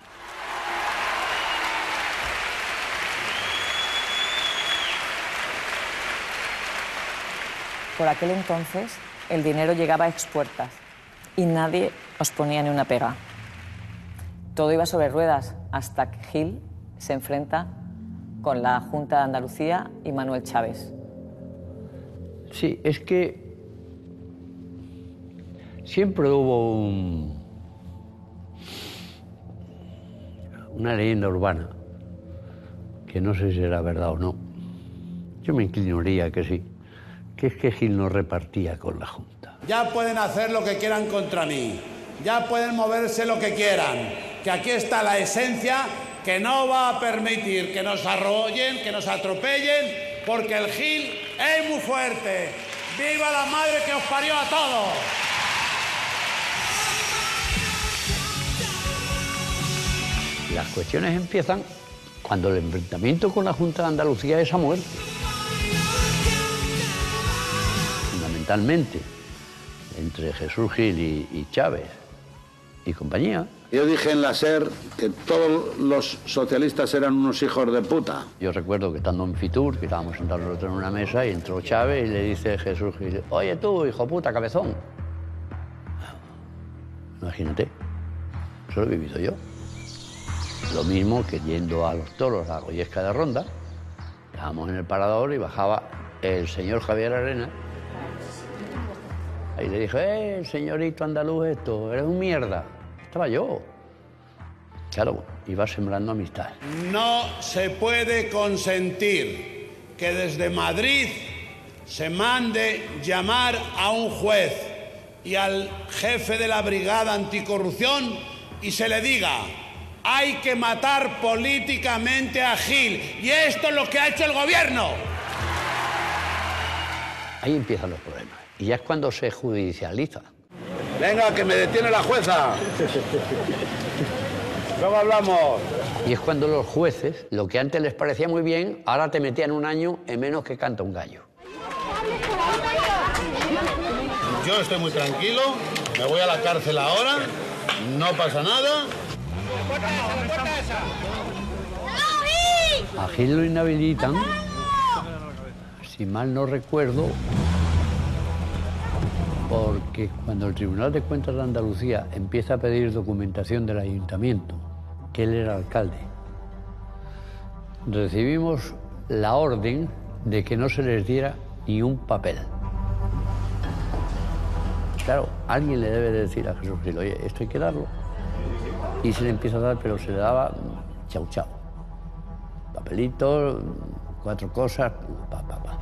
Por aquel entonces, el dinero llegaba a expuertas y nadie os ponía ni una pega. Todo iba sobre ruedas hasta que Gil se enfrenta con la Junta de Andalucía y Manuel Chávez. Sí, es que siempre hubo una leyenda urbana, que no sé si era verdad o no. Yo me inclinaría que sí, que es que Gil no repartía con la Junta. Ya pueden hacer lo que quieran contra mí, ya pueden moverse lo que quieran, que aquí está la esencia que no va a permitir que nos arrollen, que nos atropellen, porque el Gil es muy fuerte. ¡Viva la madre que os parió a todos! Las cuestiones empiezan cuando el enfrentamiento con la Junta de Andalucía es a muerte. Fundamentalmente, entre Jesús Gil y Chávez y compañía. Yo dije en la SER que todos los socialistas eran unos hijos de puta. Yo recuerdo que estando en Fitur, que estábamos sentados nosotros en una mesa y entró Chávez y le dice Jesús Gil, oye tú, hijo puta, cabezón. Imagínate, eso lo he vivido yo. Lo mismo que yendo a los toros a Goyesca de Ronda, estábamos en el parador y bajaba el señor Javier Arena. Ahí le dije, señorito andaluz esto, eres un mierda. Estaba yo. Claro, iba sembrando amistad. No se puede consentir que desde Madrid se mande llamar a un juez y al jefe de la brigada anticorrupción y se le diga, hay que matar políticamente a Gil. Y esto es lo que ha hecho el gobierno. Ahí empiezan los problemas. Y ya es cuando se judicializa. Venga, que me detiene la jueza. Luego hablamos. Y es cuando los jueces, lo que antes les parecía muy bien, ahora te metían un año en menos que canta un gallo. Yo estoy muy tranquilo, me voy a la cárcel ahora, no pasa nada. A Gil lo inhabilitan, si mal no recuerdo, porque cuando el Tribunal de Cuentas de Andalucía empieza a pedir documentación del ayuntamiento, que él era alcalde, recibimos la orden de que no se les diera ni un papel. Claro, alguien le debe decir a Jesús Gil, oye, esto hay que darlo. Y se le empieza a dar, pero se le daba chau chau. Papelitos, 4 cosas, pa.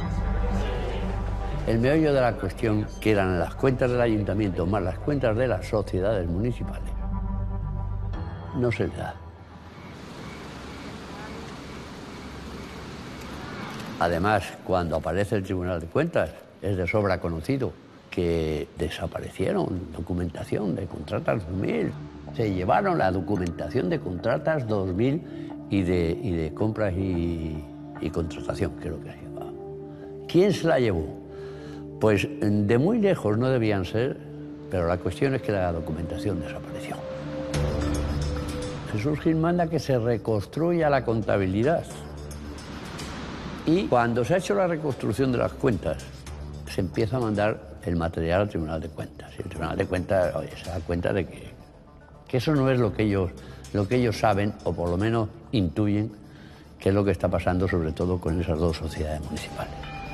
El meollo de la cuestión, que eran las cuentas del ayuntamiento más las cuentas de las sociedades municipales, no se le da. Además, cuando aparece el Tribunal de Cuentas, es de sobra conocido que desaparecieron documentación de Contratas 2000. Se llevaron la documentación de Contratas 2000 y de compras y contratación, que es lo que se llevaba. ¿Quién se la llevó? Pues de muy lejos no debían ser, pero la cuestión es que la documentación desapareció. Jesús Gil manda que se reconstruya la contabilidad. Y cuando se ha hecho la reconstrucción de las cuentas, se empieza a mandar el material al Tribunal de Cuentas. Y el Tribunal de Cuentas, oye, se da cuenta de que eso no es lo que ellos saben, o por lo menos intuyen, que es lo que está pasando, sobre todo con esas 2 sociedades municipales.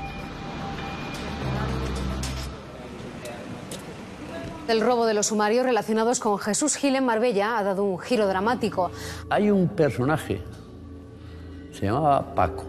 El robo de los sumarios relacionados con Jesús Gil en Marbella ha dado un giro dramático. Hay un personaje, se llamaba Paco.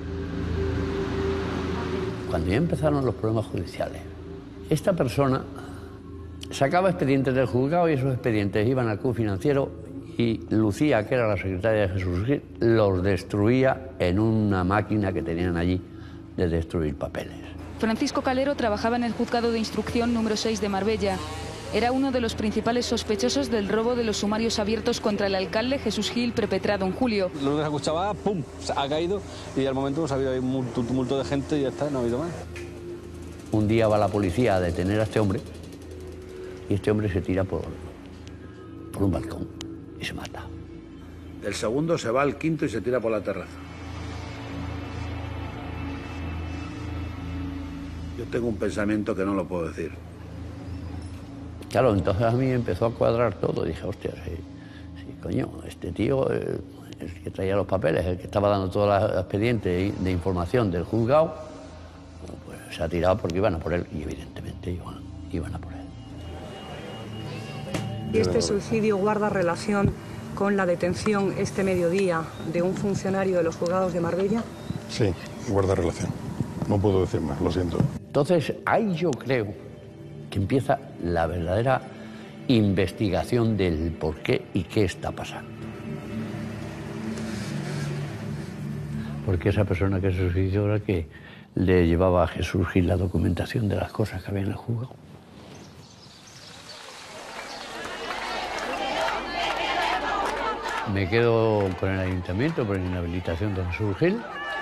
Cuando ya empezaron los problemas judiciales, esta persona sacaba expedientes del juzgado y esos expedientes iban al club financiero y Lucía, que era la secretaria de Jesús Gil, los destruía en una máquina que tenían allí de destruir papeles. Francisco Calero trabajaba en el juzgado de instrucción número 6 de Marbella. Era uno de los principales sospechosos del robo de los sumarios abiertos contra el alcalde Jesús Gil perpetrado en julio. Lo único que se escuchaba, ¡pum!, ha caído y al momento ha habido un tumulto de gente y ya está, no ha habido más. Un día va la policía a detener a este hombre y este hombre se tira por un balcón y se mata. El segundo se va al quinto y se tira por la terraza. Yo tengo un pensamiento que no lo puedo decir. Claro, entonces a mí empezó a cuadrar todo. Dije, hostia, sí, coño, este tío, el que traía los papeles, el que estaba dando todo el expediente de información del juzgado, pues se ha tirado porque iban a por él, y evidentemente iban a por él. ¿Y este suicidio guarda relación con la detención este mediodía de un funcionario de los juzgados de Marbella? Sí, guarda relación. No puedo decir más, lo siento. Entonces, ahí yo creo que empieza la verdadera investigación del por qué y qué está pasando. Porque esa persona que se suicidó era que le llevaba a Jesús Gil la documentación de las cosas que había en el juzgado. Me quedo con el ayuntamiento por inhabilitación de Jesús Gil.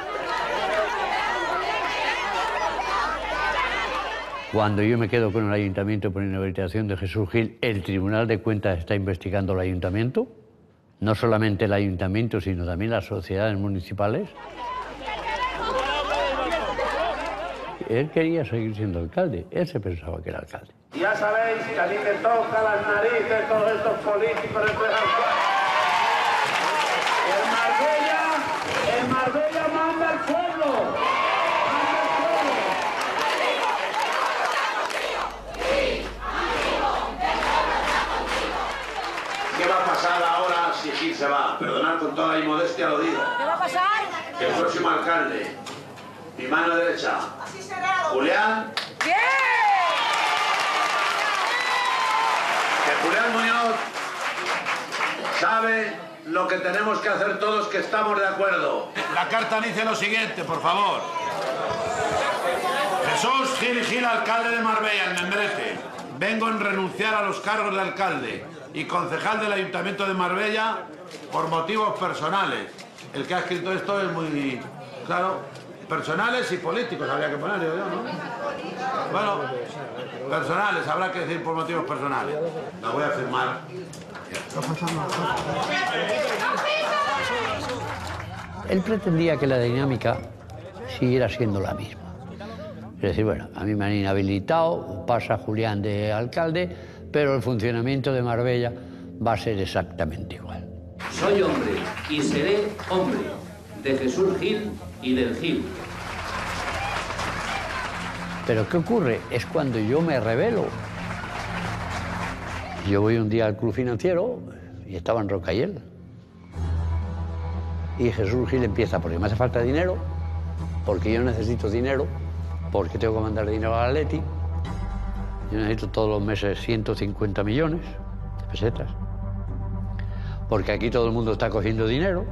Cuando yo me quedo con el ayuntamiento por inhabilitación de Jesús Gil, el Tribunal de Cuentas está investigando al ayuntamiento. No solamente el ayuntamiento, sino también las sociedades municipales. Él quería seguir siendo alcalde, él se pensaba que era alcalde. Ya sabéis que a mí me toca las narices todos estos políticos, En Marbella manda el pueblo. ¿Qué va a pasar ahora si Gil se va? Perdonad con toda la inmodestia lo digo. ¿Qué va a pasar? Que el próximo alcalde, mi mano derecha, Julián. ¡Bien! Que Julián Muñoz sabe lo que tenemos que hacer todos, que estamos de acuerdo. La carta dice lo siguiente, por favor. Jesús Gil y Gil, alcalde de Marbella, en membrete. Vengo en renunciar a los cargos de alcalde y concejal del Ayuntamiento de Marbella por motivos personales. El que ha escrito esto es muy claro, personales y políticos habría que poner, digo yo, ¿no? Bueno, personales, habrá que decir por motivos personales. La voy a firmar. Él pretendía que la dinámica siguiera siendo la misma. Es decir, bueno, a mí me han inhabilitado, pasa Julián de alcalde, pero el funcionamiento de Marbella va a ser exactamente igual. Soy hombre y seré hombre de Jesús Gil y del Gil. Pero ¿qué ocurre? Es cuando yo me rebelo. Yo voy un día al club financiero y estaba en Rocayel. Y Jesús Gil empieza, porque me hace falta dinero, porque yo necesito dinero, porque tengo que mandar dinero al Atleti. Yo necesito todos los meses 150 millones de pesetas. Porque aquí todo el mundo está cogiendo dinero.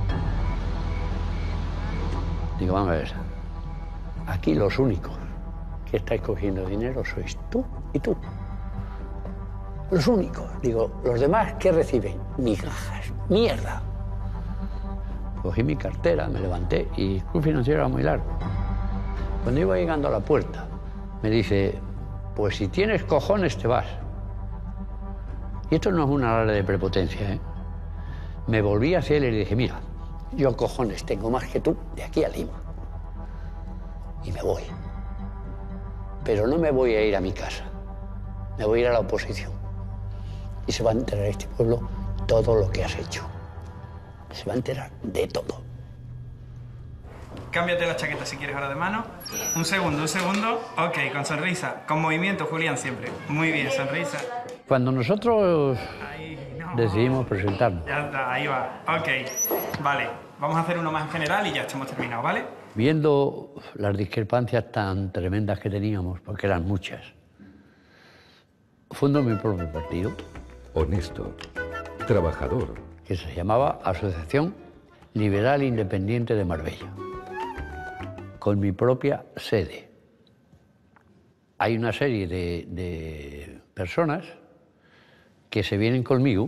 Digo, vamos a ver, aquí los únicos que estáis cogiendo dinero sois tú y tú. Los únicos. Digo, los demás, ¿qué reciben? Migajas, mierda. Cogí mi cartera, me levanté y el club financiero era muy largo. Cuando iba llegando a la puerta, me dice, pues si tienes cojones te vas. Y esto no es una alarde de prepotencia, ¿eh? Me volví hacia él y le dije, mira, yo cojones tengo más que tú de aquí a Lima. Y me voy. Pero no me voy a ir a mi casa. Me voy a ir a la oposición. Y se va a enterar este pueblo todo lo que has hecho. Se va a enterar de todo. Cámbiate la chaqueta si quieres ahora de mano. Un segundo. Ok, con sonrisa. Con movimiento, Julián, siempre. Muy bien, sonrisa. Cuando nosotros decidimos presentarnos. Ya está, ahí va. Ok, vale. Vamos a hacer uno más en general y ya estamos terminados, ¿vale? Viendo las discrepancias tan tremendas que teníamos, porque eran muchas, fundo mi propio partido. Honesto, trabajador. Que se llamaba Asociación Liberal Independiente de Marbella, con mi propia sede. Hay una serie de personas que se vienen conmigo.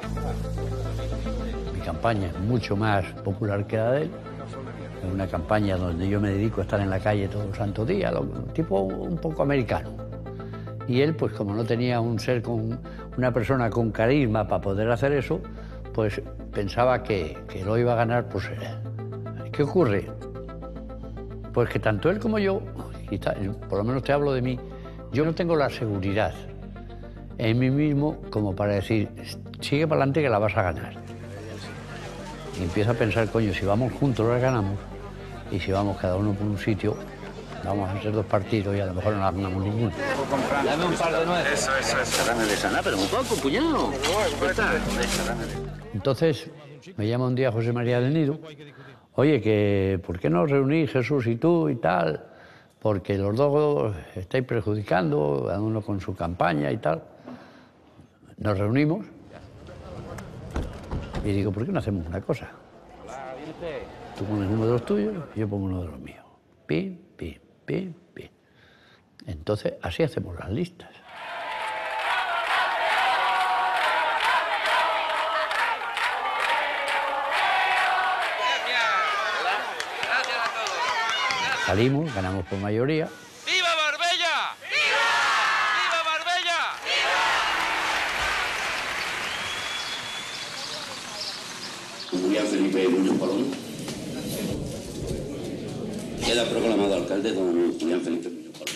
Mi campaña es mucho más popular que la de él. Es una campaña donde yo me dedico a estar en la calle todo el santo día, tipo un poco americano. Y él, pues como no tenía una persona con carisma para poder hacer eso, pues pensaba que lo iba a ganar por ser él. ¿Qué ocurre? Pues que tanto él como yo, y por lo menos te hablo de mí, yo no tengo la seguridad en mí mismo como para decir, sigue para adelante que la vas a ganar. Y empiezo a pensar, coño, si vamos juntos la ganamos, y si vamos cada uno por un sitio, vamos a hacer dos partidos y a lo mejor no la ganamos ninguno. Dame un par de nueces. Eso. Dame de sana, pero un poco, puñado. Entonces me llama un día José María del Nido, oye, que ¿por qué no os reunís Jesús y tú y tal? Porque los dos estáis perjudicando, cada uno con su campaña y tal. Nos reunimos y digo, ¿por qué no hacemos una cosa? Tú pones uno de los tuyos y yo pongo uno de los míos. Pim, pim, pim, pim. Entonces, así hacemos las listas. Salimos, ganamos por mayoría. ¡Viva Marbella! ¡Viva! ¡Viva Marbella! ¡Viva! Julián Felipe Muñoz Colón. Queda proclamado alcalde don Julián Felipe Muñoz Colón.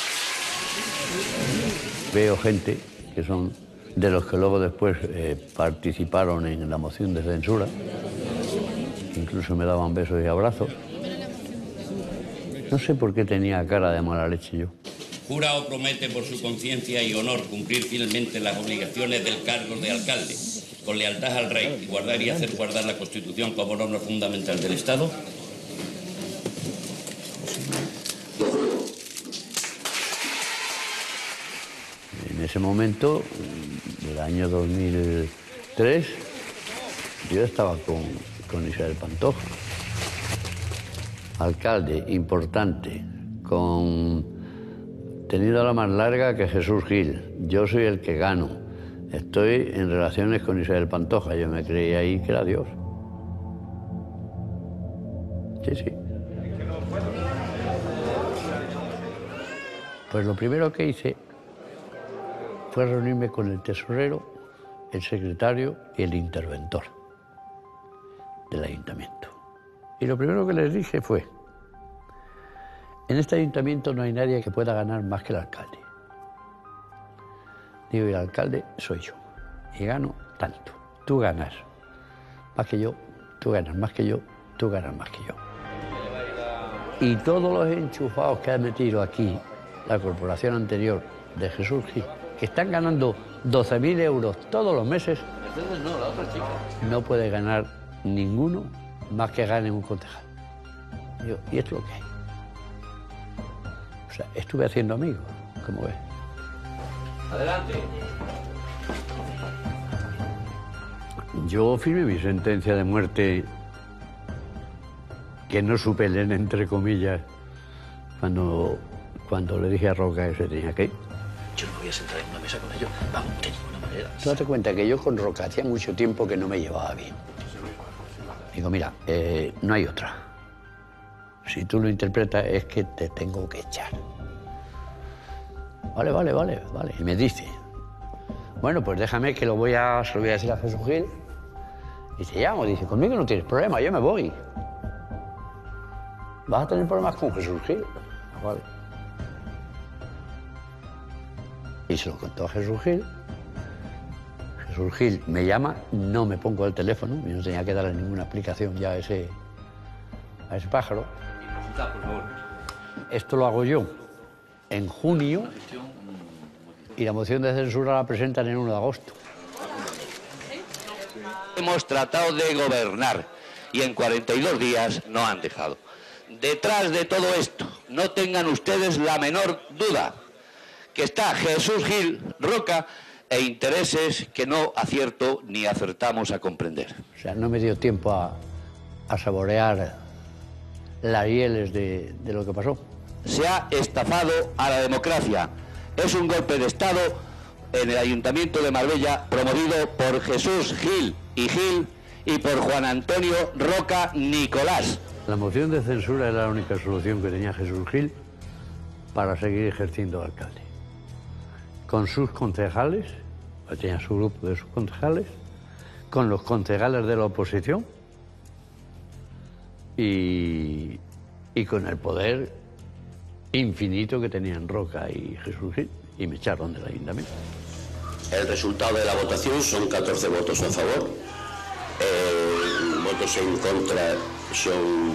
Veo gente que son de los que luego después participaron en la moción de censura, que incluso me daban besos y abrazos. No sé por qué tenía cara de mala leche yo. Jura o promete por su conciencia y honor cumplir fielmente las obligaciones del cargo de alcalde, con lealtad al rey, y guardar y hacer guardar la Constitución como norma fundamental del Estado. En ese momento, del año 2003, yo estaba con Isabel Pantoja. Alcalde importante, teniendo la más larga que Jesús Gil. Yo soy el que gano. Estoy en relaciones con Isabel Pantoja. Yo me creía ahí que era Dios. Sí, sí. Pues lo primero que hice fue reunirme con el tesorero, el secretario y el interventor del ayuntamiento. Y lo primero que les dije fue: en este ayuntamiento no hay nadie que pueda ganar más que el alcalde. Digo, y el alcalde soy yo. Y gano tanto. Tú ganas más que yo, tú ganas más que yo, tú ganas más que yo. Y todos los enchufados que ha metido aquí la corporación anterior de Jesús Gil, que están ganando 12.000 euros todos los meses, no puede ganar ninguno más que gane un concejal. Digo, y esto es lo que hay. O sea, estuve haciendo amigos, como ves. Adelante. Yo firmé mi sentencia de muerte, que no supe leer, entre comillas, cuando le dije a Roca que se tenía que ir. Yo no voy a sentar en una mesa con ellos, vamos, de ninguna manera. Tú date cuenta que yo con Roca hacía mucho tiempo que no me llevaba bien. Digo, mira, no hay otra. Si tú lo interpretas es que te tengo que echar. Vale. Y me dice, bueno, pues déjame que se lo voy a decir a Jesús Gil. Y te llamo, dice, conmigo no tienes problema, yo me voy. ¿Vas a tener problemas con Jesús Gil? Vale. Y se lo contó a Jesús Gil. Jesús Gil me llama, no me pongo el teléfono, y no tenía que darle ninguna explicación ya a ese pájaro. Por favor. Esto lo hago yo en junio y la moción de censura la presentan el 1 de agosto. Hemos tratado de gobernar y en 42 días no han dejado. Detrás de todo esto, no tengan ustedes la menor duda, que está Jesús Gil, Roca e intereses que no acierto ni acertamos a comprender. O sea, no me dio tiempo a saborear las hieles de lo que pasó. Se ha estafado a la democracia. Es un golpe de Estado en el Ayuntamiento de Marbella promovido por Jesús Gil y por Juan Antonio Roca Nicolás. La moción de censura era la única solución que tenía Jesús Gil para seguir ejerciendo de alcalde. Con sus concejales, tenía su grupo de sus concejales, con los concejales de la oposición y con el poder infinito que tenían Roca y Jesús Gil, y me echaron del ayuntamiento. El resultado de la votación son 14 votos a favor, votos en contra son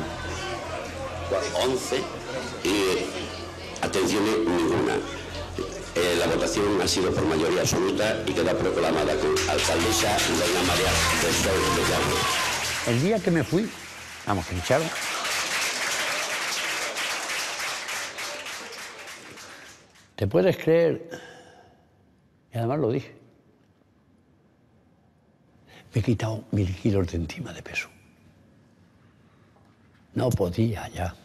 11 y abstenciones ninguna. La votación ha sido por mayoría absoluta y queda proclamada con alcaldesa Doña María del Sol de Llano. El día que me fui, vamos, que me echaron, ¿te puedes creer? Y además lo dije. Me he quitado 1000 kilos de encima de peso. No podía ya.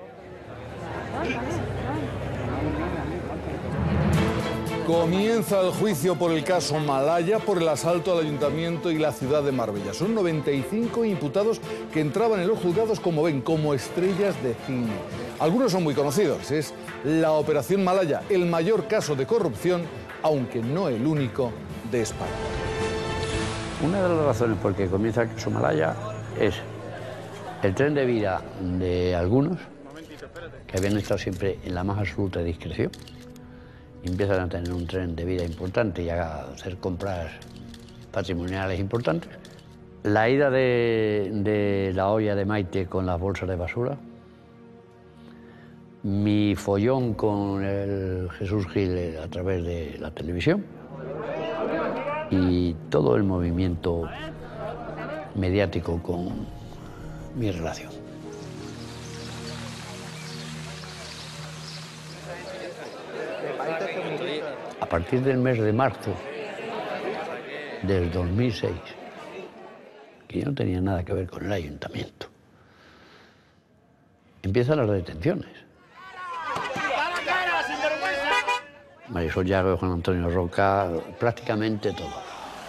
Comienza el juicio por el caso Malaya por el asalto al ayuntamiento y la ciudad de Marbella. Son 95 imputados que entraban en los juzgados, como ven, como estrellas de cine. Algunos son muy conocidos. Es la Operación Malaya, el mayor caso de corrupción, aunque no el único, de España. Una de las razones por que comienza el caso Malaya es el tren de vida de algunos que habían estado siempre en la más absoluta discreción. Empiezan a tener un tren de vida importante y a hacer compras patrimoniales importantes. La ida de la olla de Maite con las bolsas de basura. Mi follón con el Jesús Gil a través de la televisión. Y todo el movimiento mediático con mi relación. A partir del mes de marzo del 2006, que yo no tenía nada que ver con el ayuntamiento, empiezan las detenciones. Marisol Llago, Juan Antonio Roca, prácticamente todo.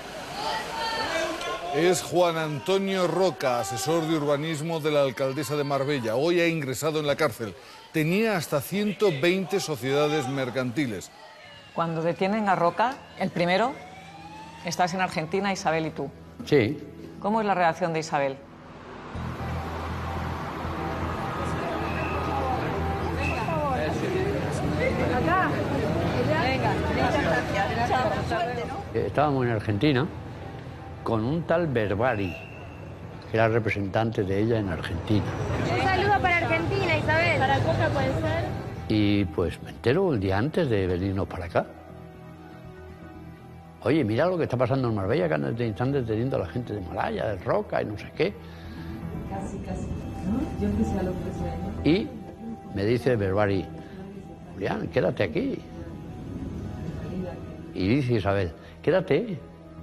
Es Juan Antonio Roca, asesor de urbanismo de la alcaldesa de Marbella. Hoy ha ingresado en la cárcel. Tenía hasta 120 sociedades mercantiles. Cuando detienen a Roca, el primero, estás en Argentina, Isabel y tú. Sí. ¿Cómo es la reacción de Isabel? Estábamos en Argentina con un tal Berbari, que era representante de ella en Argentina. Un saludo para Argentina, Isabel. ¿Para Coca puede ser? Y pues me entero el día antes de venirnos para acá. Oye, mira lo que está pasando en Marbella, que están deteniendo a la gente de Malaya, de Roca y no sé qué. Casi. ¿No? Yo empecé a los 13 años. Y me dice Berbari, Julián, quédate aquí. Y dice Isabel, quédate.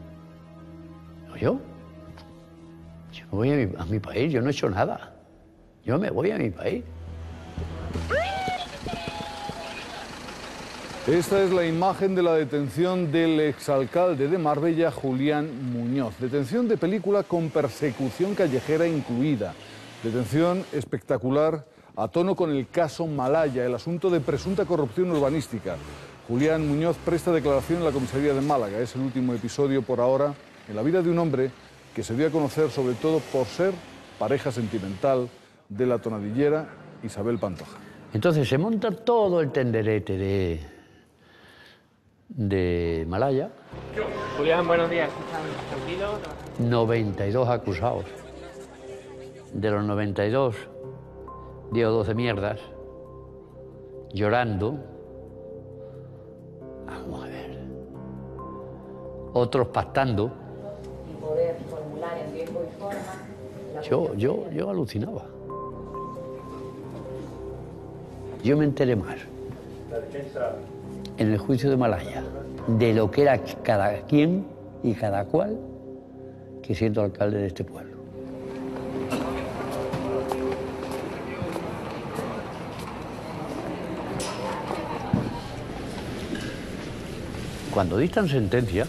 Yo me voy a mi país, yo no he hecho nada. Yo me voy a mi país. Esta es la imagen de la detención del exalcalde de Marbella, Julián Muñoz. Detención de película con persecución callejera incluida. Detención espectacular a tono con el caso Malaya, el asunto de presunta corrupción urbanística. Julián Muñoz presta declaración en la comisaría de Málaga. Es el último episodio por ahora en la vida de un hombre que se dio a conocer sobre todo por ser pareja sentimental de la tonadillera Isabel Pantoja. Entonces se monta todo el tenderete de Malaya. Julián, buenos días. ¿Tranquilo? 92 acusados. De los 92, 10 o 12 mierdas, llorando. Vamos a ver. Otros pactando. Y poder formular en tiempo y forma. Yo alucinaba. Yo me enteré más en el juicio de Malaya de lo que era cada quien y cada cual que siendo alcalde de este pueblo. Cuando dictan sentencia,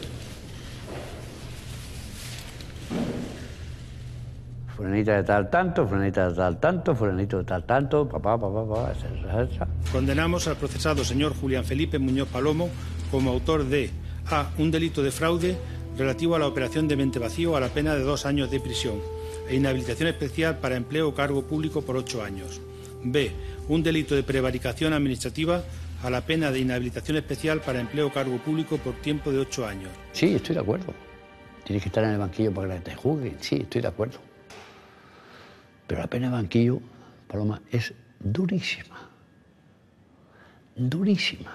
fulanita de tal tanto, fulanita de tal tanto, fulanito de tal tanto, etcétera. Condenamos al procesado señor Julián Felipe Muñoz Palomo como autor de A. Un delito de fraude relativo a la operación de mente vacío a la pena de 2 años de prisión e inhabilitación especial para empleo o cargo público por 8 años. B. Un delito de prevaricación administrativa a la pena de inhabilitación especial para empleo o cargo público por tiempo de 8 años. Sí, estoy de acuerdo. Tienes que estar en el banquillo para que te juzguen. Sí, estoy de acuerdo. Pero la pena de banquillo, Paloma, es durísima. Durísima.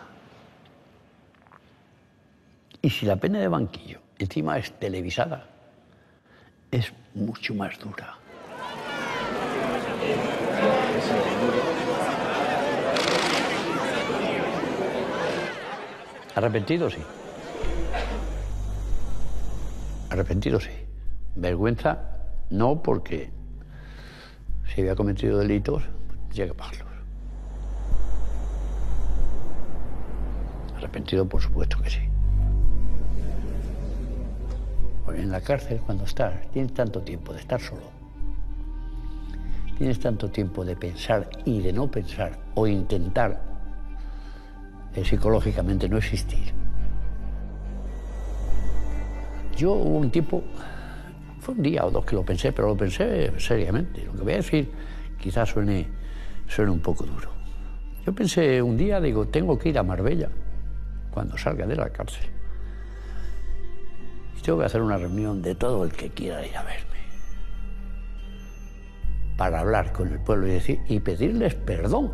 Y si la pena de banquillo encima es televisada, es mucho más dura. Arrepentido, sí. Arrepentido, sí. Vergüenza, no, porque si había cometido delitos, llega a pagarlos. Arrepentido, por supuesto que sí. Porque en la cárcel, cuando estás, tienes tanto tiempo de estar solo. Tienes tanto tiempo de pensar y de no pensar, o intentar psicológicamente no existir. Yo hubo un tiempo, fue un día o dos que lo pensé, pero lo pensé seriamente. Lo que voy a decir quizás suene un poco duro. Yo pensé un día, digo, tengo que ir a Marbella cuando salga de la cárcel. Y tengo que hacer una reunión de todo el que quiera ir a verme. Para hablar con el pueblo y pedirles perdón.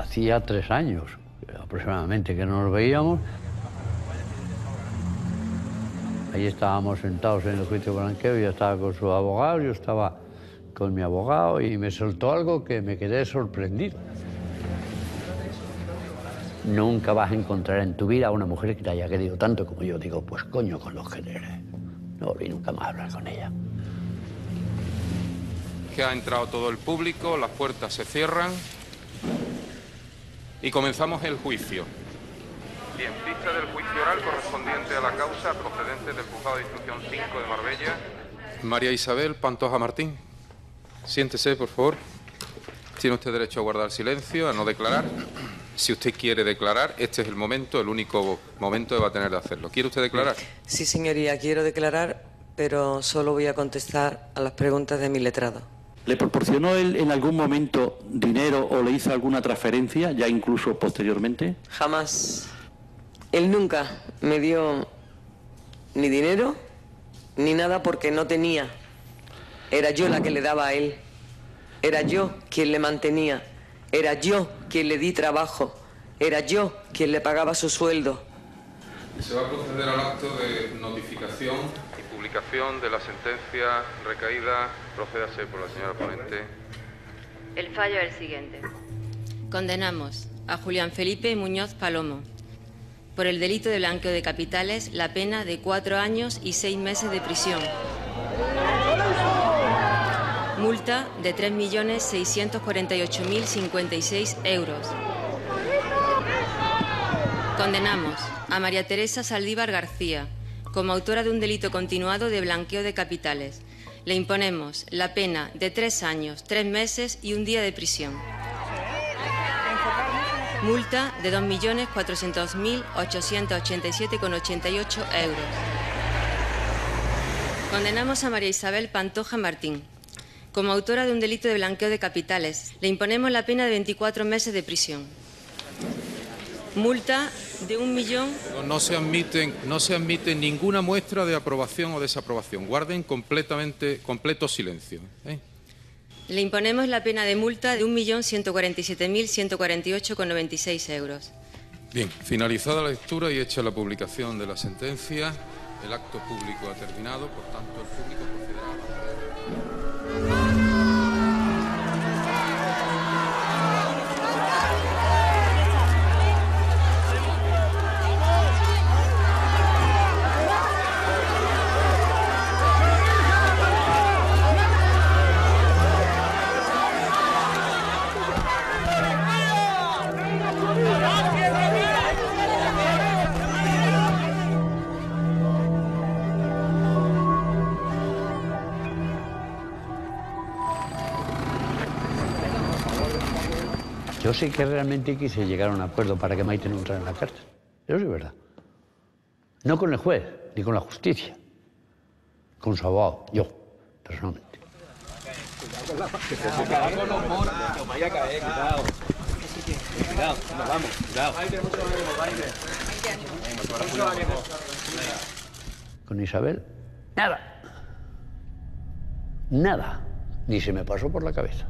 hacía 3 años aproximadamente que no nos veíamos. Ahí estábamos sentados en el juicio blanqueo, ella estaba con su abogado, yo estaba con mi abogado y me soltó algo que me quedé sorprendido. Nunca vas a encontrar en tu vida a una mujer que te haya querido tanto como yo. Digo, pues coño con los generes. No volví nunca más a hablar con ella. Que ha entrado todo el público, las puertas se cierran y comenzamos el juicio. Bien, vista del juicio oral correspondiente a la causa procedente del Juzgado de Instrucción 5 de Marbella. María Isabel Pantoja Martín, siéntese, por favor. Tiene usted derecho a guardar silencio, a no declarar. Si usted quiere declarar, este es el momento, el único momento que va a tener de hacerlo. ¿Quiere usted declarar? Sí, señoría, quiero declarar, pero solo voy a contestar a las preguntas de mi letrado. ¿Le proporcionó él en algún momento dinero o le hizo alguna transferencia, ya incluso posteriormente? Jamás. Él nunca me dio ni dinero ni nada porque no tenía. Era yo la que le daba a él. Era yo quien le mantenía. Era yo quien le di trabajo. Era yo quien le pagaba su sueldo. Se va a proceder al acto de notificación y publicación de la sentencia recaída. Procédase por la señora ponente. El fallo es el siguiente. Condenamos a Julián Felipe Muñoz Palomo por el delito de blanqueo de capitales, la pena de 4 años y 6 meses de prisión. Multa de 3.648.056 euros. Condenamos a María Teresa Saldívar García como autora de un delito continuado de blanqueo de capitales. Le imponemos la pena de 3 años, 3 meses y 1 día de prisión. Multa de 2.400.887,88 euros. Condenamos a María Isabel Pantoja Martín como autora de un delito de blanqueo de capitales. Le imponemos la pena de 24 meses de prisión. Multa de 1 millón... No se admite ninguna muestra de aprobación o desaprobación. Guarden completo silencio. Le imponemos la pena de multa de 1.147.148,96 euros. Bien, finalizada la lectura y hecha la publicación de la sentencia, el acto público ha terminado, por tanto el público procederá a... Yo sí que realmente quise llegar a un acuerdo para que Maite no entrara en la cárcel. Eso sí es verdad. No con el juez, ni con la justicia. Con su abogado, yo, personalmente. Cuidado, vaya a caer, cuidado. Cuidado, nos vamos, cuidado. Mucho ánimo. Con Isabel, nada. Nada. Ni se me pasó por la cabeza.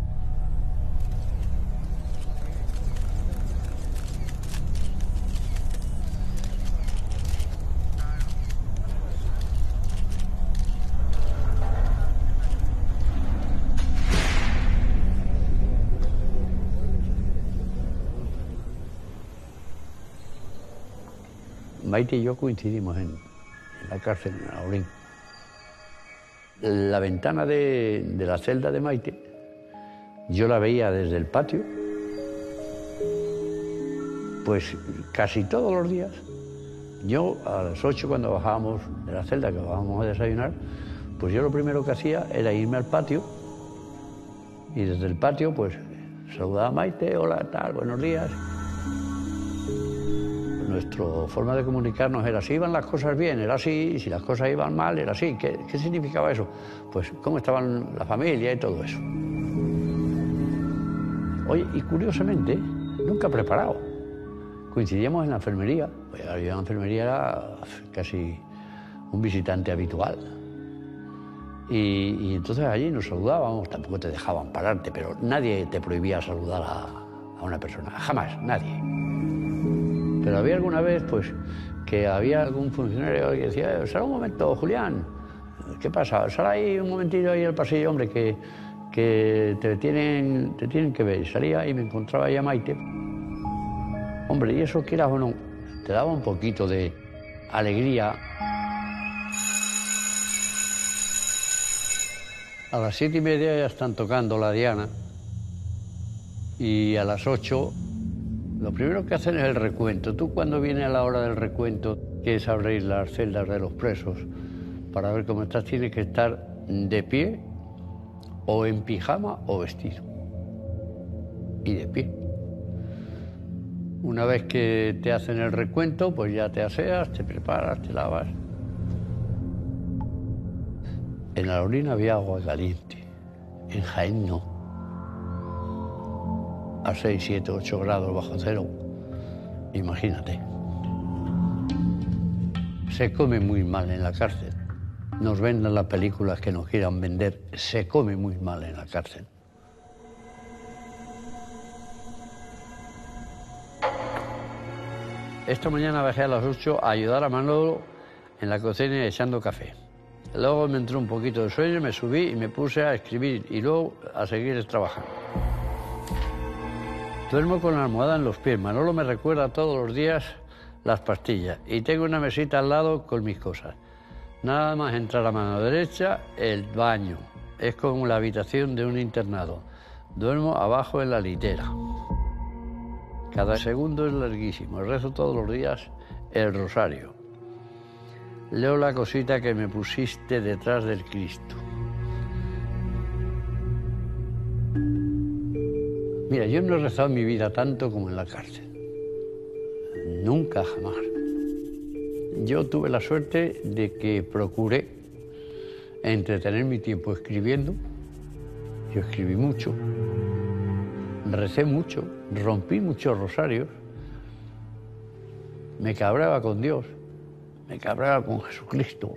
Maite y yo coincidimos en la cárcel, en Aulín. La ventana de la celda de Maite, yo la veía desde el patio, pues casi todos los días. Yo a las 8 cuando bajábamos de la celda, que bajábamos a desayunar, pues yo lo primero que hacía era irme al patio y desde el patio pues saludaba a Maite, hola, tal, buenos días. Nuestra forma de comunicarnos era si iban las cosas bien, era así, y si las cosas iban mal, era así. ¿Qué significaba eso? Pues cómo estaban la familia y todo eso. Oye, y curiosamente, nunca preparado. Coincidíamos en la enfermería. Pues yo en la enfermería era casi un visitante habitual. Y entonces allí nos saludábamos, tampoco te dejaban pararte, pero nadie te prohibía saludar a una persona, jamás, nadie. Pero había alguna vez, pues, que había algún funcionario que decía, sal un momento, Julián, ¿qué pasa? Sal ahí un momentillo ahí al pasillo, hombre, que te tienen que ver. Salía y me encontraba ahí a Maite. Hombre, y eso, quieras o no, te daba un poquito de alegría. A las 7:30 ya están tocando la diana y a las 8 lo primero que hacen es el recuento. Tú, cuando viene a la hora del recuento, quieres abrir las celdas de los presos para ver cómo estás, tienes que estar de pie o en pijama o vestido. Y de pie. Una vez que te hacen el recuento, pues ya te aseas, te preparas, te lavas. En la orina había agua caliente, en Jaén no. A 6, 7, 8 grados bajo cero, imagínate. Se come muy mal en la cárcel. Nos venden las películas que nos quieran vender, se come muy mal en la cárcel. Esta mañana bajé a las 8 a ayudar a Manolo en la cocina echando café. Luego me entró un poquito de sueño, me subí y me puse a escribir y luego a seguir trabajando. Duermo con la almohada en los pies. Manolo me recuerda todos los días las pastillas y tengo una mesita al lado con mis cosas. Nada más entrar a mano derecha, el baño. Es como la habitación de un internado. Duermo abajo en la litera. Cada segundo es larguísimo. Rezo todos los días el rosario. Leo la cosita que me pusiste detrás del Cristo. Mira, yo no he rezado en mi vida tanto como en la cárcel. Nunca, jamás. Yo tuve la suerte de que procuré entretener mi tiempo escribiendo. Yo escribí mucho, recé mucho, rompí muchos rosarios, me cabreaba con Dios. Me cabreaba con Jesucristo.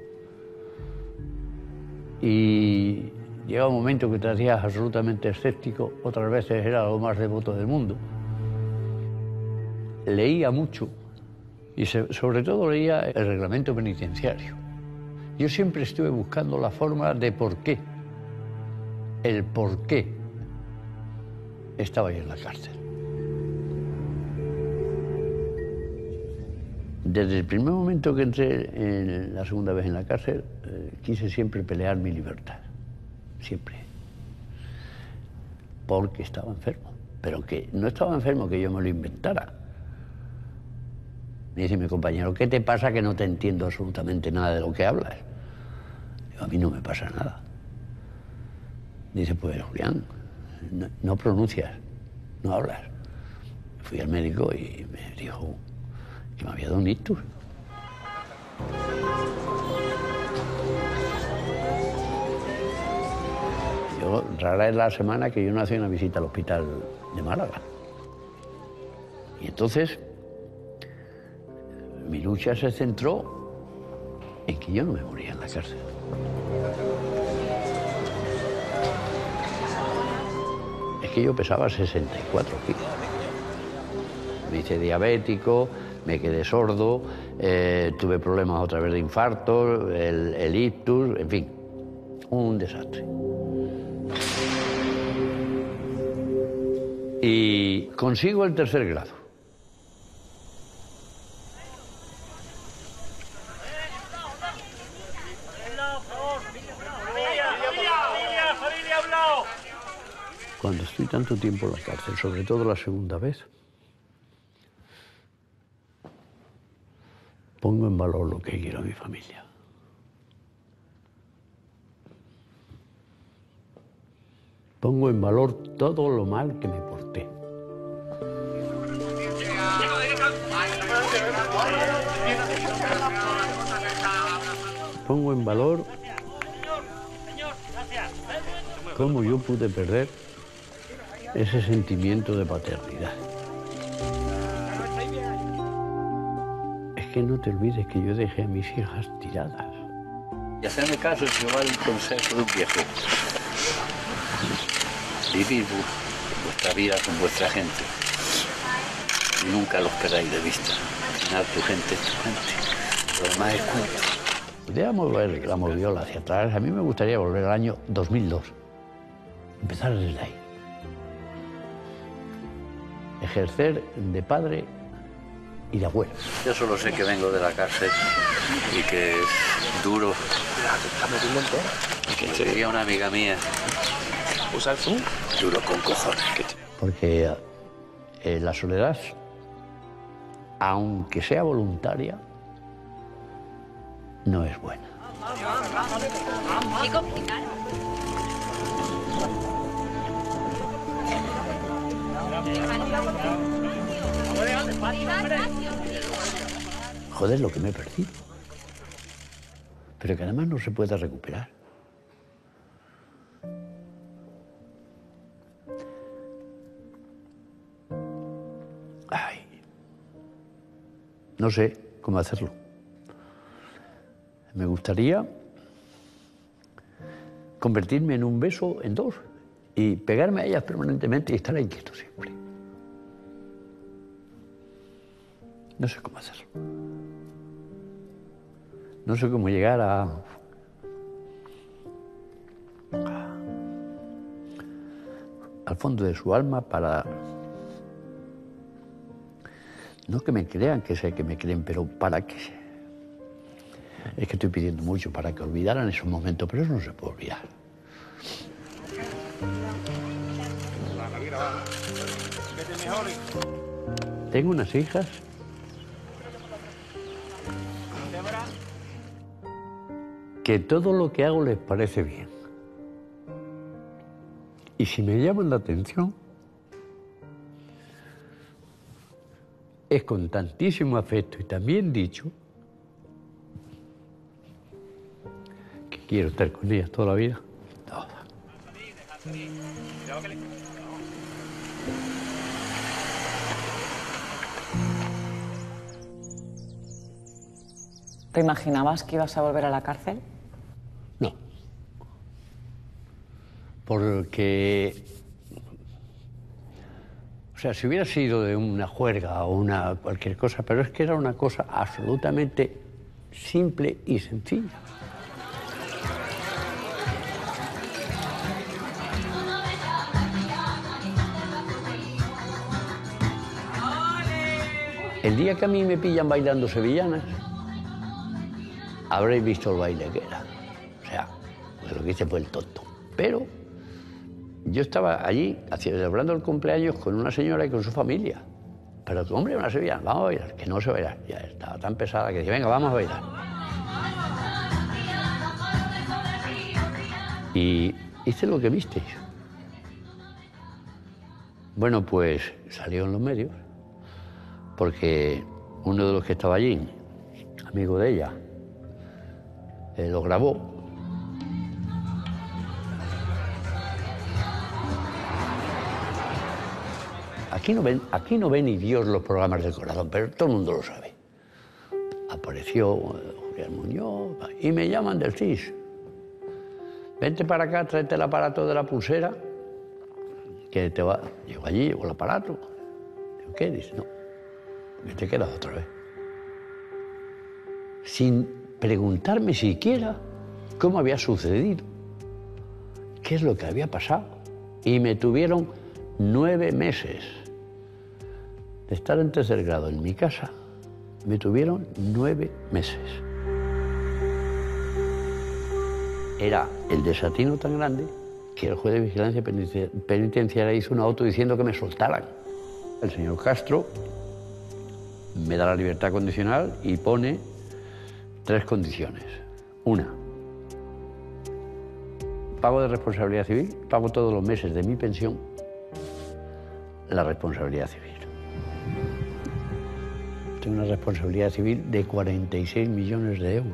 Y llega un momento que te hacías absolutamente escéptico, otras veces era lo más devoto del mundo. Leía mucho y sobre todo leía el reglamento penitenciario. Yo siempre estuve buscando la forma de por qué, el por qué estaba yo en la cárcel. Desde el primer momento que entré la segunda vez en la cárcel, quise siempre pelear mi libertad. Siempre. Porque estaba enfermo. Pero que no estaba enfermo que yo me lo inventara. Me dice mi compañero, ¿qué te pasa que no te entiendo absolutamente nada de lo que hablas? Digo, a mí no me pasa nada. Dice, pues Julián, no pronuncias, no hablas. Fui al médico y me dijo que me había dado un ictus. Rara es la semana que yo no hacía una visita al hospital de Málaga. Y entonces mi lucha se centró en que yo no me moría en la cárcel. Es que yo pesaba 64 kilos. Me hice diabético, me quedé sordo, tuve problemas otra vez de infarto, el ictus, en fin, un desastre. Y consigo el 3er grado. Cuando estoy tanto tiempo en la cárcel, sobre todo la segunda vez, pongo en valor lo que quiero a mi familia. Pongo en valor todo lo mal que me porté. Pongo en valor cómo yo pude perder ese sentimiento de paternidad. Es que no te olvides que yo dejé a mis hijas tiradas. Y hacerme caso es llevar el consejo de un viejo. Vivir vuestra vida con vuestra gente. Nunca los perdáis de vista. Al final tu gente es tu gente. Lo demás es cuento. La idea de mover la moviola hacia atrás, a mí me gustaría volver al año 2002. Empezar desde ahí. Ejercer de padre y de abuelo. Yo solo sé que vengo de la cárcel y que es duro. Que sería una amiga mía. ¿Usa el zoom? Duro con cojones. Porque la soledad, aunque sea voluntaria, no es buena. Joder, lo que me he perdido. Pero que además no se puede recuperar. Ay. No sé cómo hacerlo. Me gustaría convertirme en un beso en dos y pegarme a ellas permanentemente y estar inquieto siempre. No sé cómo hacerlo. No sé cómo llegar al fondo de su alma para... No que me crean, que sé que me creen, pero para que... Es que estoy pidiendo mucho para que olvidaran esos momentos, pero eso no se puede olvidar. Tengo unas hijas que todo lo que hago les parece bien. Y si me llaman la atención, es con tantísimo afecto y también dicho que quiero estar con ellas toda la vida. Toda. ¿Te imaginabas que ibas a volver a la cárcel? No. Porque... O sea, si hubiera sido de una juerga o una cualquier cosa, pero es que era una cosa absolutamente simple y sencilla. El día que a mí me pillan bailando sevillanas, habréis visto el baile que era. O sea, lo que hice fue el tonto. Pero yo estaba allí celebrando el cumpleaños con una señora y con su familia. Pero, hombre, una sevillana, vamos a bailar. Que no se bailar. Ya estaba tan pesada que dije, venga, vamos a bailar. Y hice lo que visteis. Bueno, pues salió en los medios, porque uno de los que estaba allí, amigo de ella, lo grabó. Aquí no ve ni Dios los programas del corazón, pero todo el mundo lo sabe. Apareció Julián Muñoz y me llaman del CIS. Vente para acá, tráete el aparato de la pulsera, que te va... Llego allí, llevo el aparato. Digo, ¿qué? Dice, no, que te quedas otra vez. Sin preguntarme siquiera cómo había sucedido, qué es lo que había pasado. Y me tuvieron 9 meses de estar en tercer grado en mi casa. Me tuvieron 9 meses. Era el desatino tan grande que el juez de vigilancia penitenciaria hizo un auto diciendo que me soltaran. El señor Castro me da la libertad condicional y pone 3 condiciones. Una, pago de responsabilidad civil, pago todos los meses de mi pensión la responsabilidad civil. Tengo una responsabilidad civil de 46 millones de euros.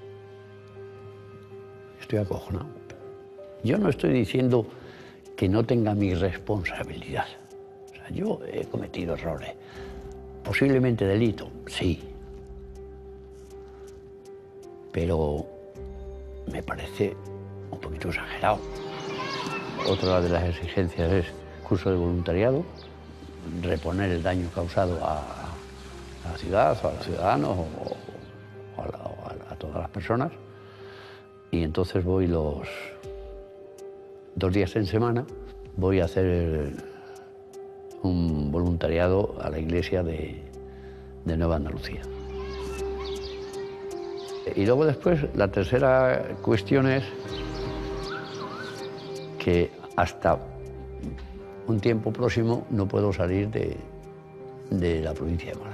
Estoy acojonado. Yo no estoy diciendo que no tenga mi responsabilidad. O sea, yo he cometido errores. Posiblemente delito, sí. Pero me parece un poquito exagerado. Otra de las exigencias es curso de voluntariado reponer el daño causado a la ciudad o a los ciudadanos o a todas las personas. Y entonces voy los 2 días en semana, voy a hacer un voluntariado a la iglesia de Nueva Andalucía. Y luego después, la tercera cuestión es que hasta un tiempo próximo no puedo salir de la provincia de Málaga.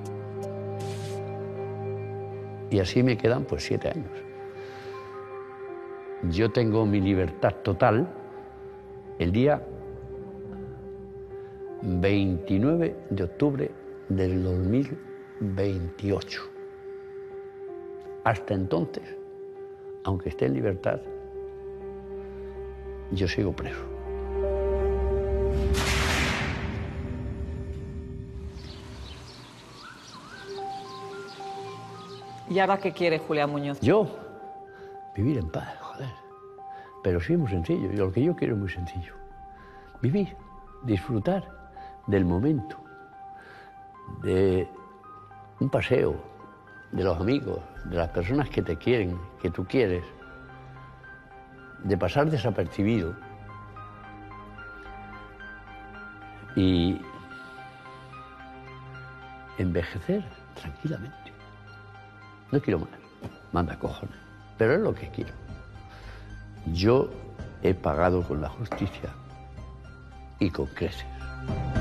Y así me quedan pues 7 años. Yo tengo mi libertad total el día 29 de octubre del 2028. Hasta entonces, aunque esté en libertad, yo sigo preso. ¿Y ahora qué quiere Julián Muñoz? Yo, vivir en paz, joder. Pero sí es muy sencillo. Lo que yo quiero es muy sencillo. Vivir, disfrutar del momento, de un paseo, de los amigos, de las personas que te quieren, que tú quieres, de pasar desapercibido y envejecer tranquilamente. No quiero más, manda cojones, pero es lo que quiero. Yo he pagado con la justicia y con creces.